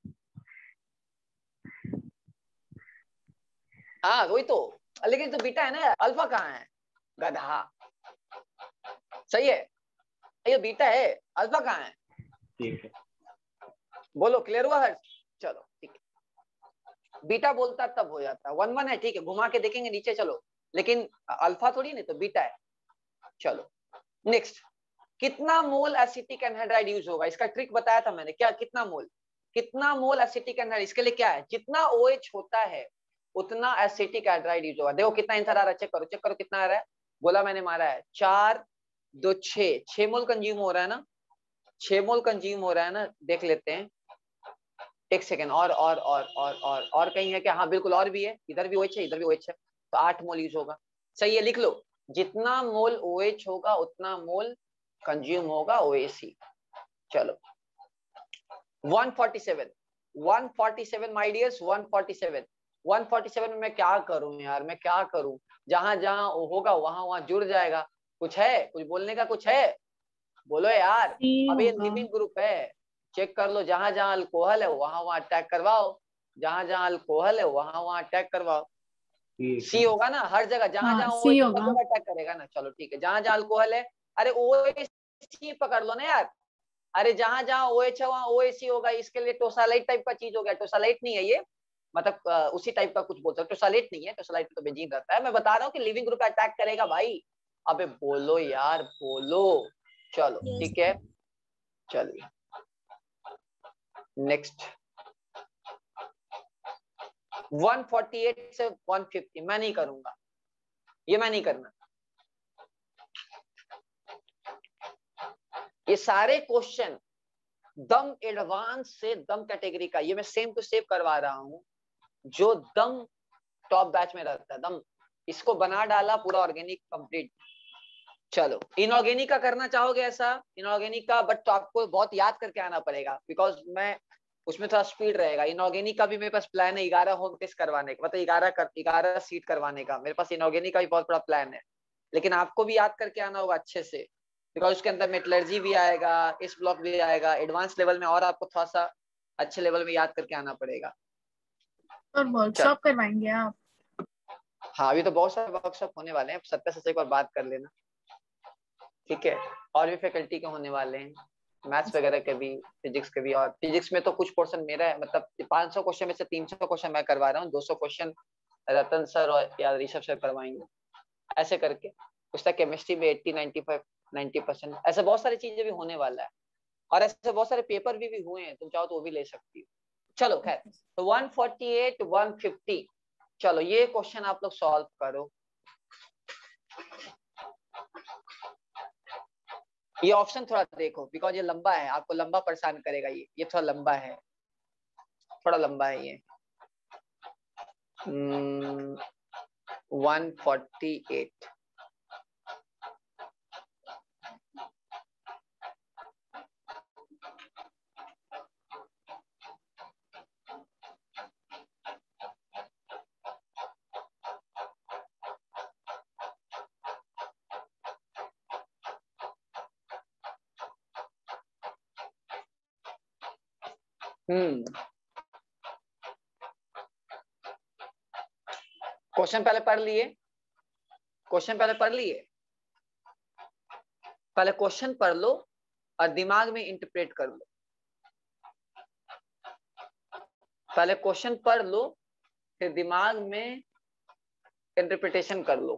हाँ वही तो, लेकिन तो बीटा है ना, अल्फा कहाँ है गधा? सही है, ये बीटा है, अल्फा कहाँ है? ठीक है, बोलो क्लियर हुआ हर्ष? चलो ठीक है, बीटा बोलता तब हो जाता, वन वन है ठीक है, घुमा के देखेंगे नीचे, चलो लेकिन अल्फा थोड़ी, नहीं तो बीटा है। चलो नेक्स्ट, कितना मोल एसिटिक एनहाइड्राइड यूज होगा? इसका ट्रिक बताया था मैंने, क्या कितना मोल, कितना मोल एसिटिक एनहाइड्राइड, इसके लिए क्या है, जितना OH होता है उतना एसिटिक एनहाइड्राइड यूज होगा। देखो कितना आंसर आ रहा है, चेक करो चेक करो कितना आ रहा है, बोला मैंने मारा है, चार दो छह, छह मोल कंज्यूम हो रहा है ना, छह मोल कंज्यूम हो रहा है ना, देख लेते हैं एक सेकेंड, और और और और और और कहीं है क्या? हाँ बिल्कुल और भी है, इधर भी OH है इधर भी OH है, तो आठ मोल यूज होगा, सही है, लिख लो, जितना मोल OH होगा उतना मोल कंज्यूम होगा O A C। चलो one forty seven, one forty seven my dears, one forty seven, one forty seven में मैं क्या करूं यार, मैं क्या करूं, जहां जहां होगा वहां वहां जुड़ जाएगा। कुछ है, कुछ बोलने का कुछ है, बोलो यार। अब ये लिविंग ग्रुप है, चेक कर लो, जहां जहां अल्कोहल है वहां वहां अटैक करवाओ, जहां जहां अल्कोहल है वहां वहां अटैक करवाओ। सी होगा ना हर जगह, जहां जहां OH सब जगह अटैक करेगा ना, चलो ठीक है, जहां जहां अल्कोहल है, अरे OH पकड़ लो ना यार, अरे जहां जहां OH है वहां O A C होगा, इसके लिए टोसालाइट टाइप का चीज हो गया, टोसालाइट नहीं है ये, मतलब आ, उसी टाइप का कुछ बोल सकते, टोसालाइट नहीं है, टोसालाइट तो बेंजीन रहता है, मैं बता रहा हूँ कि लिविंग ग्रुप अटैक करेगा भाई। अबे बोलो यार बोलो, चलो ठीक है, चलिए नेक्स्ट, वन फोर्टी एट से वन फिफ्टी मैं नहीं करूंगा, ये मैं नहीं करना, ये सारे क्वेश्चन दम एडवांस से दम कैटेगरी का, ये मैं सेम टू सेम करवा रहा हूं, जो दम टॉप बैच में रहता है दम, इसको बना डाला पूरा ऑर्गेनिक कंप्लीट। चलो इनऑर्गेनिक का करना चाहोगे ऐसा, इनऑर्गेनिक का, बट तो आपको बहुत याद करके आना पड़ेगा, बिकॉज मैं उसमें थोड़ा स्पीड रहेगा। इनऑर्गेनिक का भी मेरे पास प्लान है, ग्यारह होम टेस्ट करवाने का, मतलब ग्यारह कर ग्यारह सीट करवाने का मेरे पास इनऑर्गेनिक का भी बहुत बड़ा प्लान है, लेकिन आपको भी याद करके आना होगा अच्छे से। बिकॉज उसके अंदर मेटलर्जी भी आएगा, इस ब्लॉक भी आएगा, एडवांस लेवल में और आपको थोड़ा सा अच्छे लेवल में याद करके आना पड़ेगा। और वर्कशॉप करवाएंगे आप? हाँ, अभी तो बहुत सारे वर्कशॉप होने वाले हैं, सत्या से एक बार बात कर लेना, ठीक है। और भी फैकल्टी के होने वाले हैं, मैथ्स वगैरह के भी, फिजिक्स के भी। और फिजिक्स में तो कुछ पोर्शन मेरा है, मतलब पाँच सौ क्वेश्चन में से तीन सौ क्वेश्चन मैं करवा रहा हूँ, दो सौ क्वेश्चन रतन सर और या ऋषभ सर करवाएंगे, ऐसे करके। उसका केमिस्ट्री में अस्सी, पचानवे, नब्बे परसेंट, ऐसे बहुत सारी चीजें भी होने वाला है। और ऐसे बहुत सारे पेपर भी, भी हुए हैं, तुम चाहो तो वो भी ले सकती हो। चलो खैर, तो एक सौ अड़तालीस, एक सौ पचास, चलो ये क्वेश्चन आप लोग सॉल्व करो। ये ऑप्शन थोड़ा देखो, बिकॉज ये लंबा है, आपको लंबा परेशान करेगा। ये ये थोड़ा लंबा है, थोड़ा लंबा है ये। hmm, एक सौ अड़तालीस, हम्म क्वेश्चन पहले पढ़ लिए, क्वेश्चन पहले पढ़ लिए, पहले क्वेश्चन पढ़ लो और दिमाग में इंटरप्रेट कर लो। पहले क्वेश्चन पढ़ लो, फिर दिमाग में इंटरप्रिटेशन कर लो।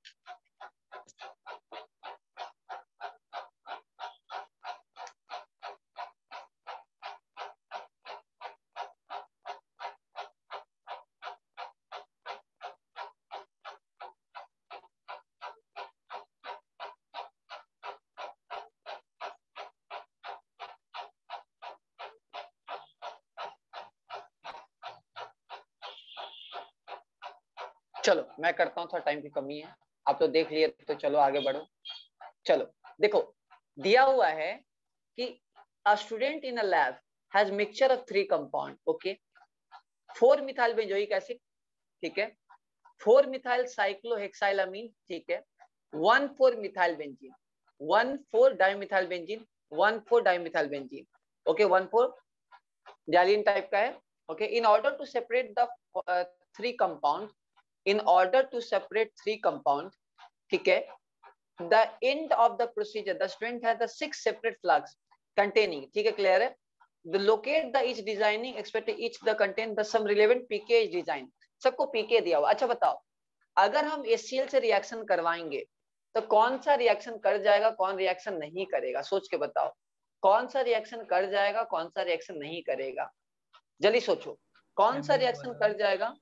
चलो मैं करता हूँ, थोड़ा टाइम की कमी है, आप तो देख लिए, तो चलो आगे बढ़ो। चलो देखो, दिया हुआ है कि a student in a lab has mixture of three compound, okay, four methyl benzoic acid, ठीक है, four methyl cyclohexylamine, ठीक है, one four methyl benzene, one four dimethyl benzene, one four dimethyl benzene, okay, one four dialene type का है, okay, in order to separate the uh, three compounds, in order to separate three compounds, ठीक है, the end of the procedure the student has the six separate flags containing, ठीक है, clear है, the locate the each designing expect each the contain the some relevant pK design, सबको पीके दिया हुआ। अच्छा बताओ, अगर हम एच सी एल से रिएक्शन करवाएंगे तो कौन सा रिएक्शन कर जाएगा, कौन रिएक्शन नहीं करेगा, सोच के बताओ, कौन सा रिएक्शन कर जाएगा, कौन सा रिएक्शन नहीं करेगा, जल्दी सोचो, कौन सा रिएक्शन कर जाएगा,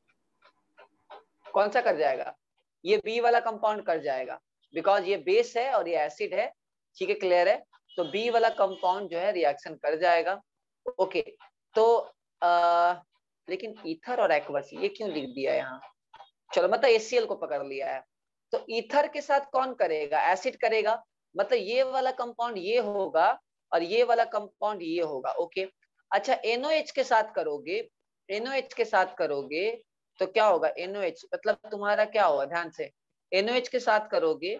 कौन सा कर जाएगा? ये बी वाला कंपाउंड कर जाएगा, बिकॉज ये बेस है और ये एसिड है, ठीक है, क्लियर है, तो बी वाला कंपाउंड जो है रिएक्शन कर जाएगा, ओके। तो आ, लेकिन ईथर और एक्वस ये क्यों लिख दिया यहाँ, चलो मतलब एच सी एल को पकड़ लिया है, तो ईथर के साथ कौन करेगा, एसिड करेगा, मतलब ये वाला कंपाउंड ये होगा और ये वाला कंपाउंड ये होगा, ओके। अच्छा एन ओ एच के साथ करोगे, एन ओ एच के साथ करोगे तो क्या होगा, एन ओ एच मतलब तुम्हारा क्या होगा, ध्यान से, एन ओ एच के साथ करोगे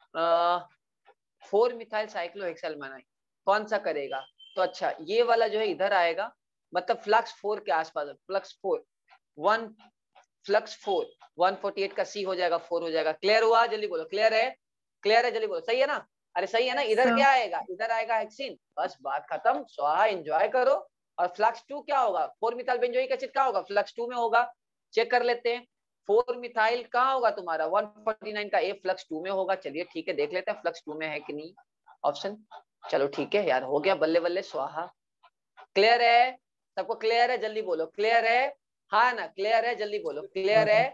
फोर मिथाइल साइक्लोहेक्साइलमाइन, कौन सा करेगा, तो अच्छा ये वाला जो है इधर आएगा, मतलब फ्लक्स फोर के आसपास, flux four one flux four one forty eight का सी हो जाएगा, फोर हो जाएगा, क्लियर हुआ, जल्दी बोलो, क्लियर है, क्लियर है, जल्दी बोलो, सही है ना, अरे सही है ना, इधर क्या आएगा, इधर आएगा हेक्सिन, बस बात खत्म, स्वाहा, एंजॉय करो। और फ्लक्स टू क्या होगा, फोर मिथाइल बेंजोइक एसिड क्या होगा, फ्लक्स टू में होगा, चेक कर लेते हैं, फोर मिथाइल कहाँ होगा तुम्हारा, वन फोर्टी नाइन का ए फ्लक्स टू में होगा, चलिए ठीक है, देख लेते हैं फ्लक्स टू में है कि नहीं ऑप्शन, चलो ठीक है यार, हो गया, बल्ले बल्ले, स्वाहा, क्लियर है, सबको क्लियर है, जल्दी बोलो, क्लियर है, हाँ ना, क्लियर है, जल्दी बोलो, क्लियर है,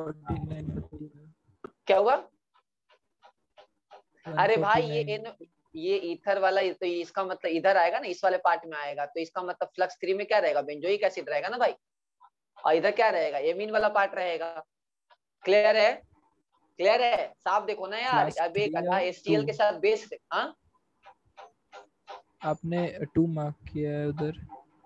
क्या हुआ, अरे भाई ये इन ये ईथर वाला, तो इसका मतलब इधर आएगा ना, इस वाले पार्ट में आएगा, तो इसका मतलब फ्लक्स थ्री में क्या रहेगा, बेंजोइक एसिड रहेगा ना भाई, और इधर क्या रहेगा, एमीन वाला पार्ट रहेगा, क्लियर है, क्लियर है, साफ देखो ना यार, अब एक था एच सी एल के साथ बेस, हाँ आपने टू मार्क किया है उधर,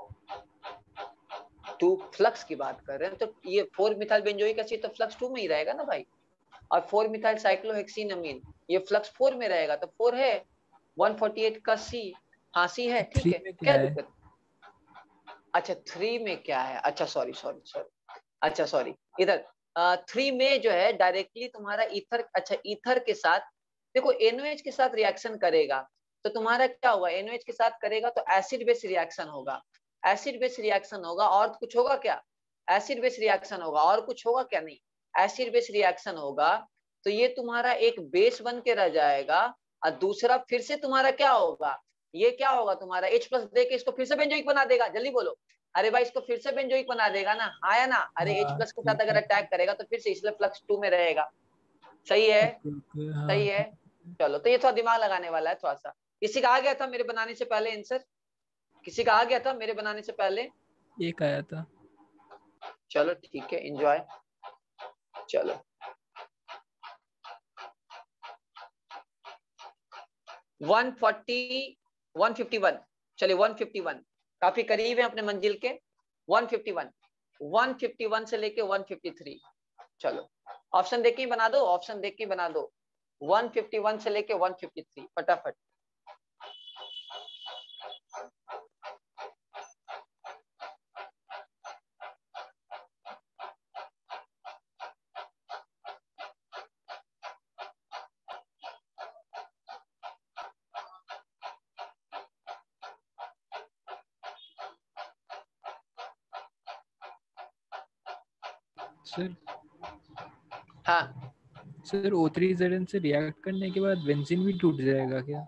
टू फ्लक्स की बात कर रहे हैं, तो ये फोर मिथाइल बेंजोइक एसिड तो फ्लक्स टू में ही रहेगा ना भाई, और फोर मिथाइल साइक्लोहेक्सिनामीन ये फ्लक्स फोर में रहेगा, तो फोर है, वन फोर्टी एट का सी, हाँ सी है, ठीक थ्री है, में क्या क्या है? दिक्कत? अच्छा थ्री में क्या है, अच्छा सॉरी सॉरी सॉरी अच्छा सॉरी इधर थ्री uh, में जो है डायरेक्टली तुम्हारा ईथर, अच्छा ईथर के साथ देखो एनओएच के साथ रिएक्शन करेगा तो तुम्हारा क्या होगा, एनओएच के साथ करेगा तो एसिड बेस रिएक्शन होगा, एसिड बेस रिएक्शन होगा और कुछ होगा क्या, एसिड बेस रिएक्शन होगा और कुछ होगा क्या, नहीं, एसिड बेस रिएक्शन होगा तो ये तुम्हारा एक बेस बन के रह जाएगा और दूसरा फिर से तुम्हारा क्या होगा, ये क्या होगा तुम्हारा H प्लस दे के इसको फिर से बेंजोइक बना देगा, जल्दी बोलो, अरे भाई इसको फिर से बेंजोइक बना देगा ना, हाँ या ना, अरे H हाँ प्लस के ठीक साथ अगर है। अटैक करेगा तो फिर से इसलिए फ्लक्स टू में रहेगा, सही है, ओके ओके हाँ सही है, ठीक है। चलो तो ये थोड़ा दिमाग लगाने वाला है थोड़ा सा। किसी का आ गया था मेरे बनाने से पहले आंसर, किसी का आ गया था मेरे बनाने से पहले? एक आया था। चलो ठीक है, एंजॉय, चलो one forty, one fifty one, चलिए वन फिफ्टी वन काफी करीब है अपने मंजिल के, one fifty one, one fifty one से लेके वन फिफ्टी थ्री, चलो ऑप्शन देख के ही बना दो, ऑप्शन देख के ही बना दो, वन फिफ्टी वन से लेके वन फिफ्टी थ्री फटाफट। सर हाँ sir O three Z N से रिएक्ट करने के बाद बेंजीन भी टूट जाएगा क्या?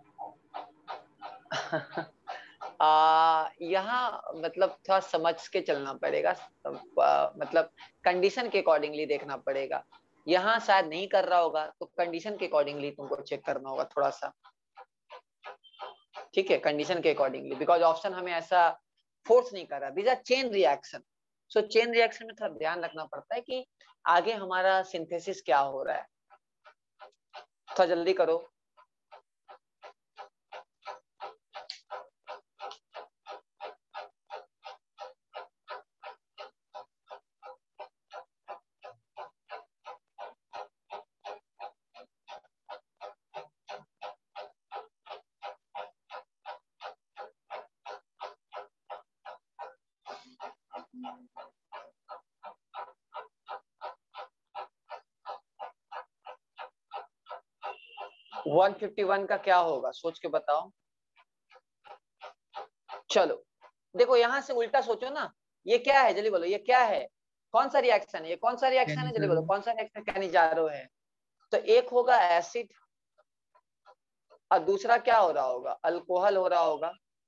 आ, यहाँ मतलब थोड़ा समझ के चलना पड़ेगा, आ, मतलब कंडीशन के अकॉर्डिंगली देखना पड़ेगा, यहाँ शायद नहीं कर रहा होगा तो कंडीशन के अकॉर्डिंगली तुमको चेक करना होगा थोड़ा सा, ठीक है, कंडीशन के अकॉर्डिंगली, बिकॉज ऑप्शन हमें ऐसा फोर्स नहीं कर रहा, these are chain reaction, so chain reaction में थोड़ा ध्यान रखना पड़ता है कि आगे हमारा सिंथेसिस क्या हो रहा है, थोड़ा जल्दी करो। वन फिफ्टी वन का क्या होगा सोच के बताओ, चलो देखो यहां से उल्टा सोचो ना, ये क्या है जल्दी बोलो, ये क्या है, कौन सा रिएक्शन है, ये कौन सा रिएक्शन है, जल्दी बोलो कौन सा रिएक्शन, कैनिजारो है, तो एक होगा एसिड और दूसरा क्या हो रहा होगा, अल्कोहल हो रहा होगा,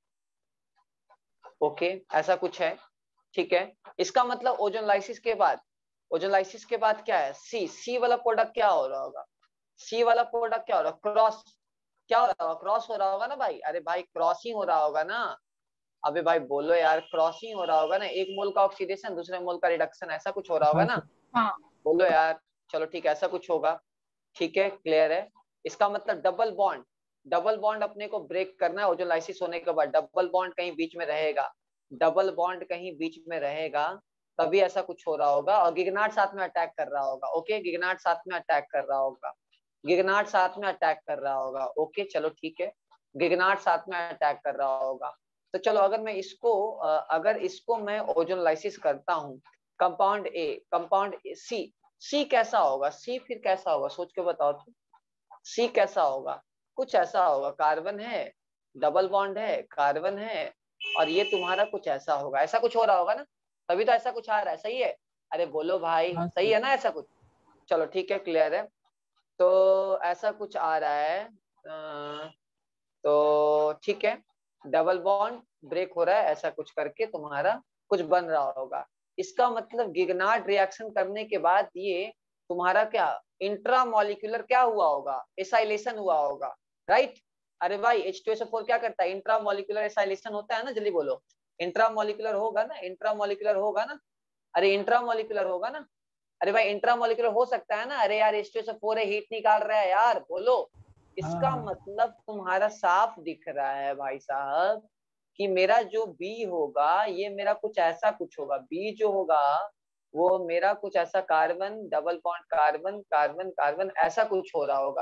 ओके ऐसा कुछ है, ठीक है, इसका मतलब ओजोनलाइसिस के बाद, ओजोनलाइसिस के बाद क्या है, सी, सी वाला प्रोडक्ट क्या हो रहा होगा, सी वाला प्रोडक्ट क्या हो रहा है, क्रॉस, क्या हो रहा होगा, क्रॉस हो रहा होगा ना भाई, अरे भाई क्रॉसिंग हो रहा होगा ना, अबे भाई बोलो यार, क्रॉसिंग हो रहा होगा ना, एक मोल का ऑक्सीडेशन दूसरे मोल का रिडक्शन, ऐसा कुछ हो रहा होगा ना, हाँ बोलो यार, चलो ठीक है ऐसा कुछ होगा, ठीक है क्लियर है, इसका मतलब डबल बॉन्ड, डबल बॉन्ड अपने को ब्रेक करना है ओजोनलाइसिस होने के बाद, डबल बॉन्ड कहीं बीच में रहेगा, डबल बॉन्ड कहीं बीच में रहेगा तभी ऐसा कुछ हो रहा होगा, और गिगनार्ड साथ में अटैक कर रहा होगा, ओके गिगनार्ड साथ में अटैक कर रहा होगा, गिगनार्ड साथ में अटैक कर रहा होगा, ओके चलो ठीक है, गिगनार्ड साथ में अटैक कर रहा होगा, तो चलो अगर मैं इसको अगर इसको मैं ओजोनलाइसिस करता हूँ, कंपाउंड ए, कंपाउंड सी, सी कैसा होगा, सी फिर कैसा होगा सोच के बताओ तो, सी कैसा होगा, कुछ ऐसा होगा, कार्बन है, डबल बॉन्ड है, कार्बन है, और ये तुम्हारा कुछ ऐसा होगा, ऐसा कुछ हो रहा होगा ना, तभी तो ऐसा कुछ आ रहा है, सही है, अरे बोलो भाई हाँ सही है ना ऐसा कुछ, चलो ठीक है क्लियर है, तो ऐसा कुछ आ रहा है, आ, तो ठीक है, डबल बॉन्ड ब्रेक हो रहा है, ऐसा कुछ करके तुम्हारा कुछ बन रहा होगा, इसका मतलब गिगनार्ड रिएक्शन करने के बाद ये तुम्हारा क्या इंट्रामोलिकुलर क्या हुआ होगा, एसाइलेशन हुआ होगा, राइट, अरे भाई H two S O four क्या करता है, इंट्रामोलिकुलर एसाइलेशन होता है ना, जल्दी बोलो, इंट्रामोलिकुलर होगा ना, इंट्रामोलिकुलर होगा ना, अरे इंट्रामोलिकुलर होगा ना, अरे भाई इंट्रामोलिकुलर हो सकता है ना, अरे यार H two S O four है, हीट निकाल रहा है यार, बोलो, इसका हाँ मतलब तुम्हारा साफ दिख रहा है भाई साहब कि मेरा जो बी होगा ये मेरा कुछ ऐसा कुछ होगा, बी जो होगा वो मेरा कुछ ऐसा carbon, double bond carbon, carbon carbon ऐसा कुछ हो रहा होगा,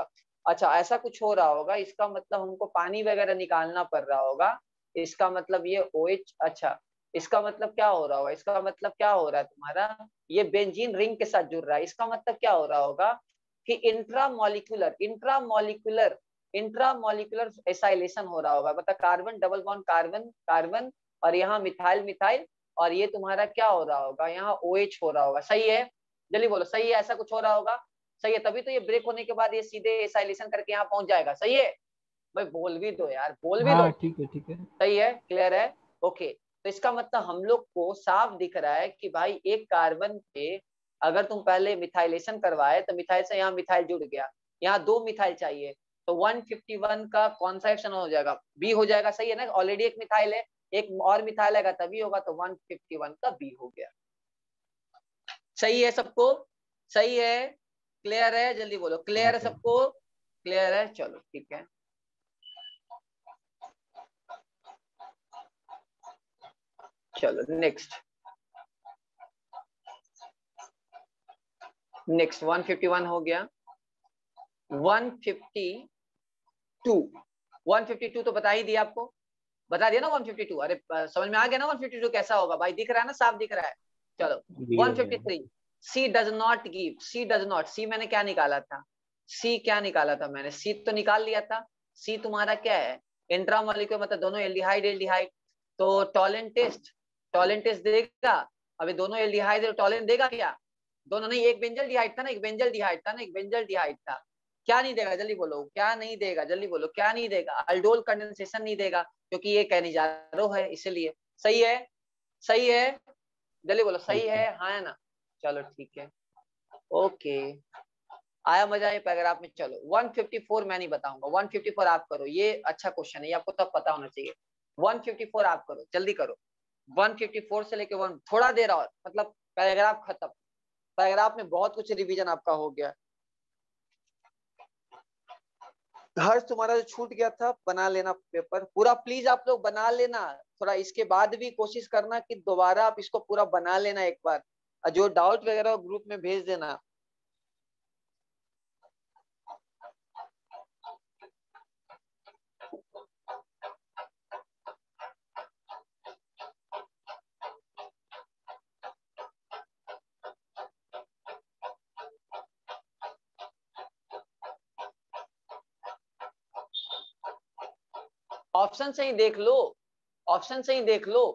अच्छा ऐसा कुछ हो रहा होगा, इसका मतलब हमको पानी वगैरह निकालना पड़ रहा होगा, इसका मतलब ये OH, अच्छा इसका मतलब क्या हो रहा होगा, इसका मतलब क्या हो रहा है तुम्हारा, ये बेंजीन रिंग के साथ जुड़ रहा है, इसका मतलब क्या हो रहा होगा कि इंट्रामॉलिक्यूलर इंट्रामॉलिक्यूलर इंट्रामॉलिक्यूलर एसाइलेशन हो रहा होगा, मतलब carbon double bond carbon carbon और यहाँ मिथाइल मिथाइल, और ये तुम्हारा क्या हो रहा होगा, यहाँ OH हो रहा होगा। सही है, जल्दी बोलो सही है, ऐसा कुछ हो रहा होगा। सही है, तभी तो ये ब्रेक होने के बाद ये सीधे एसाइलेशन करके यहाँ पहुंच जाएगा। सही है भाई, बोल भी दो यार, बोल भी दो। हाँ ठीक है ठीक है। सही है, क्लियर है, ओके। तो इसका मतलब हम लोग को साफ दिख रहा है कि भाई एक कार्बन पे अगर तुम पहले मिथाइलेशन करवाए तो मिथाइल से यहाँ मिथाइल जुड़ गया, यहाँ दो मिथाइल चाहिए, तो एक सौ इक्यावन का कौन सा ऑप्शन हो जाएगा, बी हो जाएगा। सही है ना, ऑलरेडी एक मिथाइल है, एक और मिथाइल आएगा तभी होगा, तो एक सौ इक्यावन का बी हो गया। सही है सबको, सही है, क्लियर है, जल्दी बोलो क्लियर है सबको, क्लियर है, चलो ठीक है। चलो नेक्स्ट नेक्स्ट एक सौ इक्यावन हो गया। एक सौ बावन एक सौ बावन तो बता ही दिया आपको, बता दिया ना एक सौ बावन। अरे समझ में आ गया ना एक सौ बावन कैसा होगा भाई, दिख रहा है ना, साफ दिख रहा है। चलो एक सौ तिरेपन, C does not give, C does not, C मैंने क्या निकाला था, सी क्या निकाला था मैंने, सी तो निकाल लिया था। सी तुम्हारा क्या है, इंट्रामॉलिक्यूलर, मतलब दोनों एल्डिहाइड एल्डिहाइड, तो टॉलेंट टेस्ट टॉलेंट टेस्ट देगा। अभी दोनों एल्डिहाइड टॉलेंट देगा क्या, दोनों नहीं, एक बेंजल डिहाइड था ना, एक बेंजल डिहाइड था ना, एक बेंजल डिहाइड था। क्या नहीं देगा, जल्दी बोलो क्या नहीं देगा, जल्दी बोलो क्या नहीं देगा, अल्डोल कंडेंसेशन नहीं देगा क्योंकि ये कैनिजारो है इसलिए। सही है, सही है, जल्दी बोलो सही है, हाँ है ना, चलो ठीक है, ओके। आया मजा ये पैराग्राफ में। चलो एक सौ चौवन मैं नहीं बताऊंगा, एक सौ चौवन आप करो, ये अच्छा क्वेश्चन है, ये आपको तब पता होना चाहिए। एक सौ चौवन आप करो, जल्दी करो, एक सौ चौवन से लेके वन, थोड़ा देर और, मतलब पैराग्राफ खत्म, पैराग्राफ में बहुत कुछ रिवीजन आपका हो गया। हर्ष तुम्हारा जो छूट गया था बना लेना पेपर पूरा, प्लीज आप लोग बना लेना, थोड़ा इसके बाद भी कोशिश करना कि दोबारा आप इसको पूरा बना लेना एक बार, जो डाउट वगैरह ग्रुप में भेज देना। ऑप्शन से ही देख लो, ऑप्शन से ही देख लो।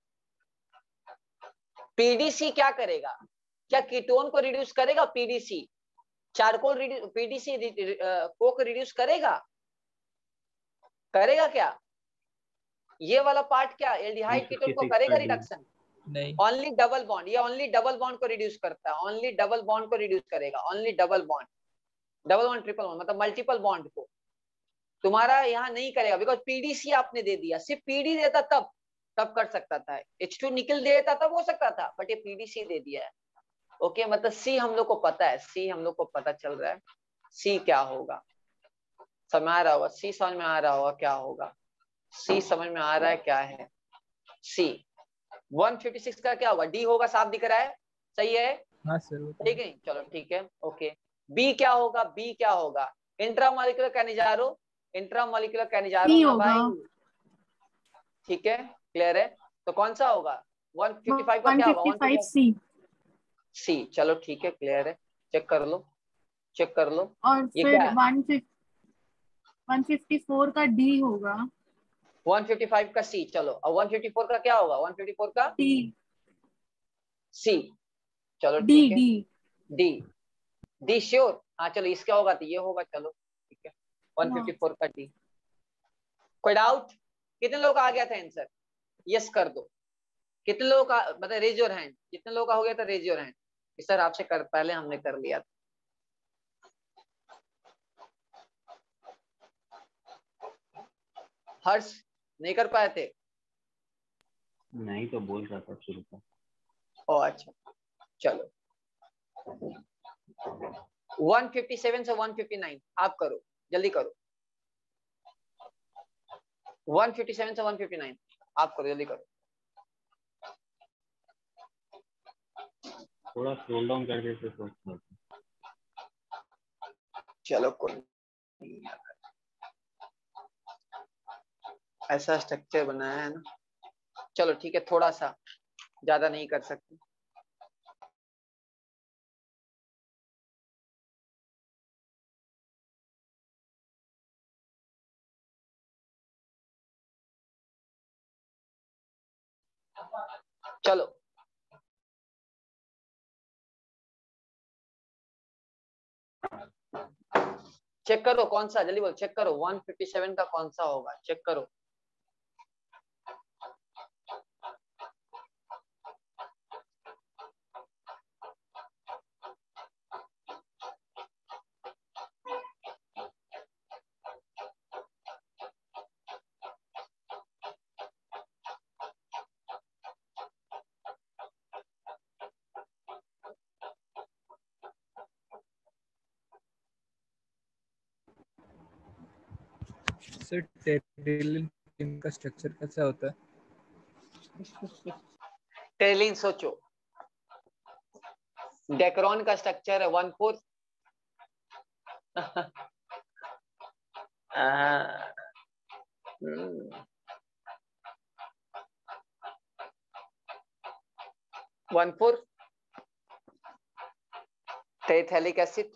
पीडीसी क्या करेगा, क्या कीटोन को रिड्यूस करेगा, PDC charcoal PDC coke reduce करेगा, करेगा क्या, ये वाला पार्ट क्या एल्डिहाइड कीटोन को करेगा रिडक्शन, नहीं, ओनली डबल बॉन्ड, ये ओनली डबल बॉन्ड को रिड्यूस करता है, ओनली डबल बॉन्ड को रिड्यूस करेगा, only double bond, double bond triple bond मतलब मल्टीपल बॉन्ड को तुम्हारा यहाँ नहीं करेगा, बिकॉज पीडीसी आपने दे दिया, सिर्फ पीडी देता तब तब कर सकता था, एच टू निकल देता तब हो सकता था, बट ये पीडीसी दे दिया है। ओके, मतलब सी हम लोग को पता है, सी हम लोग को पता चल रहा है, सी क्या होगा, समझ आ रहा होगा, सी समझ में आ रहा होगा क्या होगा, सी समझ में आ रहा है क्या है, सी एक सौ छप्पन का क्या होगा, डी होगा, साफ दिख रहा है, सही है, हाँ सर, ठीक है, चलो ठीक है, ओके। बी क्या होगा, बी क्या होगा, इंट्रामॉलिक्यूलर कैनिजारो, इंट्रामॉलिक्यूलर कैनिजारो ना भाई, ठीक है, क्लियर है, तो कौन सा होगा एक सौ पचपन का क्या होगा, एक सौ पचपन सी, सी, चलो ठीक है, क्लियर है, चेक कर लो, चेक कर लो, और ये फिर क्या है? एक सौ चौवन का डी होगा, एक सौ पचपन का सी, चलो अब एक सौ चौवन का क्या होगा, एक सौ चौवन का डी, सी, चलो डी ठीक है, डी डी, डी श्योर, हाँ चलो इसका होगा तो ये होगा, चलो ठीक है, एक सौ चौवन का डी। कोई डाउट, कितने लोग आ गया था आंसर, यस कर दो, कितने लोगों का मतलब रेज योर हैंड, कितने लोगों का हो गया था रेज योर हैंड, सर आपसे कर पहले हमने कर लिया था। हर्ष नहीं कर पाए थे, नहीं तो बोल रहा था शुरू का। ओ अच्छा, चलो एक सौ सत्तावन से एक सौ उनसठ आप करो, जल्दी करो, एक सौ सत्तावन से एक सौ उनसठ आप करो, जल्दी करो, थोड़ा स्क्रॉल डाउन कर देते तो चलो कोई नहीं आता, ऐसा स्ट्रक्चर बनाया है ना। चलो ठीक है, थोड़ा सा, ज्यादा नहीं कर सकते। चलो चेक करो कौन सा, जल्दी बोलो, चेक करो एक सौ सत्तावन का कौन सा होगा, चेक करो। सर टेरिलिन का स्ट्रक्चर कैसा होता है? टेरिलिन सोचो, डेक्रोन का स्ट्रक्चर है one fourth. One fourth terephthalic acid,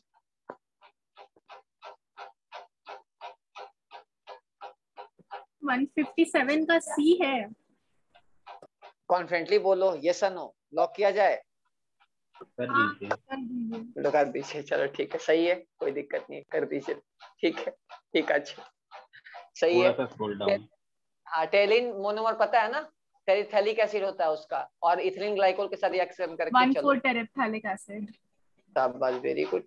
एक सौ सत्तावन का सी है। कॉन्फिडेंटली बोलो, यस और नो, लॉक किया जाए? कर हाँ, दीजिए। कर दीजिए। तो कर दीजिए, चलो ठीक है, सही है, कोई दिक्कत नहीं, कर दीजिए, ठीक है, ठीक है, अच्छा सही थोड़ा है। सा स्क्रॉल डाउन। हाँ, टेरिलिन मोनोमर पता है ना, टेरिथैलिक एसिड होता है उसका, और इथिलीन ग्लाइकोल के साथ रिएक्शन करके वन चलो। Four terephthalic acid. शाबाश, वेरी गुड।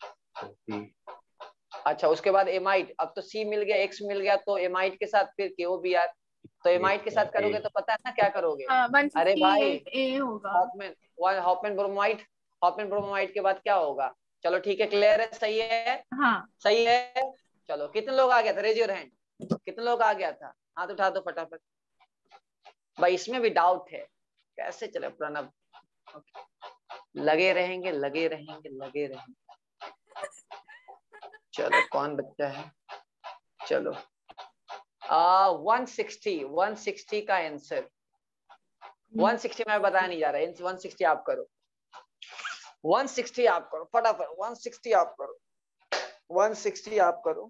अच्छा, उसके बाद एमाइड, अब तो सी मिल गया, एक्स मिल गया, तो एमाइड के साथ फिर केओ बी आर, तो एमाइड के साथ करोगे तो पता है ना क्या करोगे? अरे भाई, एक सौ अट्ठावन ए होगा। Hofmann one Hofmann bromide, Hofmann bromide के बाद क्या होगा? चलो ठीक है, क्लियर है, सही है, हाँ सही है। चलो कितने लोग आ गया था, रेज योर हैंड, कितने लोग आ गया था, हाथ उठा दो फटाफट। भाई इसमें भी डाउट है, कैसे चले प्रणब? लगे रहेंगे लगे रहेंगे लगे रहेंगे। चलो कौन बच्चा है, चलो आ, एक सौ साठ, एक सौ साठ का आंसर, एक सौ साठ मैं बताया नहीं जा रहा है, एक सौ साठ आप करो, एक सौ साठ आप करो फटाफट, एक सौ साठ आप करो, एक सौ साठ आप करो।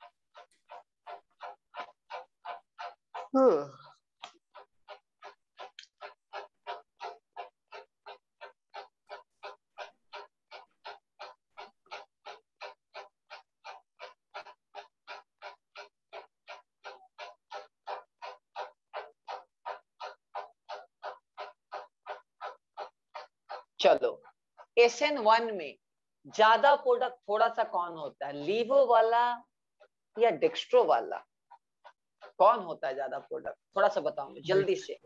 चलो एस एन वन में ज्यादा प्रोडक्ट थोड़ा सा कौन होता है, लीवो वाला या डेक्स्ट्रो वाला? कौन होता है ज्यादा प्रोडक्ट, थोड़ा सा बताओ जल्दी से।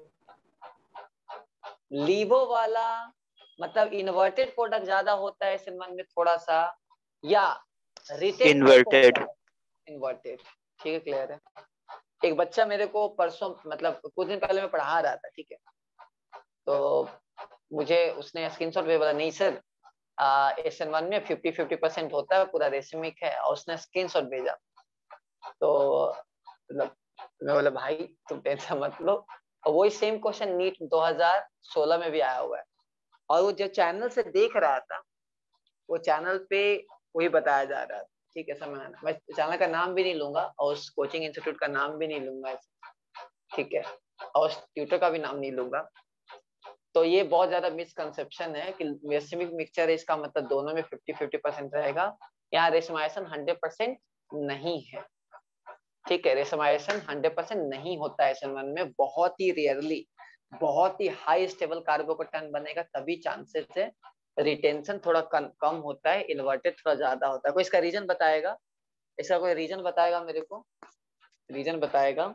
लीवो वाला मतलब इन्वर्टेड प्रोडक्ट ज्यादा होता है एस एन वन में थोड़ा सा, या इन्वर्टेड? इन्वर्टेड, ठीक है, क्लियर है। एक बच्चा मेरे को परसों मतलब कुछ दिन पहले मैं पढ़ा रहा था, ठीक है, तो मुझे उसने स्क्रीनशॉट पे बोला, नहीं सर एस एन वन में फिफ्टी फिफ्टी परसेंट होता है, पूरा रेसिमिक है, और उसने स्क्रीनशॉट भेजा। तो मतलब मैं बोला भाई तुम टेंशन मत लो, और वही सेम क्वेश्चन नीट दो हज़ार सोलह में भी आया हुआ है, और वो जो चैनल से देख रहा था वो चैनल पे वही बताया जा रहा था, ठीक है, समझ मैं चैनल का नाम भी नहीं लूंगा और उस कोचिंग इंस्टीट्यूट का नाम भी नहीं लूंगा, ठीक है, और उस ट्यूटर का भी नाम नहीं लूंगा। तो ये बहुत ज्यादा मिसकंसेप्शन है कि रेसिमिक मिक्सचर है, इसका मतलब दोनों में फिफ्टी फिफ्टी परसेंट रहेगा, यहाँ रेशमाइजेशन हंड्रेड परसेंट नहीं है, ठीक है, रेशमाइजेशन हंड्रेड परसेंट नहीं होता है एस एन वन में, बहुत ही रेयरली, बहुत ही हाई स्टेबल कार्बोकेटाइन बनेगा तभी चांसेस है, रिटेंशन थोड़ा कम, कम होता है, इन्वर्टेड थोड़ा ज्यादा होता है। कोई इसका रीजन बताएगा, इसका कोई रीजन बताएगा मेरे को, रीजन बताएगा,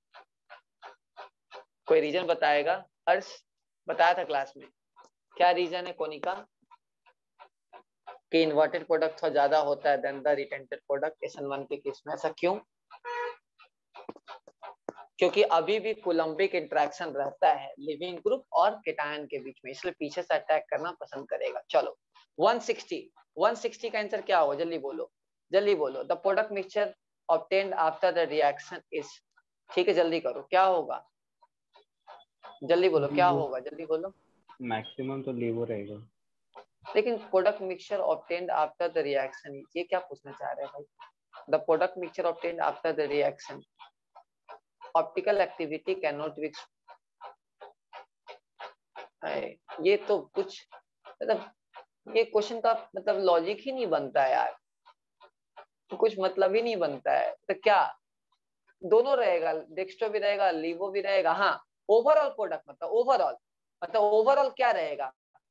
कोई रीजन बताएगा? हर्ष बताया था क्लास में, क्या रीजन है कोनिका कि इन्वर्टेड प्रोडक्ट थोड़ा ज्यादा होता है then the retained product S N one के केस में, ऐसा क्यों? क्योंकि अभी भी कोलम्बिक इंटरेक्शन रहता है लिविंग ग्रुप और केटायन के बीच में, इसलिए पीछे से अटैक करना पसंद करेगा। चलो एक सौ साठ, एक सौ साठ का आंसर क्या होगा, जल्दी बोलो। जल्दी बोलो। The product mixture obtained after the reaction is, ठीक है जल्दी करो, क्या होगा जल्दी बोलो, क्या होगा जल्दी बोलो। मैक्सिमम तो लीवो रहेगा, लेकिन product mixture obtained after the reaction, ये क्या पूछना चाह रहे हैं भाई। The product mixture obtained after the reaction, optical activity can not be, ये तो कुछ मतलब ये क्वेश्चन का मतलब लॉजिक ही नहीं बनता है यार, तो कुछ मतलब ही नहीं बनता है। तो क्या दोनों रहेगा, डेक्स्ट्रो भी रहेगा, लीवो भी रहेगा। हाँ ओवरऑल प्रोडक्ट मतलब ओवरऑल मतलब ओवरऑल क्या रहेगा,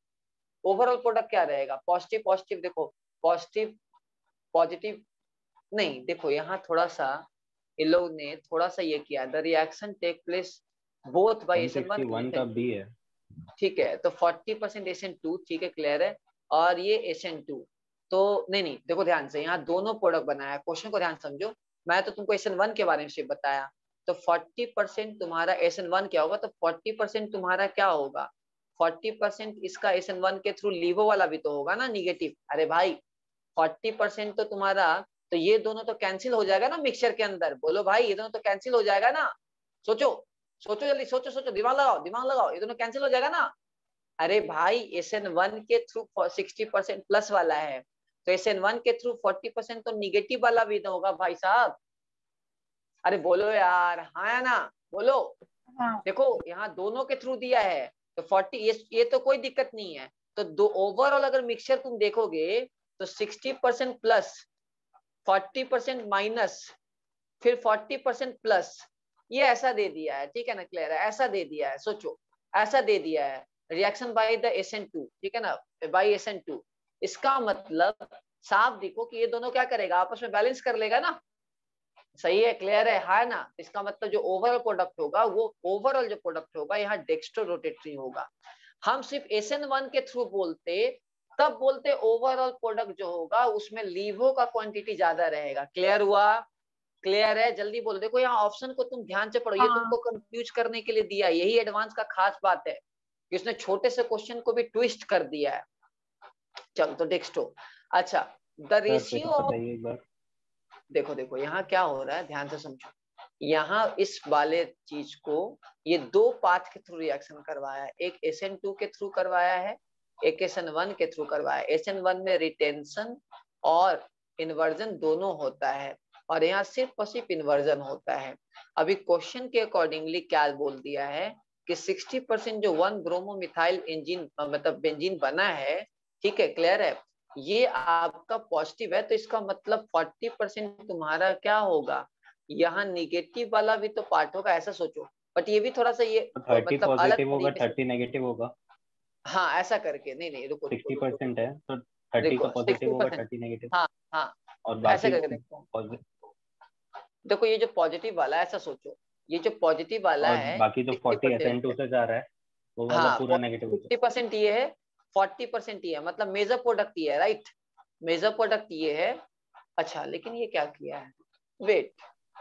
ओवरऑल प्रोडक्ट क्या रहेगा, पॉजिटिव पॉजिटिव देखो, पॉजिटिव पॉजिटिव नहीं, देखो यहाँ थोड़ा सा इन लोग ने थोड़ा सा ये किया, the reaction take place both by S N one का बी है, ठीक है, तो forty percent S N two, ठीक है क्लियर है, और ये एस एन टू, तो नहीं नहीं देखो ध्यान से, यहाँ दोनों प्रोडक्ट बनाया, क्वेश्चन को ध्यान समझो, मैं तो तुमको एस एन वन के बारे में सिर्फ बताया, तो फोर्टी परसेंट तुम्हारा एस एन वन क्या होगा, तो फोर्टी परसेंट तुम्हारा क्या होगा, फोर्टी परसेंट इसका एस एन वन के थ्रू लीवो वाला भी तो होगा ना निगेटिव, अरे भाई फोर्टी परसेंट तो तुम्हारा, तो ये दोनों तो कैंसिल हो जाएगा ना मिक्सचर के अंदर, बोलो भाई ये दोनों तो कैंसिल हो जाएगा ना, सोचो सोचो जल्दी सोचो सोचो, दिमाग लगाओ दिमाग लगाओ, ये दोनों कैंसिल हो जाएगा ना। अरे भाई एस एन वन के थ्रू सिक्सटी परसेंट प्लस वाला है, तो एस एन वन के थ्रू फोर्टी परसेंट तो निगेटिव वाला भी तो होगा भाई साहब, अरे बोलो यार, हाँ या ना बोलो। हाँ। देखो यहाँ दोनों के थ्रू दिया है, तो फोर्टी ये, ये तो कोई दिक्कत नहीं है, तो दो ओवरऑल अगर मिक्सचर तुम देखोगे तो sixty percent plus, forty percent minus, फिर फोर्टी परसेंट प्लस, ये ऐसा दे दिया है, ठीक है ना क्लियर है, ऐसा दे दिया है, सोचो ऐसा दे दिया है, reaction by the S N two, ठीक है ना, बाय एस एन टू, इसका मतलब साफ देखो कि ये दोनों क्या करेगा, आपस में बैलेंस कर लेगा ना, सही है क्लियर है, है ना, इसका मतलब जो ओवरऑल प्रोडक्ट होगा, वो ओवरऑल जो प्रोडक्ट होगा यहाँ डेक्स्ट्रो रोटेटरी होगा। हम सिर्फ एस एन वन के थ्रू बोलते तब बोलते ओवरऑल प्रोडक्ट जो होगा उसमें लीवो का क्वांटिटी ज्यादा रहेगा, क्लियर हुआ, क्लियर है, जल्दी बोलो। देखो यहाँ ऑप्शन को तुम ध्यान से पढ़ो, ये तुमको कंफ्यूज करने के लिए दिया, यही एडवांस का खास बात है कि उसने छोटे से क्वेश्चन को भी ट्विस्ट कर दिया है। चलो तो डेक्स्ट्रो, अच्छा द रेशियो ऑफ, देखो देखो यहाँ क्या हो रहा है, ध्यान से समझो, यहाँ इस वाले चीज को ये दो पाथ के थ्रू रिएक्शन करवाया है, एक एस एन टू के थ्रू करवाया है, एक एस एन वन के थ्रू करवाया है। एस एन वन में रिटेंशन और इन्वर्जन दोनों होता है, और यहाँ सिर्फ और सिर्फ इन्वर्जन होता है। अभी क्वेश्चन के अकॉर्डिंगली क्या बोल दिया है कि सिक्सटी परसेंट जो वन ब्रोमोमिथाइल इंजिन मतलब बेंजीन बना है, ठीक है क्लियर है, ये आपका पॉजिटिव है, तो इसका मतलब फोर्टी परसेंट तुम्हारा क्या होगा, यहाँ निगेटिव वाला भी तो पार्ट होगा, ऐसा सोचो, बट ये भी थोड़ा सा ये थर्टी मतलब पॉजिटिव होगा, थर्टी नेगेटिव होगा, हाँ ऐसा करके, नहीं नहीं रुको सिक्सटी परसेंट है तो थर्टी का पॉजिटिव होगा, थर्टी नेगेटिव, हाँ हाँ और बाकी ऐसे करके देखो, देखो ये जो पॉजिटिव वाला है ऐसा सोचो, ये जो पॉजिटिव वाला और है बाकी जो फोर्टी एस एन टू से जा रहा है वो वाला हाँ, पूरा नेगेटिव होगा, फिफ्टी परसेंट ये है, फोर्टी परसेंट ये है, मतलब मेजर प्रोडक्ट ये है, राइट, मेजर प्रोडक्ट ये है। अच्छा लेकिन ये क्या किया है, wait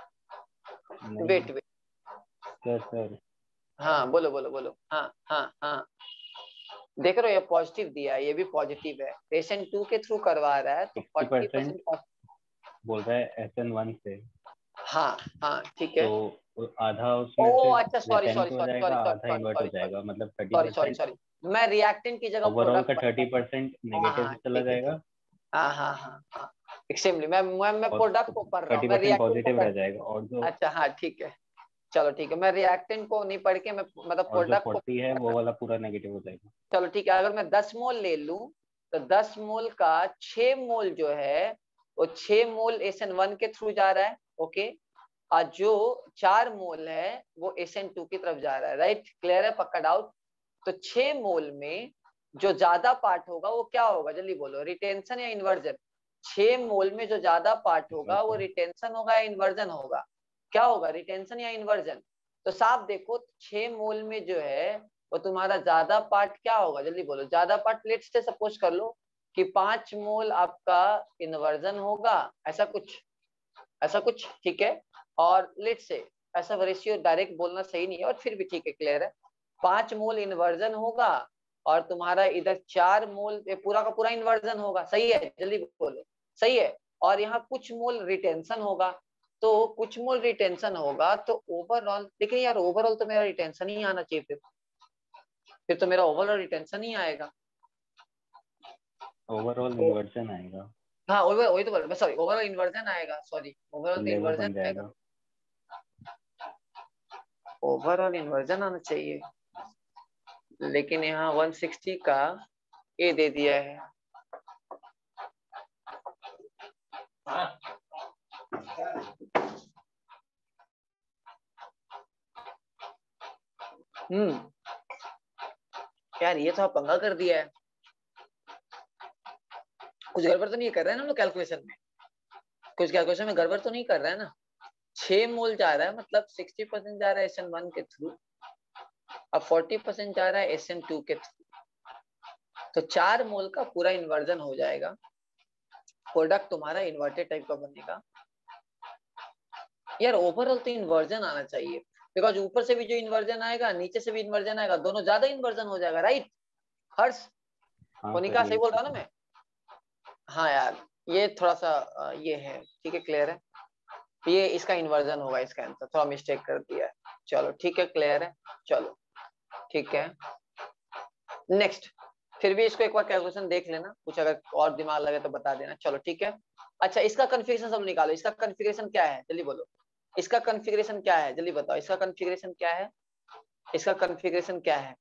wait wait sir sir हाँ बोलो बोलो बोलो, हाँ हाँ हाँ देख रहे हो, ये पॉजिटिव दिया है, ये भी पॉजिटिव है, एस एन टू के थ्रू करवा रहा है, तो फोर्टी परसेंट बोल रहा है एस एन वन से, हाँ हाँ ठीक है, तो आधा उसमें ओ से अच्छा सॉरी सॉरी हो सॉरी जाएगा, सॉरी आधा इन्वर्ट हो जाएगा, मतलब thirty sorry sorry percent sorry मैं रिएक्टेंट की जगह ओवरऑल का प्रोडक्ट थर्टी परसेंट नेगेटिव चला जाएगा, हाँ हाँ हाँ हाँ एक्सट्रीमली, मैं मैं मैं प्रोडक्ट को पढ़ रहा हूँ, मैं थर्टी परसेंट रिएक्टेंट पॉजिटिव को रह जाएगा, और जो अच्छा हाँ ठीक है, चलो ठीक है, मैं रिएक्टेंट को नहीं पढ़ के मैं मतलब और जो प्रोडक्ट को फोर्टी है वो वाला पूरा नेगेटिव हो जाएगा। चलो ठीक है, अगर मैं दस मोल ले लूं तो दस मोल का छह मोल जो है वो छह मोल एस एन वन के थ्रू जा रहा है, ओके, और जो चार मोल है वो एस एन टू की तरफ जा रहा है, राइट क्लियर है, पक्का डाउट। तो छह मोल में जो ज्यादा पार्ट होगा वो क्या होगा, जल्दी बोलो, रिटेंशन या इन्वर्जन, छह मोल में जो ज्यादा पार्ट होगा वो रिटेंशन होगा या इन्वर्जन होगा, क्या होगा, रिटेंशन या इन्वर्जन। तो साफ देखो छह मोल में जो है वो तुम्हारा ज्यादा पार्ट क्या होगा, जल्दी बोलो, ज्यादा पार्ट लेट्स से सपोज कर लो कि पांच मोल आपका इन्वर्जन होगा, ऐसा कुछ ऐसा कुछ ठीक है, और लेट्स से ऐसा रेशियो डायरेक्ट बोलना सही नहीं है और फिर भी ठीक है क्लियर है, पांच मोल इन्वर्जन होगा और तुम्हारा इधर चार मोल पूरा का पूरा इन्वर्जन होगा, सही है, जल्दी बोलो, सही है, और यहाँ कुछ मोल रिटेंशन होगा, तो कुछ मोल रिटेंशन होगा तो ओवरऑल, लेकिन यार ओवरऑल तो मेरा रिटेंशन ही आना चाहिए, फिर फिर तो मेरा ओवरऑल रिटेंशन ही आएगा, ओवरऑल इन्वर्जन आएगा। हाँ ओवर वही तो बोल रहा, सॉरी ओवरऑल इन्वर्जन आएगा, सॉरी ओवरऑल लेवल इन्वर्जन बन जाएगा। ओवरऑल इन्वर्जन आना चाहिए, लेकिन यहाँ वन सिक्सटी का ए दे दिया है। हम्म यार ये तो पंगा कर दिया है, कुछ गड़बड़ तो नहीं कर रहे हैं ना हम लोग कैलकुलेशन में, कुछ कैलकुलेशन में गड़बड़ तो नहीं कर रहा है ना। छह मोल जा रहा है, मतलब सिक्सटी परसेंट जा रहा है एस एन वन के थ्रू, अब फोर्टी परसेंट जा रहा है एस एन टू के थ्रू, तो चार मोल का पूरा इन्वर्जन हो जाएगा, प्रोडक्ट तुम्हारा इन्वर्टेड टाइप का बनेगा। यार ओवरऑल तो इन्वर्जन आना चाहिए, बिकॉज ऊपर से भी जो इन्वर्जन आएगा नीचे से भी इन्वर्जन आएगा, दोनों ज्यादा इन्वर्जन हो जाएगा, राइट हर्ष? मोनिका सही बोल रहा ना मैं? हाँ यार ये थोड़ा सा ये है, ठीक है क्लियर है, ये इसका इन्वर्जन होगा, इसका आंसर थोड़ा मिस्टेक कर दिया है, चलो ठीक है क्लियर है, चलो ठीक है नेक्स्ट। फिर भी इसको एक बार कैलकुलेशन देख लेना, कुछ अगर और दिमाग लगे तो बता देना, चलो ठीक है। अच्छा इसका कॉन्फ़िगरेशन सब निकालो, इसका कॉन्फ़िगरेशन क्या है जल्दी बोलो, इसका कॉन्फ़िगरेशन क्या है जल्दी बताओ, इसका कॉन्फ़िगरेशन क्या है, इसका कॉन्फ़िगरेशन क्या है,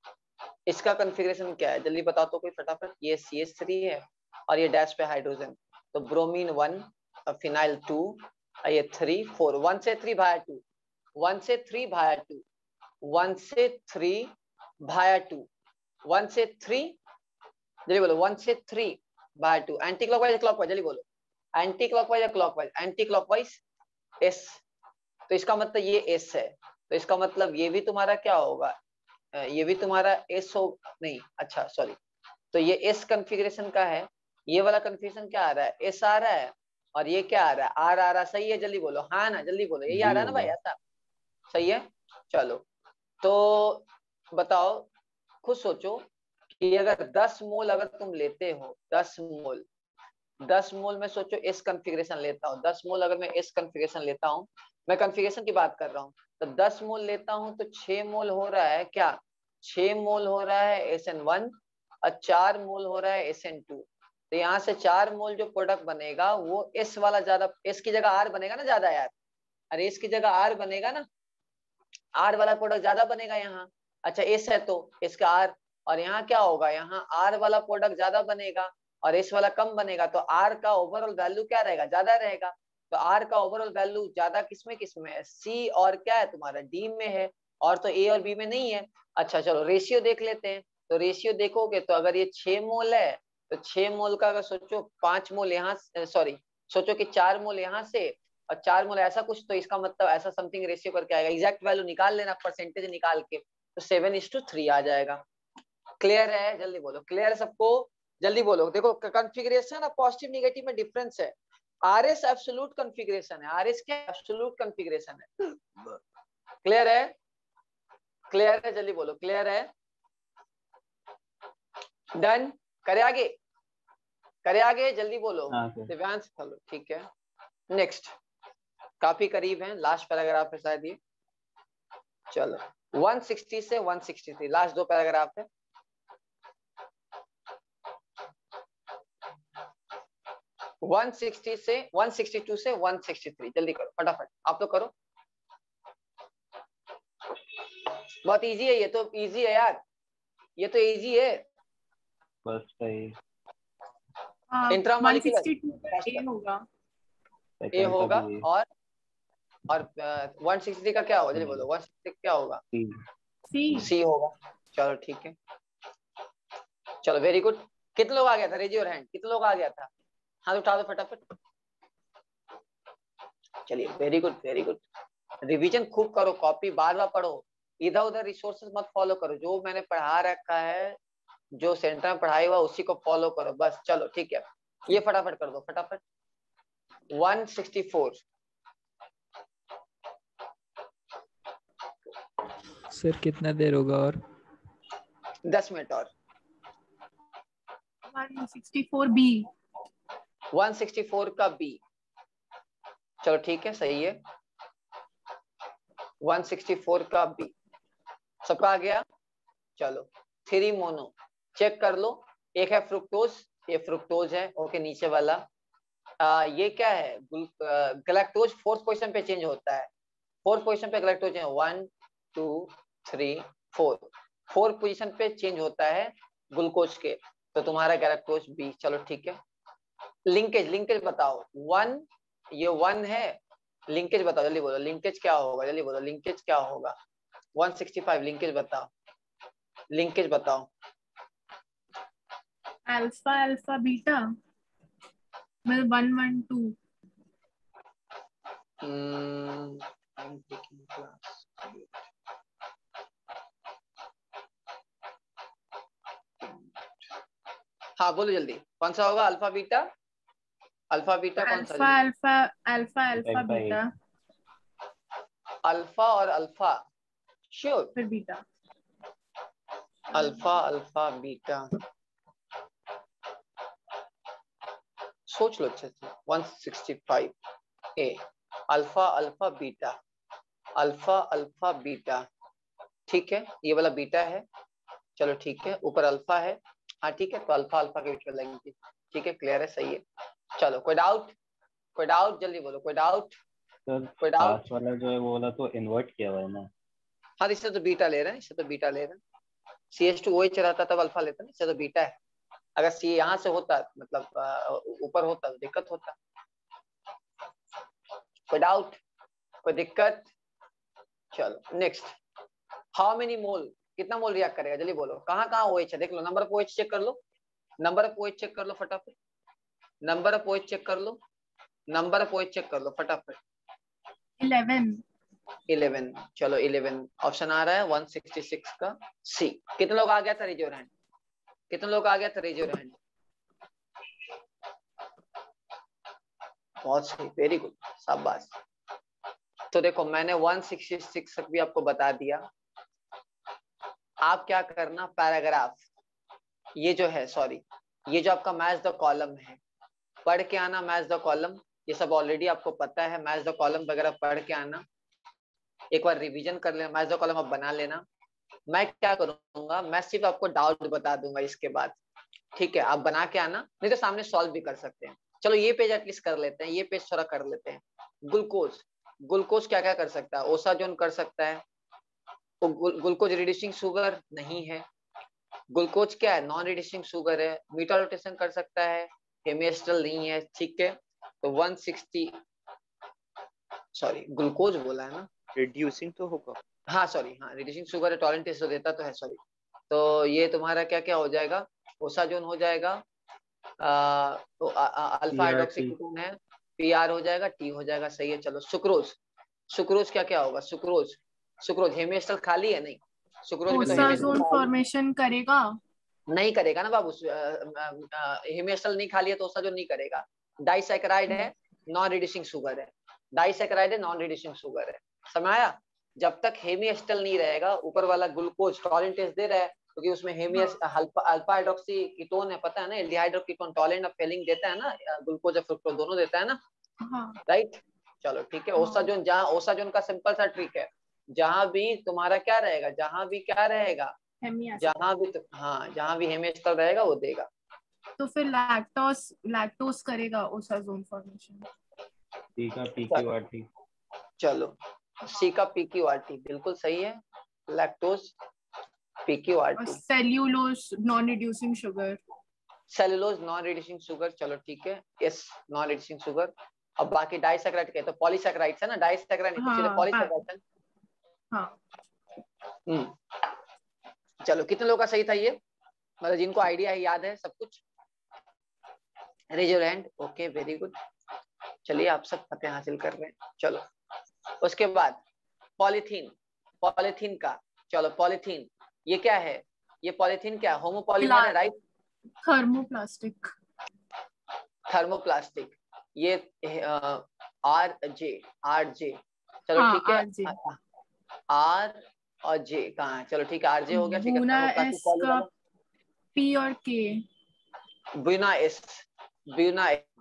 इसका कॉन्फ़िगरेशन क्या है जल्दी बताओ तो कोई फटाफट। ये सी एच थ्री है और ये डैश पे हाइड्रोजन, तो ब्रोमीन वन, फिनाइल टू, ये थ्री फोर, वन से थ्री भाया टू, वन से थ्री भाया टू, वन से थ्री भाया टू, वन से थ्री जल्दी बोलो, वन से थ्री भाया टू, एंटी क्लॉकवाइज क्लॉकवाइज जल्दी बोलो, एंटी क्लॉकवाइज या क्लॉकवाइज, एंटी क्लॉकवाइज एस, तो इसका मतलब ये एस है, तो इसका मतलब ये भी तुम्हारा क्या होगा, ये भी तुम्हारा एस हो नहीं, अच्छा सॉरी, तो ये एस कॉन्फ़िगरेशन का है, ये वाला कॉन्फ़िगरेशन क्या आ रहा है, एस आ रहा है, और ये क्या आ रहा है, आर आ रहा है, सही है जल्दी बोलो, हाँ ना जल्दी बोलो, यही आ रहा है ना भाई, ऐसा सही है। चलो तो बताओ, खुद सोचो कि अगर दस मोल अगर तुम लेते हो, दस मोल, दस मोल में सोचो एस कॉन्फ़िगरेशन लेता हूँ, दस मोल अगर मैं एस कॉन्फ़िगरेशन लेता हूँ, मैं कॉन्फ़िगरेशन की बात कर रहा हूँ, तो दस मोल लेता हूँ तो छह मोल हो रहा है क्या, छह मोल हो रहा है एस एन वन और चार मोल हो रहा है एस एन टू, तो यहाँ से चार मोल जो प्रोडक्ट बनेगा वो एस वाला ज्यादा, एस की जगह आर बनेगा ना ज्यादा यार, अरे एस की जगह आर बनेगा ना, आर वाला प्रोडक्ट ज्यादा बनेगा यहाँ, अच्छा एस है तो एस का आर, और यहाँ क्या होगा, यहाँ आर वाला प्रोडक्ट ज्यादा बनेगा और एस वाला कम बनेगा, तो आर का ओवरऑल वैल्यू क्या रहेगा, ज्यादा रहेगा, तो आर का ओवरऑल वैल्यू ज्यादा किसमें किसमें है, सी और क्या है तुम्हारा डी में है, और तो ए और बी में नहीं है। अच्छा चलो रेशियो देख लेते हैं, तो रेशियो देखोगे तो अगर ये छह मोल है तो छह मोल का अगर सोचो पांच मोल यहाँ, सॉरी सोचो कि चार मोल यहाँ से और चार मोल ऐसा कुछ, तो इसका मतलब ऐसा समथिंग रेशियो करके आएगा, एग्जैक्ट वैल्यू निकाल लेना परसेंटेज निकाल के, तो सेवन इज टू थ्री आ जाएगा। क्लियर है जल्दी बोलो, क्लियर है सबको जल्दी बोलो। देखो कॉन्फ़िगरेशन और पॉजिटिव नेगेटिव में डिफरेंस है, आरएस एब्सोल्यूट कॉन्फ़िगरेशन है, आरएस क्या एब्सोल्यूट कॉन्फ़िगरेशन है, क्लियर है, क्लियर है जल्दी बोलो, क्लियर है, डन, करे आगे, करे आगे जल्दी बोलो दिव्यांश, चलो ठीक है नेक्स्ट, काफी करीब है, लास्ट पैराग्राफ है शायद ये, चलो वन सिक्सटी से वन सिक्सटी थ्री लास्ट दो पैराग्राफ है, वन सिक्सटी से वन सिक्सटी टू से वन सिक्सटी थ्री जल्दी करो फटाफट, आप तो करो, बहुत इजी है ये तो, इजी है यार, ये तो इजी है, फर्स्ट है इंट्रामॉलिक्यूलर ए होगा, ए होगा, और और वन सिक्सटी थ्री का क्या होगा जल्दी बोलो, वन सिक्सटी क्या होगा, सी सी होगा, चलो ठीक है, चलो वेरी गुड। कितने लोग आ गया था, रेज योर हैंड, कितने लोग आ गया था, हाथ उठा दो फटाफट, चलिए very good very good, revision खूब करो, कॉपी बार बार पढ़ो, इधर उधर रिसोर्सेज मत फॉलो करो, जो मैंने पढ़ा रखा है, जो सेंटर में पढ़ाई हुआ उसी को फॉलो करो बस, चलो ठीक है, ये फटाफट कर दो फटाफट, वन सिक्सटी फोर सर कितना देर होगा और, दस मिनट और, one sixty four B one sixty four का बी, चलो ठीक है सही है, वन सिक्सटी फोर का बी सबका आ गया। चलो थ्री मोनो चेक कर लो, एक है फ्रुक्टोज, ये फ्रुक्टोज है, ओके नीचे वाला आ, ये क्या है, गैलेक्टोज फोर्थ पोजीशन पे चेंज होता है, फोर्थ पोजीशन पे गैलेक्टोज है, one two three four, fourth position पे चेंज होता है ग्लूकोज के, तो तुम्हारा गैलेक्टोज बी। चलो ठीक है, लिंकेज लिंकेज बताओ, वन ये वन है, लिंकेज बताओ जल्दी बोलो, लिंकेज क्या होगा, जल्दी बोलो लिंकेज क्या होगा, वन सिक्सटी फाइव लिंकेज बताओ, लिंकेज बताओ। अल्फा अल्फा बीटा मतलब वन वन टू। हाँ बोलो जल्दी, कौन सा होगा, अल्फा बीटा, अल्फा बीटा कौन सा, alpha alpha alpha alpha beta, alpha और अल्फा, श्योर फिर बीटा, अल्फा अल्फा बीटा, सोच लो अच्छे से, one sixty five A, alpha alpha beta, alpha alpha beta, ठीक है ये वाला बीटा है, चलो ठीक है, ऊपर अल्फा है, हाँ ठीक है, तो अल्फा अल्फा के बीच में लगेंगे, ठीक है क्लियर है सही है। चलो कोई डाउट, कोई डाउट जल्दी बोलो, कोई डाउट, कोई डाउट वाला जो है वो वाला तो इन्वर्ट किया हुआ है ना। हाँ इससे तो बीटा ले रहे हैं, इससे तो बीटा ले रहे हैं, C H two O H रहता तब अल्फा लेता ना, इससे तो बीटा है, अगर सी यहाँ से होता मतलब ऊपर होता तो दिक्कत होता। कोई डाउट, कोई दिक्कत, चलो नेक्स्ट, हाउ मेनी मोल, कितना मोल रिएक्ट करेगा जल्दी बोलो, कहाँ कहाँ ओएच है देख लो, नंबर ऑफ ओएच चेक कर लो, नंबर ऑफ ओएच चेक कर लो फटाफट, नंबर ऑफ ओएच चेक कर लो, नंबर ऑफ ओएच चेक कर लो फटाफट, इलेवन इलेवन, चलो इलेवन ऑप्शन आ रहा है वन सिक्सटी सिक्स का सी। कितने लोग आ गया था रेज योर हैंड, कितने लोग आ गया था रेज योर हैंड, बहुत सही वेरी गुड शाबाश। तो देखो मैंने वन सिक्सटी सिक्स तक भी आपको बता दिया, आप क्या करना पैराग्राफ, ये जो है सॉरी ये जो आपका मैच द कॉलम है पढ़ के आना, मैच द कॉलम ये सब ऑलरेडी आपको पता है, मैच द कॉलम वगैरह पढ़ के आना, एक बार रिवीजन कर लेना, मैच द कॉलम आप बना लेना। मैं क्या करूंगा, मैं सिर्फ आपको डाउट बता दूंगा इसके बाद, ठीक है आप बना के आना, नहीं तो सामने सॉल्व भी कर सकते हैं। चलो ये पेज एटलीस्ट कर लेते हैं, ये पेज थोड़ा कर लेते हैं। ग्लूकोज, ग्लूकोज क्या क्या कर सकता है, ओसाजोन कर सकता है, तो ग्लूकोज रिड्यूसिंग शुगर नहीं है, ग्लूकोज क्या है नॉन रिड्यूसिंग शुगर है, मीटा रोटेशन कर सकता है, हेमिएस्टल नहीं है, ठीक है तो वन सिक्सटी सॉरी ग्लूकोज बोला है ना, रिड्यूसिंग तो होगा, हाँ सॉरी हाँ रिड्यूसिंग शुगर है, टॉलरेंट टेस्ट तो देता तो है सॉरी, तो ये तुम्हारा क्या क्या हो जाएगा, ओसाजोन हो जाएगा, आ, तो अल्फा हाइड्रोक्सी कीटोन है, पीआर हो जाएगा, टी हो जाएगा, सही है। चलो सुक्रोज, सुक्रोज क्या क्या होगा, सुक्रोज सुक्रोज हेमिएस्टल खाली है नहीं, सुक्रोज में तो ओसाजोन फॉर्मेशन करेगा, नहीं करेगा ना बाबू, हेमिएस्टल नहीं खाली है तो ओसाजोन नहीं करेगा, डाइसैकेराइड है नॉन रिड्यूसिंग शुगर है, डाइसैकेराइड है नॉन रिड्यूसिंग शुगर है, समझ आया। जब तक हेमिएस्टल नहीं रहेगा, ऊपर वाला ग्लूकोज टॉलरेंट टेस्ट दे रहा है क्योंकि तो उसमें हेमियस अल्फा हाइड्रोक्सी कीटोन है, पता है ना, एल्डिहाइड और कीटोन टॉलरेंट ऑफ फेलिंग देता है ना, ग्लूकोज और फ्रुक्टोज दोनों देता है ना, हाँ राइट। चलो ठीक है, ओसाजोन, जहाँ ओसाजोन का सिंपल सा ट्रिक है, जहां भी तुम्हारा क्या रहेगा, जहां भी क्या रहेगा, जहां भी तो, हाँ जहां भी हेमिएस्टल रहेगा वो देगा, तो फिर लैक्टोस लैक्टोस करेगा ओसाजोन फॉर्मेशन, सी का पीक्यूआरटी, चलो सी का पीक्यूआरटी बिल्कुल सही है, lactose PQRT, cellulose non reducing sugar, cellulose non reducing sugar, चलो ठीक है यस नॉन रिड्यूसिंग शुगर। अब बाकी डाइसैकेराइड के तो पॉलीसैकेराइड्स है ना, डाइसैकेराइड नहीं तो सीधे पॉलीसैकेराइड है, हाँ हम्म चलो कितने लोगों का सही था ये, मतलब जिनको आइडिया है याद है सब कुछ, raise your hand, okay very good, चलिए आप सब फतेह हासिल कर रहे हैं। चलो उसके बाद पॉलीथीन, पॉलीथीन का, चलो पॉलीथीन ये क्या है, ये पॉलीथीन क्या है, होमोपॉलीमर है राइट, थर्मोप्लास्टिक, थर्मोप्लास्टिक, ये आर जे आर जे, चलो ठीक है आर और जे कहाँ है, चलो ठीक है आर जे हो गया, ठीक है एस का पी और के, ब्यूना एस, ब्यूना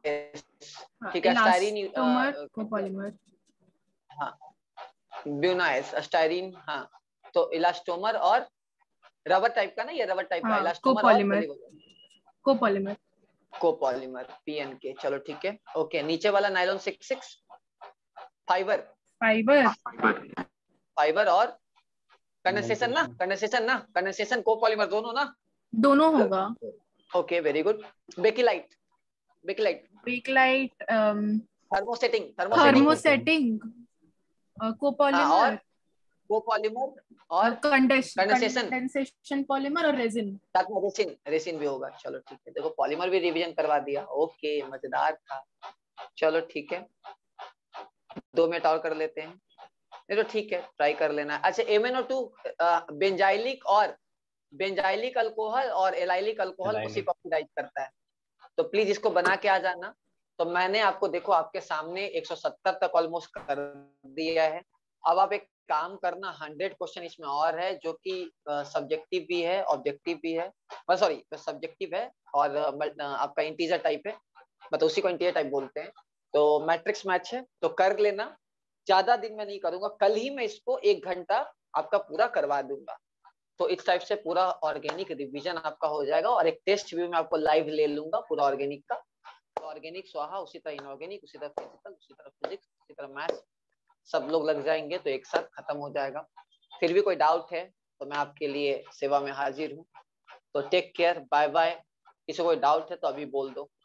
ठीक है, स्टाइरिन, इलास्टोमर कोपॉलीमर, हाँ ब्यूनाइस स्टाइरिन, हाँ तो इलास्टोमर और रबर टाइप का ना, ये रबर टाइप का हाँ, इलास्टोमर कोपॉलीमर, और कोपॉलीमर, कोपॉलीमर पीएनके। चलो ठीक है, ओके। नीचे वाला nylon six six fibre, fibre, fibre और कंडेंसेशन ना, कंडेंसेशन ना, कंडेंसेशन कोपॉलीमर दोनों ना, दोनों होगा। Okay very good. Bakelite, bakelite, bakelite, thermosetting, thermosetting, thermosetting, copolymer, copolymer और कंडेंसेशन, कंडेंसेशन पॉलीमर और रेजिन, साथ में रेसिन, रेसिन भी होगा। चलो ठीक है, देखो पॉलीमर भी रिवीजन करवा दिया, ओके मजेदार था। चलो ठीक है, दो मिनट और कर लेते हैं, नहीं तो ठीक है ट्राई कर लेना। अच्छा M N O two benzylic और बेंजाइलिक अल्कोहल और एलाइलिक अल्कोहल को सिर्फ ऑक्सीडाइज करता है, तो प्लीज इसको बना के आ जाना। तो मैंने आपको देखो आपके सामने एक सौ सत्तर तक ऑलमोस्ट कर दिया है। अब आप एक काम करना, हंड्रेड क्वेश्चन इसमें और है जो कि सब्जेक्टिव भी है ऑब्जेक्टिव भी है, सॉरी सब्जेक्टिव है और uh, आपका इंटीजर टाइप है, मतलब उसी को इंटीजर टाइप बोलते हैं। तो मैट्रिक्स मैच है तो कर लेना, ज्यादा दिन में नहीं करूंगा, कल ही मैं इसको एक घंटा आपका पूरा करवा दूंगा। तो इस टाइप से पूरा ऑर्गेनिक रिवीजन आपका हो जाएगा और एक टेस्ट व्यू में आपको लाइव ले लूंगा पूरा ऑर्गेनिक का। तो ऑर्गेनिक स्वाहा, उसी तरह इनऑर्गेनिक, उसी तरह फिजिकल, उसी तरह फिजिक्स, उसी तरह मैथ्स, सब लोग लग जाएंगे तो एक साथ खत्म हो जाएगा। फिर भी कोई डाउट है तो मैं आपके लिए सेवा में हाजिर हूँ। तो टेक केयर, बाय बाय। किसी को कोई डाउट है तो अभी बोल दो।